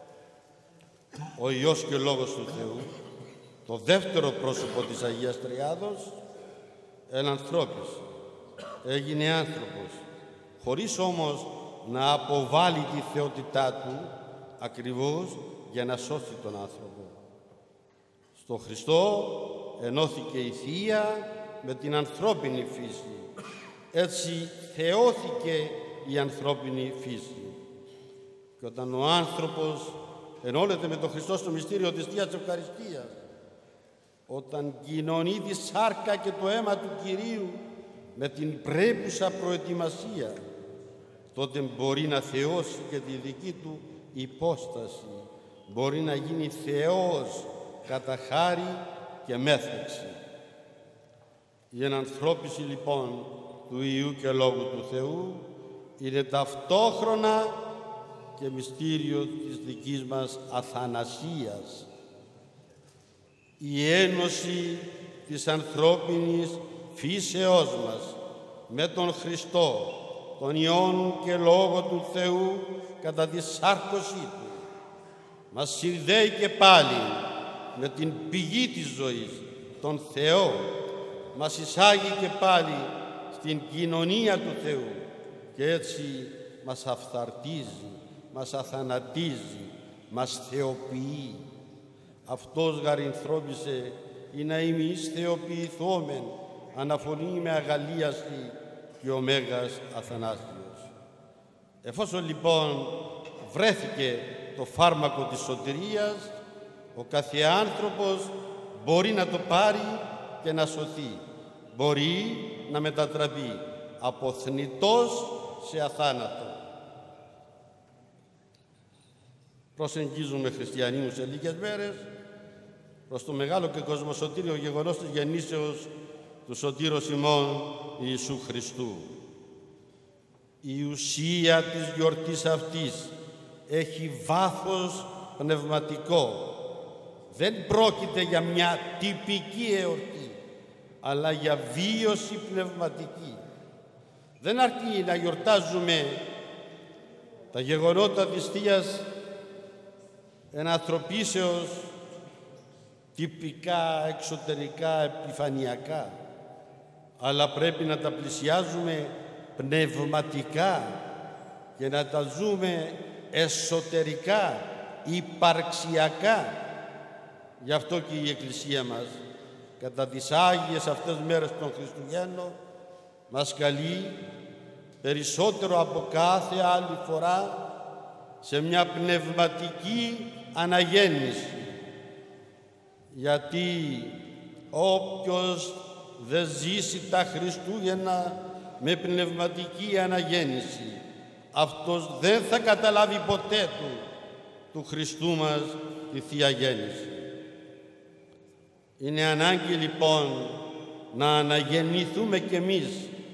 Ο Υιός και Λόγος του Θεού, το δεύτερο πρόσωπο της Αγίας Τριάδος, ενανθρώπισε, έγινε άνθρωπος, χωρίς όμως να αποβάλει τη θεότητά του, ακριβώς για να σώσει τον άνθρωπο. Στο Χριστό ενώθηκε η Θεία με την ανθρώπινη φύση. Έτσι θεώθηκε η ανθρώπινη φύση. Και όταν ο άνθρωπος ενώνεται με τον Χριστό στο μυστήριο της Θείας Ευχαριστίας, όταν κοινωνεί τη σάρκα και το αίμα του Κυρίου με την πρέπουσα προετοιμασία, τότε μπορεί να θεώσει και τη δική του υπόσταση. Μπορεί να γίνει Θεός κατά χάρη και μέθεξη. Η ενανθρώπιση λοιπόν του Υιού και Λόγου του Θεού είναι ταυτόχρονα και μυστήριο της δικής μας αθανασίας. Η ένωση της ανθρώπινης φύσεώς μας με τον Χριστό, τον Υιόν και Λόγο του Θεού κατά τη σάρκωσή Του, μας συνδέει και πάλι με την πηγή της ζωής, τον Θεό, μας εισάγει και πάλι στην κοινωνία του Θεού και έτσι μας αφθαρτίζει, μας αθανατίζει, μας θεοποιεί. Αυτός γαρινθρώπισε ή να ημείς θεοποιηθόμεν, αναφωνεί με αγαλίαση και ο Μέγας Αθανάσιος. Εφόσον λοιπόν βρέθηκε το φάρμακο της σωτηρίας, ο κάθε άνθρωπος μπορεί να το πάρει και να σωθεί. Μπορεί να μετατραπεί από θνητός σε αθάνατο. προσεγγίζουμε χριστιανοί σε λίγες μέρες προς το μεγάλο και κοσμοσωτήριο γεγονός της γεννήσεως του Σωτήρος ημών Ιησού Χριστού. Η ουσία της γιορτής αυτής έχει βάθος πνευματικό. Δεν πρόκειται για μια τυπική εορτή, αλλά για βίωση πνευματική. Δεν αρκεί να γιορτάζουμε τα γεγονότα της Θείας ενανθρωπίσεως τυπικά, εξωτερικά, επιφανειακά, αλλά πρέπει να τα πλησιάζουμε πνευματικά και να τα ζούμε εσωτερικά, υπαρξιακά. Γι' αυτό και η Εκκλησία μας, κατά τις Άγιες αυτές μέρες των Χριστουγέννων, μας καλεί περισσότερο από κάθε άλλη φορά σε μια πνευματική αναγέννηση. Γιατί όποιος δεν ζήσει τα Χριστούγεννα με πνευματική αναγέννηση, αυτός δεν θα καταλάβει ποτέ του του Χριστού μας τη Θεία Γέννηση. Είναι ανάγκη λοιπόν να αναγεννηθούμε κι εμείς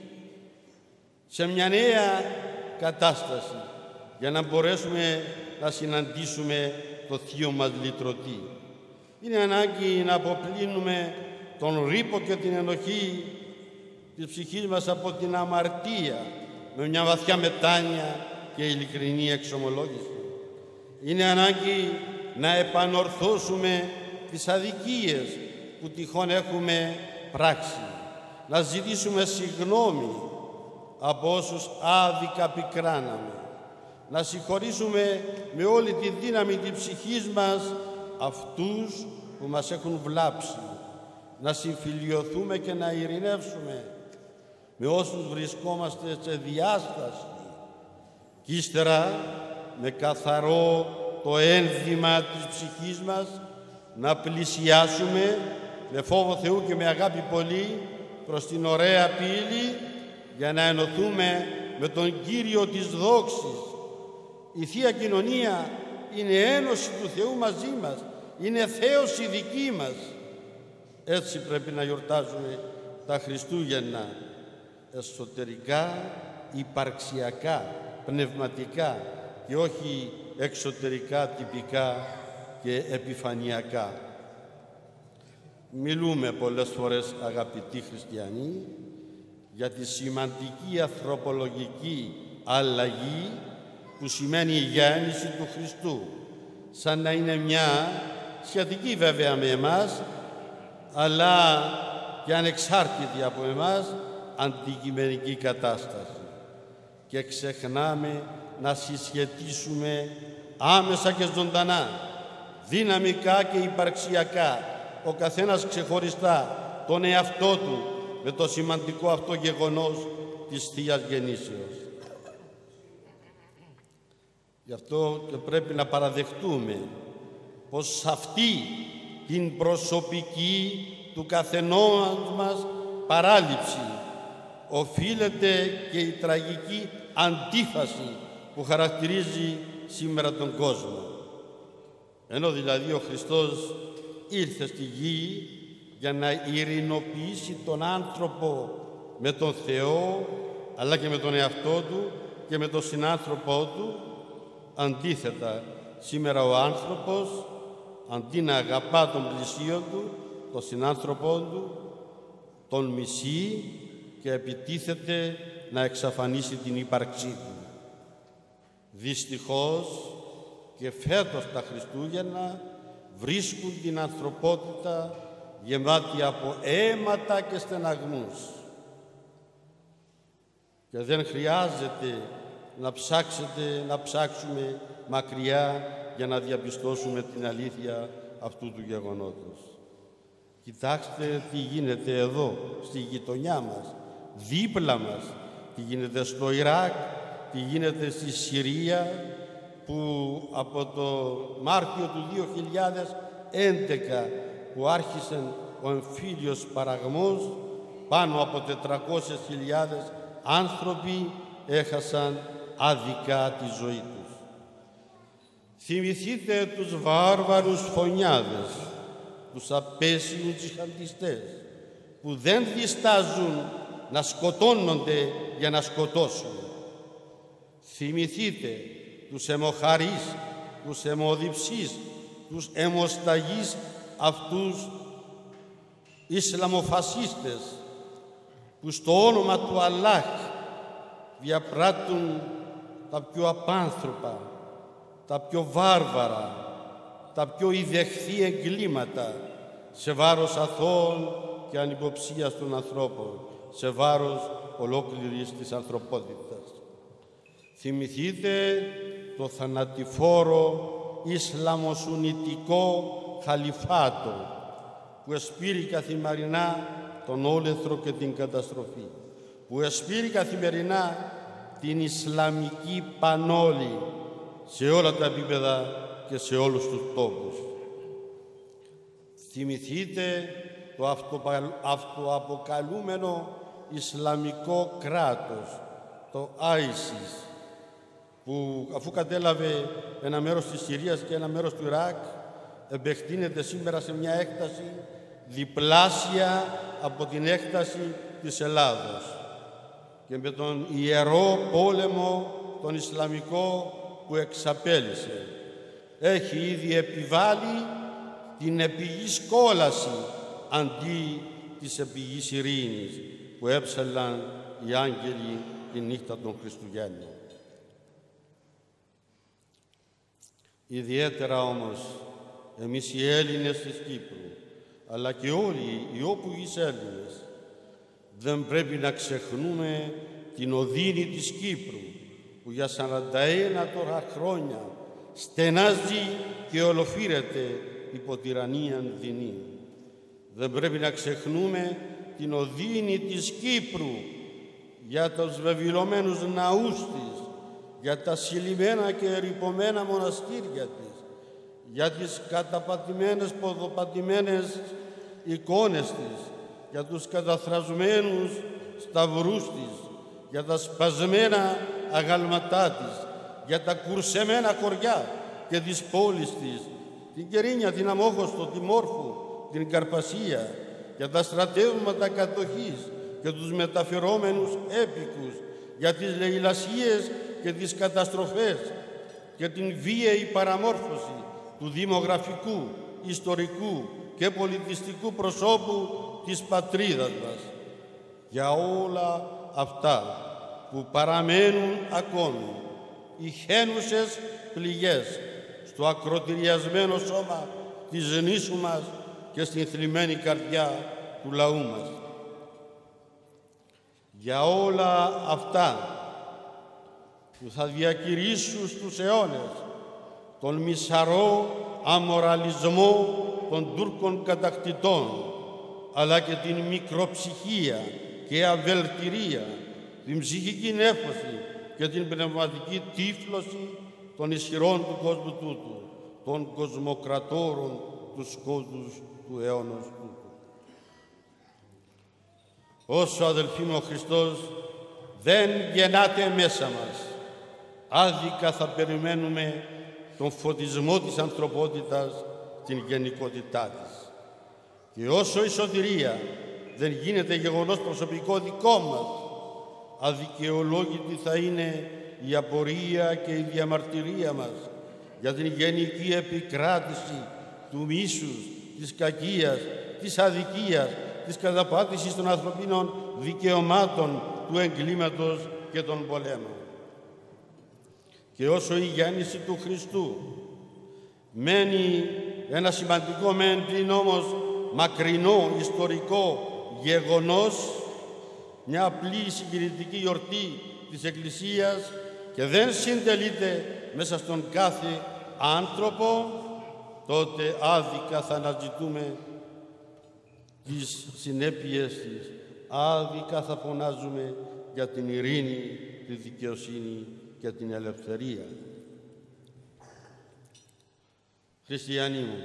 σε μια νέα κατάσταση για να μπορέσουμε να συναντήσουμε το Θείο μας Λυτρωτή. Είναι ανάγκη να αποπλύνουμε τον ρύπο και την ενοχή της ψυχής μας από την αμαρτία με μια βαθιά μετάνοια και ειλικρινή εξομολόγηση. Είναι ανάγκη να επανορθώσουμε τις αδικίες που τυχόν έχουμε πράξει, να ζητήσουμε συγγνώμη από όσους άδικα πικράναμε, να συγχωρήσουμε με όλη τη δύναμη της ψυχής μας αυτούς που μας έχουν βλάψει, να συμφιλιωθούμε και να ειρηνεύσουμε με όσους βρισκόμαστε σε διάσταση και ύστερα με καθαρό το ένδυμα της ψυχής μας να πλησιάσουμε με φόβο Θεού και με αγάπη πολύ προς την ωραία πύλη για να ενωθούμε με τον Κύριο της δόξης. Η Θεία Κοινωνία είναι ένωση του Θεού μαζί μας, είναι θέωση δική μας. Έτσι πρέπει να γιορτάζουμε τα Χριστούγεννα, εσωτερικά, υπαρξιακά, πνευματικά και όχι εξωτερικά, τυπικά και επιφανειακά. Μιλούμε πολλές φορές, αγαπητοί χριστιανοί, για τη σημαντική ανθρωπολογική αλλαγή που σημαίνει η γέννηση του Χριστού, σαν να είναι μια σχετική βέβαια με εμάς, αλλά και ανεξάρτητη από εμάς αντικειμενική κατάσταση. Και ξεχνάμε να συσχετίσουμε άμεσα και ζωντανά, δυναμικά και υπαρξιακά, ο καθένας ξεχωριστά τον εαυτό του με το σημαντικό αυτό γεγονός της Θείας Γεννήσεως. Γι' αυτό και πρέπει να παραδεχτούμε πως σε αυτή την προσωπική του καθενός μας παράληψη οφείλεται και η τραγική αντίφαση που χαρακτηρίζει σήμερα τον κόσμο. Ενώ δηλαδή ο Χριστός ήρθε στη γη για να ειρηνοποιήσει τον άνθρωπο με τον Θεό, αλλά και με τον εαυτό του και με τον συνάνθρωπό του, αντίθετα σήμερα ο άνθρωπος αντί να αγαπά τον πλησίον του, τον συνάνθρωπό του, τον μισεί και επιτίθεται να εξαφανίσει την ύπαρξή του. Δυστυχώς και φέτος τα Χριστούγεννα βρίσκουν την ανθρωπότητα γεμάτη από αίματα και στεναγμούς. Και δεν χρειάζεται να ψάξετε, να ψάξουμε μακριά για να διαπιστώσουμε την αλήθεια αυτού του γεγονότος. Κοιτάξτε τι γίνεται εδώ, στη γειτονιά μας, δίπλα μας, τι γίνεται στο Ιράκ, τι γίνεται στη Συρία, που από το Μάρτιο του δύο χιλιάδες έντεκα που άρχισε ο εμφύλιος παραγμός, πάνω από τετρακόσιες χιλιάδες άνθρωποι έχασαν άδικα τη ζωή τους. Θυμηθείτε τους βάρβαρους φωνιάδες, τους απέσιους τζιχαντιστές, που δεν διστάζουν να σκοτώνονται για να σκοτώσουν. Θυμηθείτε τους αιμοχαρείς, τους αιμοδιψείς, τους αιμοσταγείς αυτούς Ισλαμοφασίστες, που στο όνομα του Αλλάχ διαπράττουν τα πιο απάνθρωπα, τα πιο βάρβαρα, τα πιο ιδεχθή εγκλήματα σε βάρος αθώων και ανυποψίαστων ανθρώπων, σε βάρος ολόκληρης της ανθρωπότητας. Θυμηθείτε το θανατηφόρο Ισλαμοσουννιτικό χαλιφάτο που εσπείρει καθημερινά τον όλεθρο και την καταστροφή, που εσπείρει καθημερινά την Ισλαμική πανόλη σε όλα τα επίπεδα και σε όλους τους τόπους. Θυμηθείτε το αυτοαποκαλούμενο Ισλαμικό κράτος, το άισις, που αφού κατέλαβε ένα μέρος της Συρίας και ένα μέρος του Ιράκ, επεκτείνεται σήμερα σε μια έκταση διπλάσια από την έκταση της Ελλάδος. Και με τον ιερό πόλεμο, τον Ισλαμικό που εξαπέλυσε, έχει ήδη επιβάλει την επιγής κόλαση αντί της επιγής ειρήνης που έψαλαν οι άγγελοι τη νύχτα των Χριστουγέννων. Ιδιαίτερα όμως εμείς οι Έλληνες της Κύπρου, αλλά και όλοι οι όπουργοι Έλληνες, δεν πρέπει να ξεχνούμε την οδύνη της Κύπρου, που για σαράντα ένα τώρα χρόνια στενάζει και ολοφύρεται υπό τυραννία δεινή. Δεν πρέπει να ξεχνούμε την οδύνη της Κύπρου για τους βεβηλωμένους ναούς της, για τα συλλημμένα και ερειπωμένα μοναστήρια της, για τις καταπατημένες, ποδοπατημένες εικόνες της, για τους καταθρασμένους σταυρούς της, για τα σπασμένα αγαλματά της, για τα κουρσεμένα χωριά και της πόλης της, την Κερίνια, την Αμόχωστο, τη Μόρφου, την Καρπασία, για τα στρατεύματα κατοχής και τους μεταφερόμενους έπικους, για τις λαιλασίες και τις καταστροφές και την βίαιη παραμόρφωση του δημογραφικού, ιστορικού και πολιτιστικού προσώπου της πατρίδας μας. Για όλα αυτά που παραμένουν ακόμη οι χαίνουσες πληγές στο ακροτηριασμένο σώμα της νήσου μας και στην θλιμμένη καρδιά του λαού μας. Για όλα αυτά που θα διακηρύσουν στους αιώνες τον μισαρό αμοραλισμό των Τούρκων κατακτητών, αλλά και την μικροψυχία και αβελτηρία, την ψυχική νέφωση και την πνευματική τύφλωση των ισχυρών του κόσμου τούτου, των κοσμοκρατόρων τους κόσμους του αιώνος τούτου. Όσο, αδελφοί μου, ο Χριστός δεν γεννάται μέσα μας, άδικα θα περιμένουμε τον φωτισμό της ανθρωπότητας στην γενικότητά της. Και όσο η σωτηρία δεν γίνεται γεγονός προσωπικό δικό μας, αδικαιολόγητη θα είναι η απορία και η διαμαρτυρία μας για την γενική επικράτηση του μίσους, της κακίας, της αδικίας, της καταπάτησης των ανθρωπίνων δικαιωμάτων, του εγκλήματος και των πολέμων. Και όσο η γέννηση του Χριστού μένει ένα σημαντικό μεν πλην όμως μακρινό ιστορικό γεγονός, μια απλή συγκινητική γιορτή της Εκκλησίας και δεν συντελείται μέσα στον κάθε άνθρωπο, τότε άδικα θα αναζητούμε τις συνέπειες της. Άδικα θα φωνάζουμε για την ειρήνη, τη δικαιοσύνη και την ελευθερία. Χριστιανοί μου,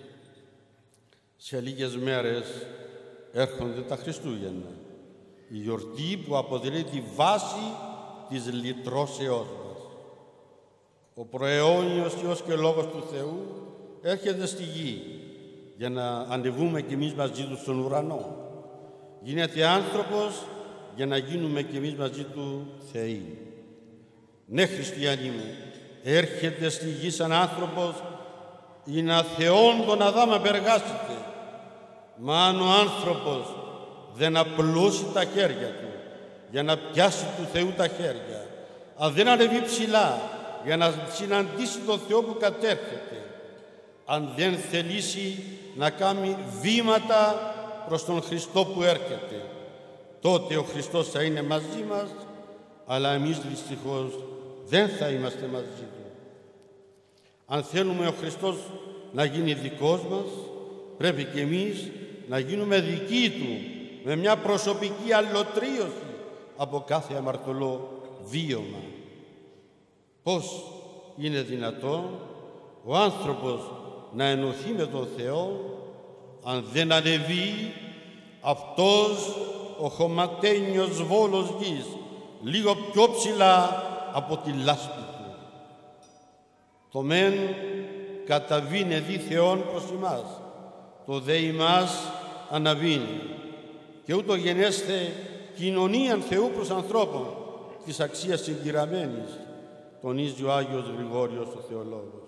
σε λίγες μέρες έρχονται τα Χριστούγεννα, η γιορτή που αποτελεί τη βάση της λυτρώσεώς μας. Ο προαιώνιος Υιός και Λόγος του Θεού έρχεται στη γη για να ανεβούμε κι εμείς μαζί Του στον ουρανό. Γίνεται άνθρωπος για να γίνουμε κι εμείς μαζί Του Θεοί. Ναι, χριστιανοί μου, έρχεται στη γη σαν άνθρωπος ή να Θεόν τον Αδάμ απεργάσετε. Μα αν ο άνθρωπος δεν απλώσει τα χέρια του για να πιάσει του Θεού τα χέρια, αν δεν ανεβεί ψηλά για να συναντήσει τον Θεό που κατέρχεται, αν δεν θελήσει να κάνει βήματα προς τον Χριστό που έρχεται, τότε ο Χριστός θα είναι μαζί μας, αλλά εμείς δυστυχώς δεν θα είμαστε μαζί Του. Αν θέλουμε ο Χριστός να γίνει δικός μας, πρέπει και εμείς να γίνουμε δικοί Του, με μια προσωπική αλλοτρίωση από κάθε αμαρτωλό βίωμα. Πώς είναι δυνατόν ο άνθρωπος να ενωθεί με τον Θεό αν δεν ανεβεί αυτός ο χωματένιος βόλος γης λίγο πιο ψηλά από τη λάσπη του? Το μεν καταβήνε δι Θεόν προς ημάς, το δε ημάς αναβήνει, και ούτω γενέστε κοινωνίαν Θεού προς ανθρώπων της αξίας συγκυραμένης, τονίζει ο Άγιος Γρηγόριος ο Θεολόγος.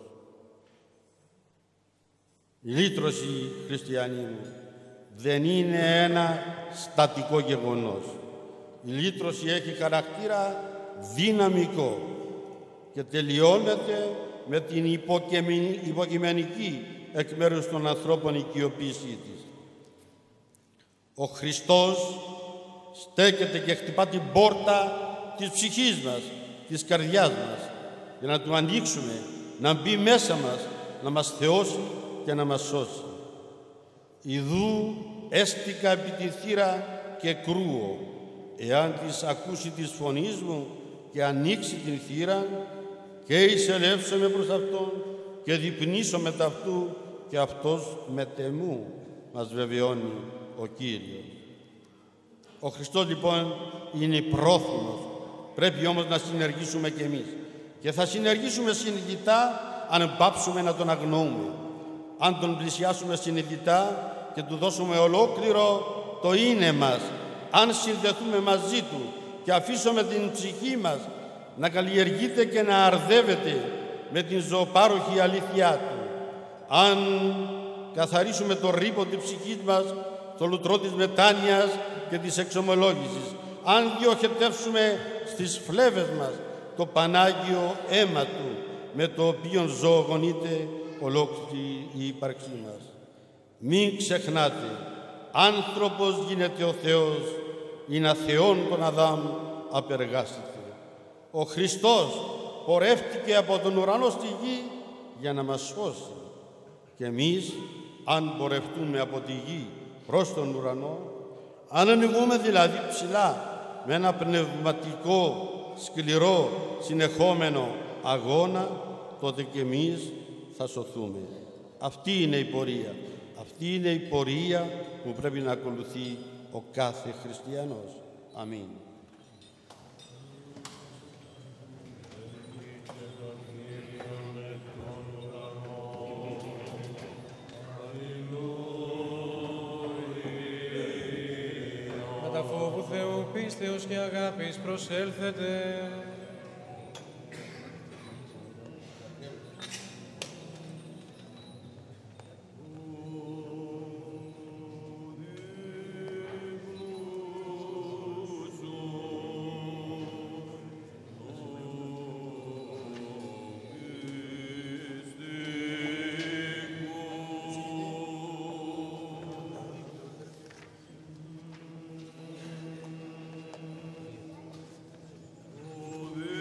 Η λύτρωση, χριστιανοί μου, δεν είναι ένα στατικό γεγονός. Η λύτρωση έχει χαρακτήρα δυναμικό και τελειώνεται με την υποκειμενική εκ μέρους των ανθρώπων οικειοποίησή της. Ο Χριστός στέκεται και χτυπά την πόρτα της ψυχής μας, της καρδιάς μας, για να Του ανοίξουμε, να μπει μέσα μας, να μας θεώσει και να μας σώσει. Ιδού έστικα επί τη θύρα και κρούω, εάν της ακούσει της φωνής μου και ανοίξει την θύρα, και εισελεύσομαι προς Αυτόν και διπνήσω με ταυτού και Αυτός με τεμού, μας βεβαιώνει ο Κύριος. Ο Χριστός λοιπόν είναι πρόθυμος, πρέπει όμως να συνεργήσουμε κι εμείς, και θα συνεργήσουμε συνειδητά αν πάψουμε να Τον αγνοούμε, αν Τον πλησιάσουμε συνειδητά και Του δώσουμε ολόκληρο το είναι μας, αν συνδεθούμε μαζί Του και αφήσουμε την ψυχή μας να καλλιεργείται και να αρδεύεται με την ζωοπάροχη αλήθειά Του, αν καθαρίσουμε το ρήπο της ψυχής μας, το λουτρό της μετάνοιας και της εξομολόγησης, αν διοχετεύσουμε στις φλέβες μας το Πανάγιο αίμα Του, με το οποίο ζωογονείται ολόκληρη η ύπαρξή μας. Μην ξεχνάτε, άνθρωπος γίνεται ο Θεός, είναι Θεόν τον Αδάμ απεργάστηκε. Ο Χριστός πορεύτηκε από τον ουρανό στη γη για να μας σώσει. Και εμείς, αν πορευτούμε από τη γη προς τον ουρανό, αν ανοιγούμε δηλαδή ψηλά με ένα πνευματικό, σκληρό, συνεχόμενο αγώνα, τότε και εμείς θα σωθούμε. Αυτή είναι η πορεία. Αυτή είναι η πορεία που πρέπει να ακολουθεί ο κάθε χριστιανός. Αμήν. Κατά φόβου Θεού, πίστεως και αγάπης προσέλθετε. Οδε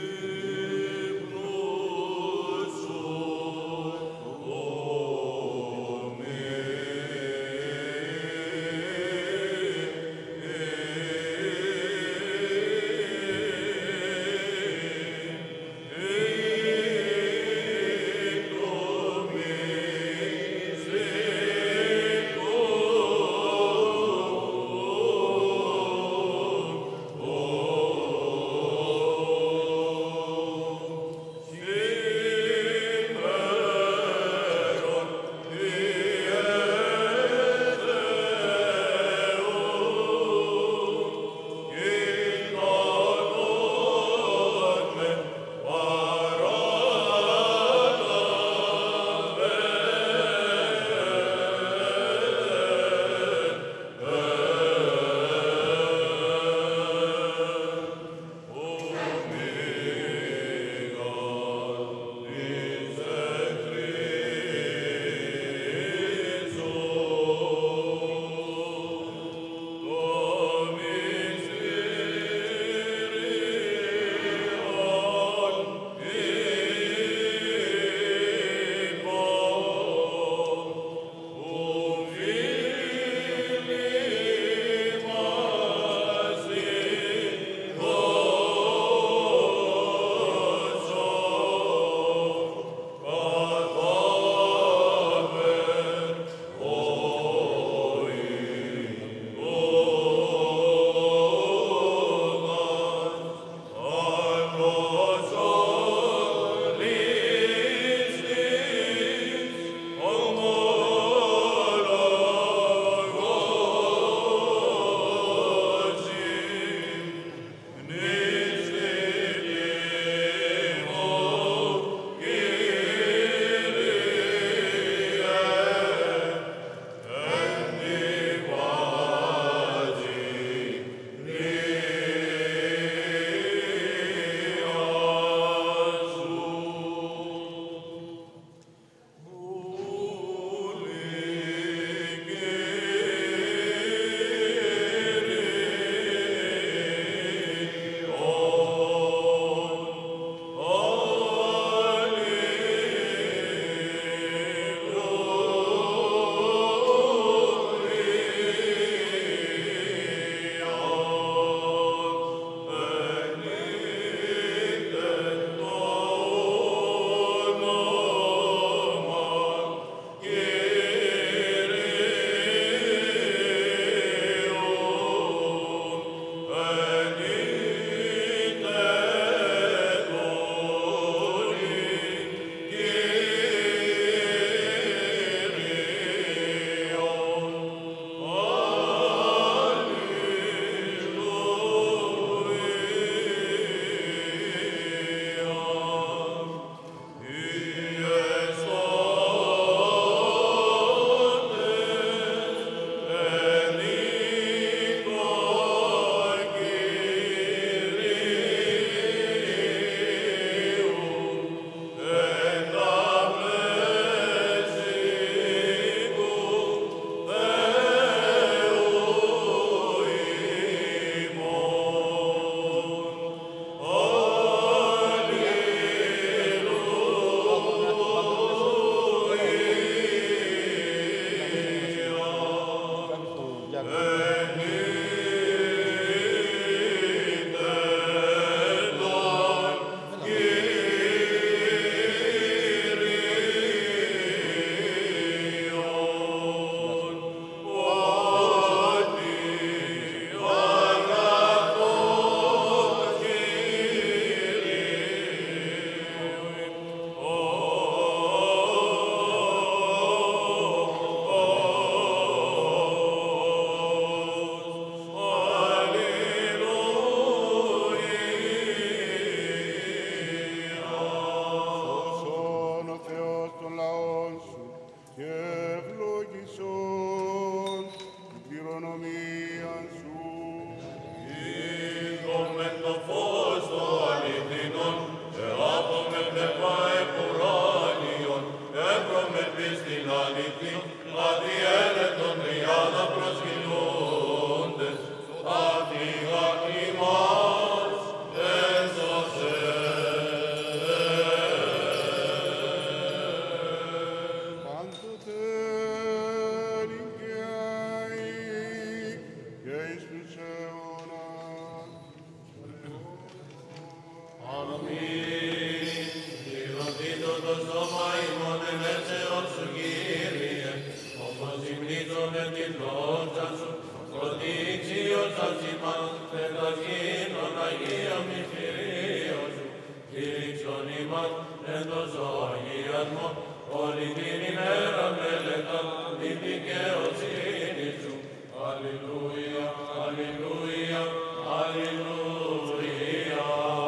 ημάς εν το ζωγιασμό, όλη την ημέρα μελετά την δικαιοσύνη σου. Αλληλούια, αλληλούια, αλληλούια.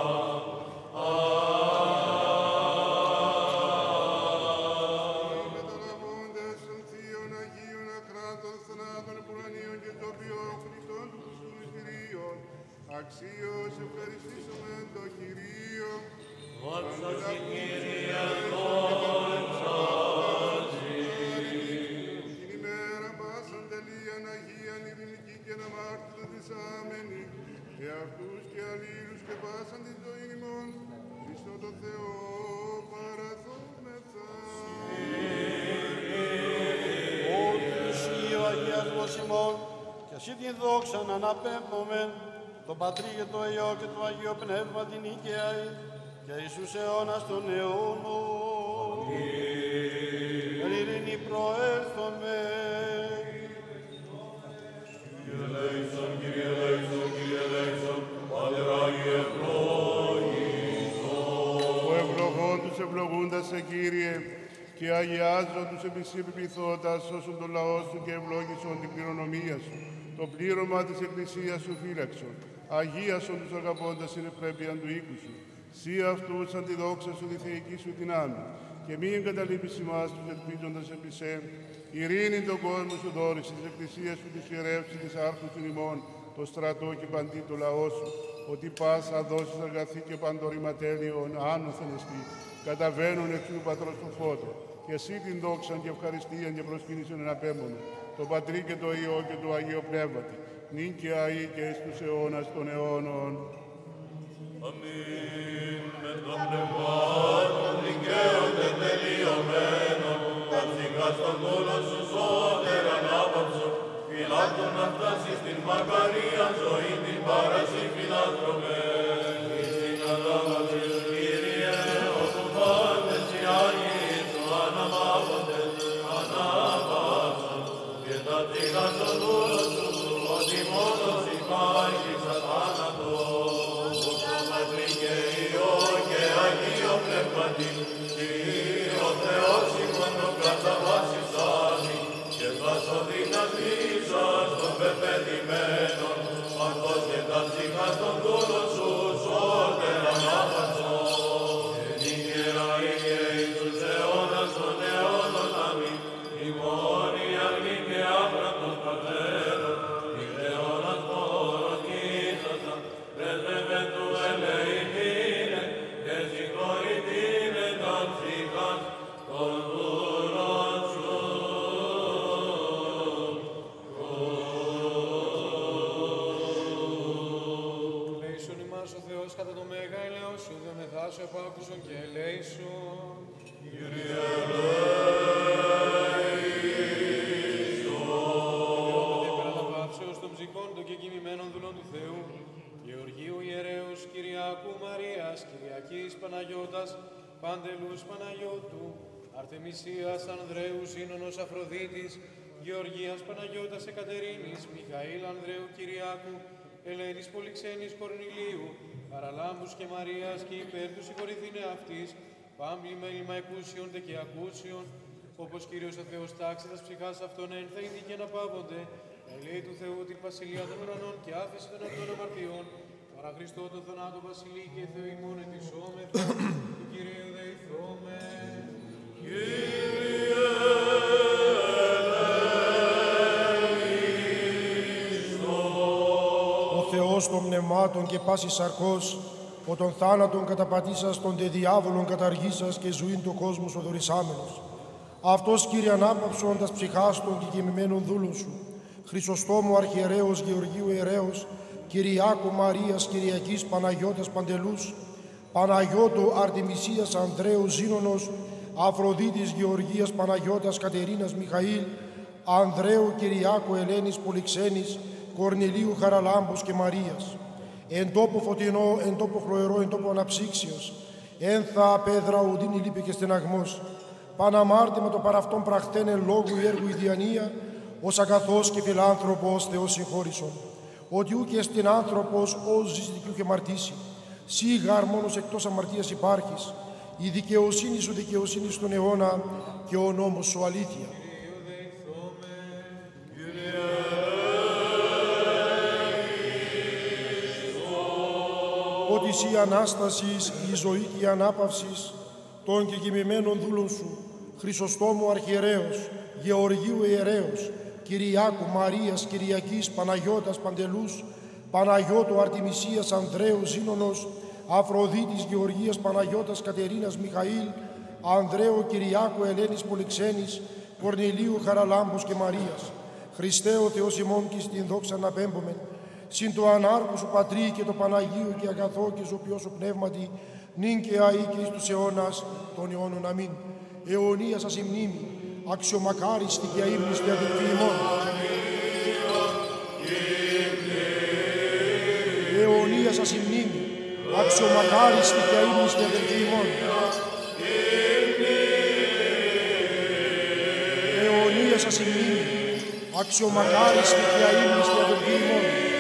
Μεταλαβώντας των θείων Αγίων ακράτων θανάτων πουρανίων και τοπιών Χριστών του Χριστού μυστηρίων, αξίως ευχαριστήσουμε το Κυρίο. Δόξα Συ, Κύριε, δόξα Συ. Την ημέρα πάσαν τελείαν Αγίαν ειρηνική και αναμάρτητο δισάμενη, εαυτούς και αλλήλους και πάσαν την ζωή ημών, Χριστό το Θεό παραθόμεθα. Ο Χριστίου Αγιασμός ημών, και εσύ την δόξα να αναπέμπουμε, τον Πατρί και το Υιό και το Αγίο Πνεύμα την Οικιαή, και Ιησούς αιώνας των αιώνων. Εν ειρήνη προέλθομαι. Κύριε ελέησον, Κύριε ελέησον, Κύριε ελέησον, Πάτερ Άγιε ευλόγησον. Ο ευλογών τους ευλογούντας σε Κύριε, και αγιάζω τους επισή επιπληθώντας όσον το λαό σου και ευλόγησον την κληρονομία σου. Το πλήρωμα της Εκκλησίας σου φύλαξον. Αγίασον τους αγαπώντας την ευπρέπειαν του οίκου σου. Σύ αυτούς σαν τη δόξα σου τη θεϊκή σου δυνάμει. Και μη εγκαταλείπεις ημάς τους ελπίζοντας επί σε. Ειρήνη τον κόσμο σου δώρεις, της Εκκλησίας σου της ιερεύσεις της άρχους του ημών, το στρατό και παντί το λαό σου. Ότι πάσα δώσεις αγαθή και παντορηματέλειον άνωθεν εστί. Καταβαίνουν εξ του Πατρός του φώτο. Και εσύ την δόξαν και ευχαριστίαν και προσκύνησον εν απέμπονο. Το Πατρί και το Υιό και το Αγίο Πνεύματι. Νυν και αεί και εις τους αιώνας των αιώνων. Αμήν. Με τον πνευμάτων δικαίων και τελειωμένων, τα ψυχά στον δούλο σου σώτερα ανάπαυσο, φυλάκτων να φτάσεις στην μακαρία ζωή την πάραση φιλάνθρωπε. Εις την ανάπαυση σου, Κύριε, όπου πάντες οι Άγιοι σου αναπαύονται, ανάπαυσαν, και τα ψυχά στον δούλο σου, ότι μόνος υπάρχει σαν θάνατο. Πατρί και Υιό και Αγίο Πνεύματι, ο Θεός ημών το καταβάσισάμι, και βασοδύνας ίσως των πεπαιδημένων, αυτός και τα ψυχά των δούλων σου σώτερα ανάπαυσον. Και νύχερα και εις τους αιώνας των αιώνων αμήν, ημών η αγνή και άπρακτος πατέρων, εις αιώνας μοροκίσασαν, πρέσβευε του ελεηθήνε, και συγχωρηθήνε τα ψυχάς των δούλων σου. Ελέησον ημάς ο Θεός κατά το μέγα ελέος σου, δεομεθά σου επάκουσον και ελέησον. Κύριε ελέησον. Υπεραναπαύσεως των ψυχών των κεκοιμημένων δούλων του Θεού, Γεωργίου Ιερέως, Κυριάκου Μαρίας, Κυριακής Παναγιώτας, Παντελούς Παναγιώτου, Αρτεμισίας Ανδρέου Σύνονος Αφροδίτης, Γεωργίας Παναγιώτας Εκατερίνης, Μιχαήλ Ανδρέου Κυριάκου, Ελένης Πολυξένης Κορνηλίου, Παραλάμπους και Μαρίας και υπέρ του συγχωρηθήνε αυτής, πάμπλη μέλημα εκούσιον τε και ακούσιον, όπως Κύριος ο Θεός τάξει τας ψυχάς αυτών ένθαϊδη και να πάβονται, ελέη του Θεού την βασιλεία των ουρανών και άφηση των αυτών αμαρτιών, παρά Χριστό τον θανάτο βασιλεί και Θεό ημών ετισόμεθα, του Κυρίου δεηθώμε. Ο Θεός των πνευμάτων και πάσης σαρκός, ο των θάνατων καταπατήσας, των τε διάβολων καταργήσας και ζωήν του κόσμου σου δωρησάμενος. Αυτός, Κύριε, ανάπαυσον τας ψυχάς των και γεμημένων δούλων σου, Χρυσοστόμου Αρχιερέως Γεωργίου Ιερέως, Κυριάκου Μαρίας Κυριακής Παναγιώτας Παντελούς, Παναγιώτου Αρτεμισίας Ανδρέου Ζήνονος, Αφροδίτης Γεωργίας Παναγιώτας Κατερίνας Μιχαήλ, Ανδρέου Κυριάκου Ελένης Πολυξένης, Κορνηλίου Χαραλάμπους και Μαρίας. Εν τόπο φωτεινό, εν τόπο χλωερό, εν τόπο αναψύξεως, ένθα πέδρα ουδίνη λύπη και στεναγμός, παναμάρτημα το παραυτόν πραχθέν εν λόγου η έργου η διανία, ως αγαθός και φιλάνθρωπος Θεός συγχώρησον, ότι ου και στην άνθρωπος ως ζητικιού και μαρτήσει, σίγαρ μόνος εκτός αμαρτίας υπάρχεις, η δικαιοσύνη σου δικαιοσύνη στον αιώνα και ο νόμος σου αλήθεια. Ότι εσύ η Ανάστασης, η ζωή και η ανάπαυσης των κεκοιμημένων δούλων σου, Χρυσοστόμου Αρχιερέως, Γεωργίου Ιερέως, Κυριάκου, Μαρίας, Κυριακής, Παναγιώτας, Παντελούς, Παναγιώτου, Αρτιμισίας, Ανδρέου, Ζήνωνος, Αφροδίτης, Γεωργίας, Παναγιώτας, Κατερίνας, Μιχαήλ, Ανδρέου, Κυριάκου, Ελένης, Πολυξένης, Κορνηλίου, Χαραλάμπους και Μαρίας. Χριστέ ο Θεός ημών και στην δόξα να πέμπομεν, συν το ανάρκου σου Πατρί και το Παναγίου και αγαθό και ζωπιό σου πνεύματι, νυν και αεί και εις τους αιώνας των αιώνων. Αμήν. Αιωνία σας η μνήμη, αξιομακάριστη και αείμνηστη αδελφοί ημών. Αιωνία σας η μνήμη, αξιομακάριστη και αείμνηστη αδελφοί ημών. Αιωνία σας η μνήμη, αξιομακάριστη και αείμνηστη αδελφοί ημών.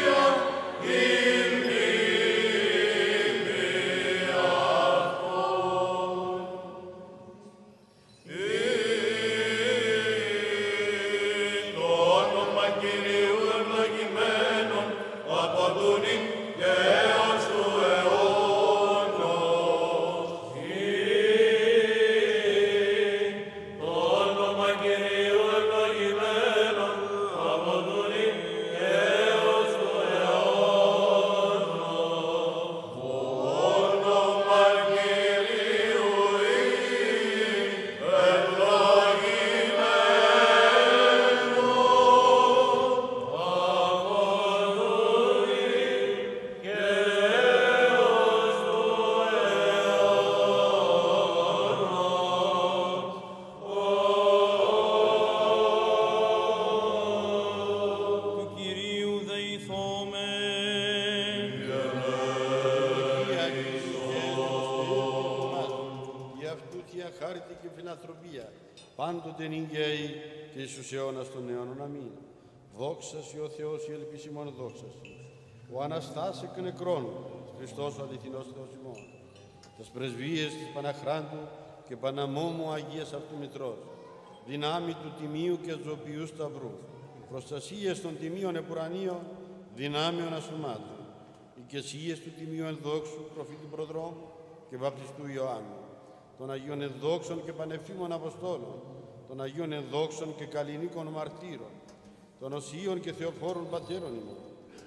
Πάντοτε νυγκαίοι και εις τους αιώνας των αιώνων. Αμήν. Δόξα σοι ο Θεός, η ελπίση μόνο δόξα σοι. Ο Αναστάς εκ νεκρών, Χριστός ο αληθινός Θεός ημών. Τας πρεσβείες της Παναχράντου και Παναμόμου Αγίας Αυτού Μητρός, δυνάμει του Τιμίου και Ζωπιού Σταυρού, προστασίες των Τιμίων Επουρανίων, δυνάμεων ασωμάτων, οικεσίες του Τιμίου Ενδόξου προφήτη Προδρόμου και Βαπτιστού Ιωάννου, των Αγίων Ενδόξων και Πανεφήμων Αποστόλων, των Αγίων Ενδόξων και Καλλινίκων Μαρτύρων, των Οσίων και Θεοφόρων Πατέρων ημών,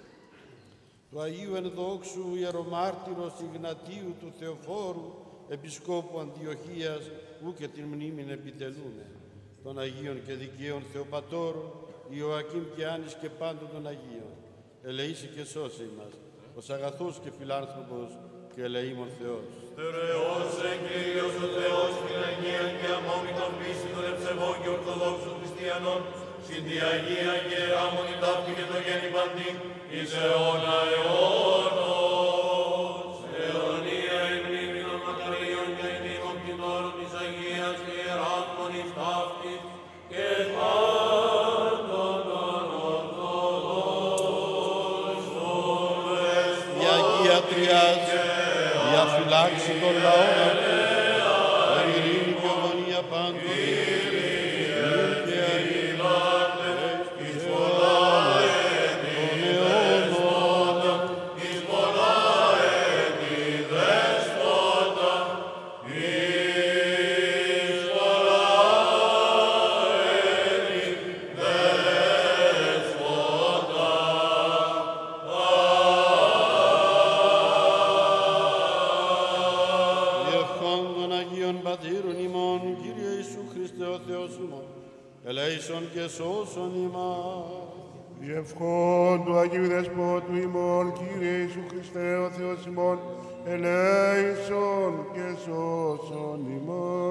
του Αγίου Ενδόξου Ιερομάρτυρος Ιγνατίου του Θεοφόρου, Επισκόπου Αντιοχίας, ου και την μνήμην επιτελούμε, των Αγίων και Δικαίων Θεοπατώρων, Ιωακήμ και Άνης και πάντων των Αγίων, ελεήσει και σώσε ημάς, ως αγαθός και φιλάνθρωπος και ελεήμων Θεός. Στερεώσε, Κύριος ο Θεός, την Αγία και αμόμητον πίστη των ευσεβών και ορθοδόξων χριστιανών, συν τη Αγία και εράμονη ταύτη και το γέννη παντή, εις αιώνα αιώνος. Αιωνία η μνήμη των μακαρίων και ενήμων κτηνόρων της Αγίας και εράμονης ταύτης και πάντων των ορθοδόξων. Η Αγία Τριάς, διαφυλάξει τον λαό αυτού, εν ειρήνη και ομονία πάντων, και αγγελάτες, εις πολλά έτη αιώνων, εις πολλά έτη δέσποτα, εις πολλά έτη δέσποτα. Πατήρων ημών, Κύριε Ιησού Χριστέ ο Θεός ημών, ελέησον και σώσον ημάς. Διευχών του Αγίου Δεσπότου ημών, Κύριε Ιησού Χριστέ ο Θεός ημών, ελέησον και σώσον ημάς.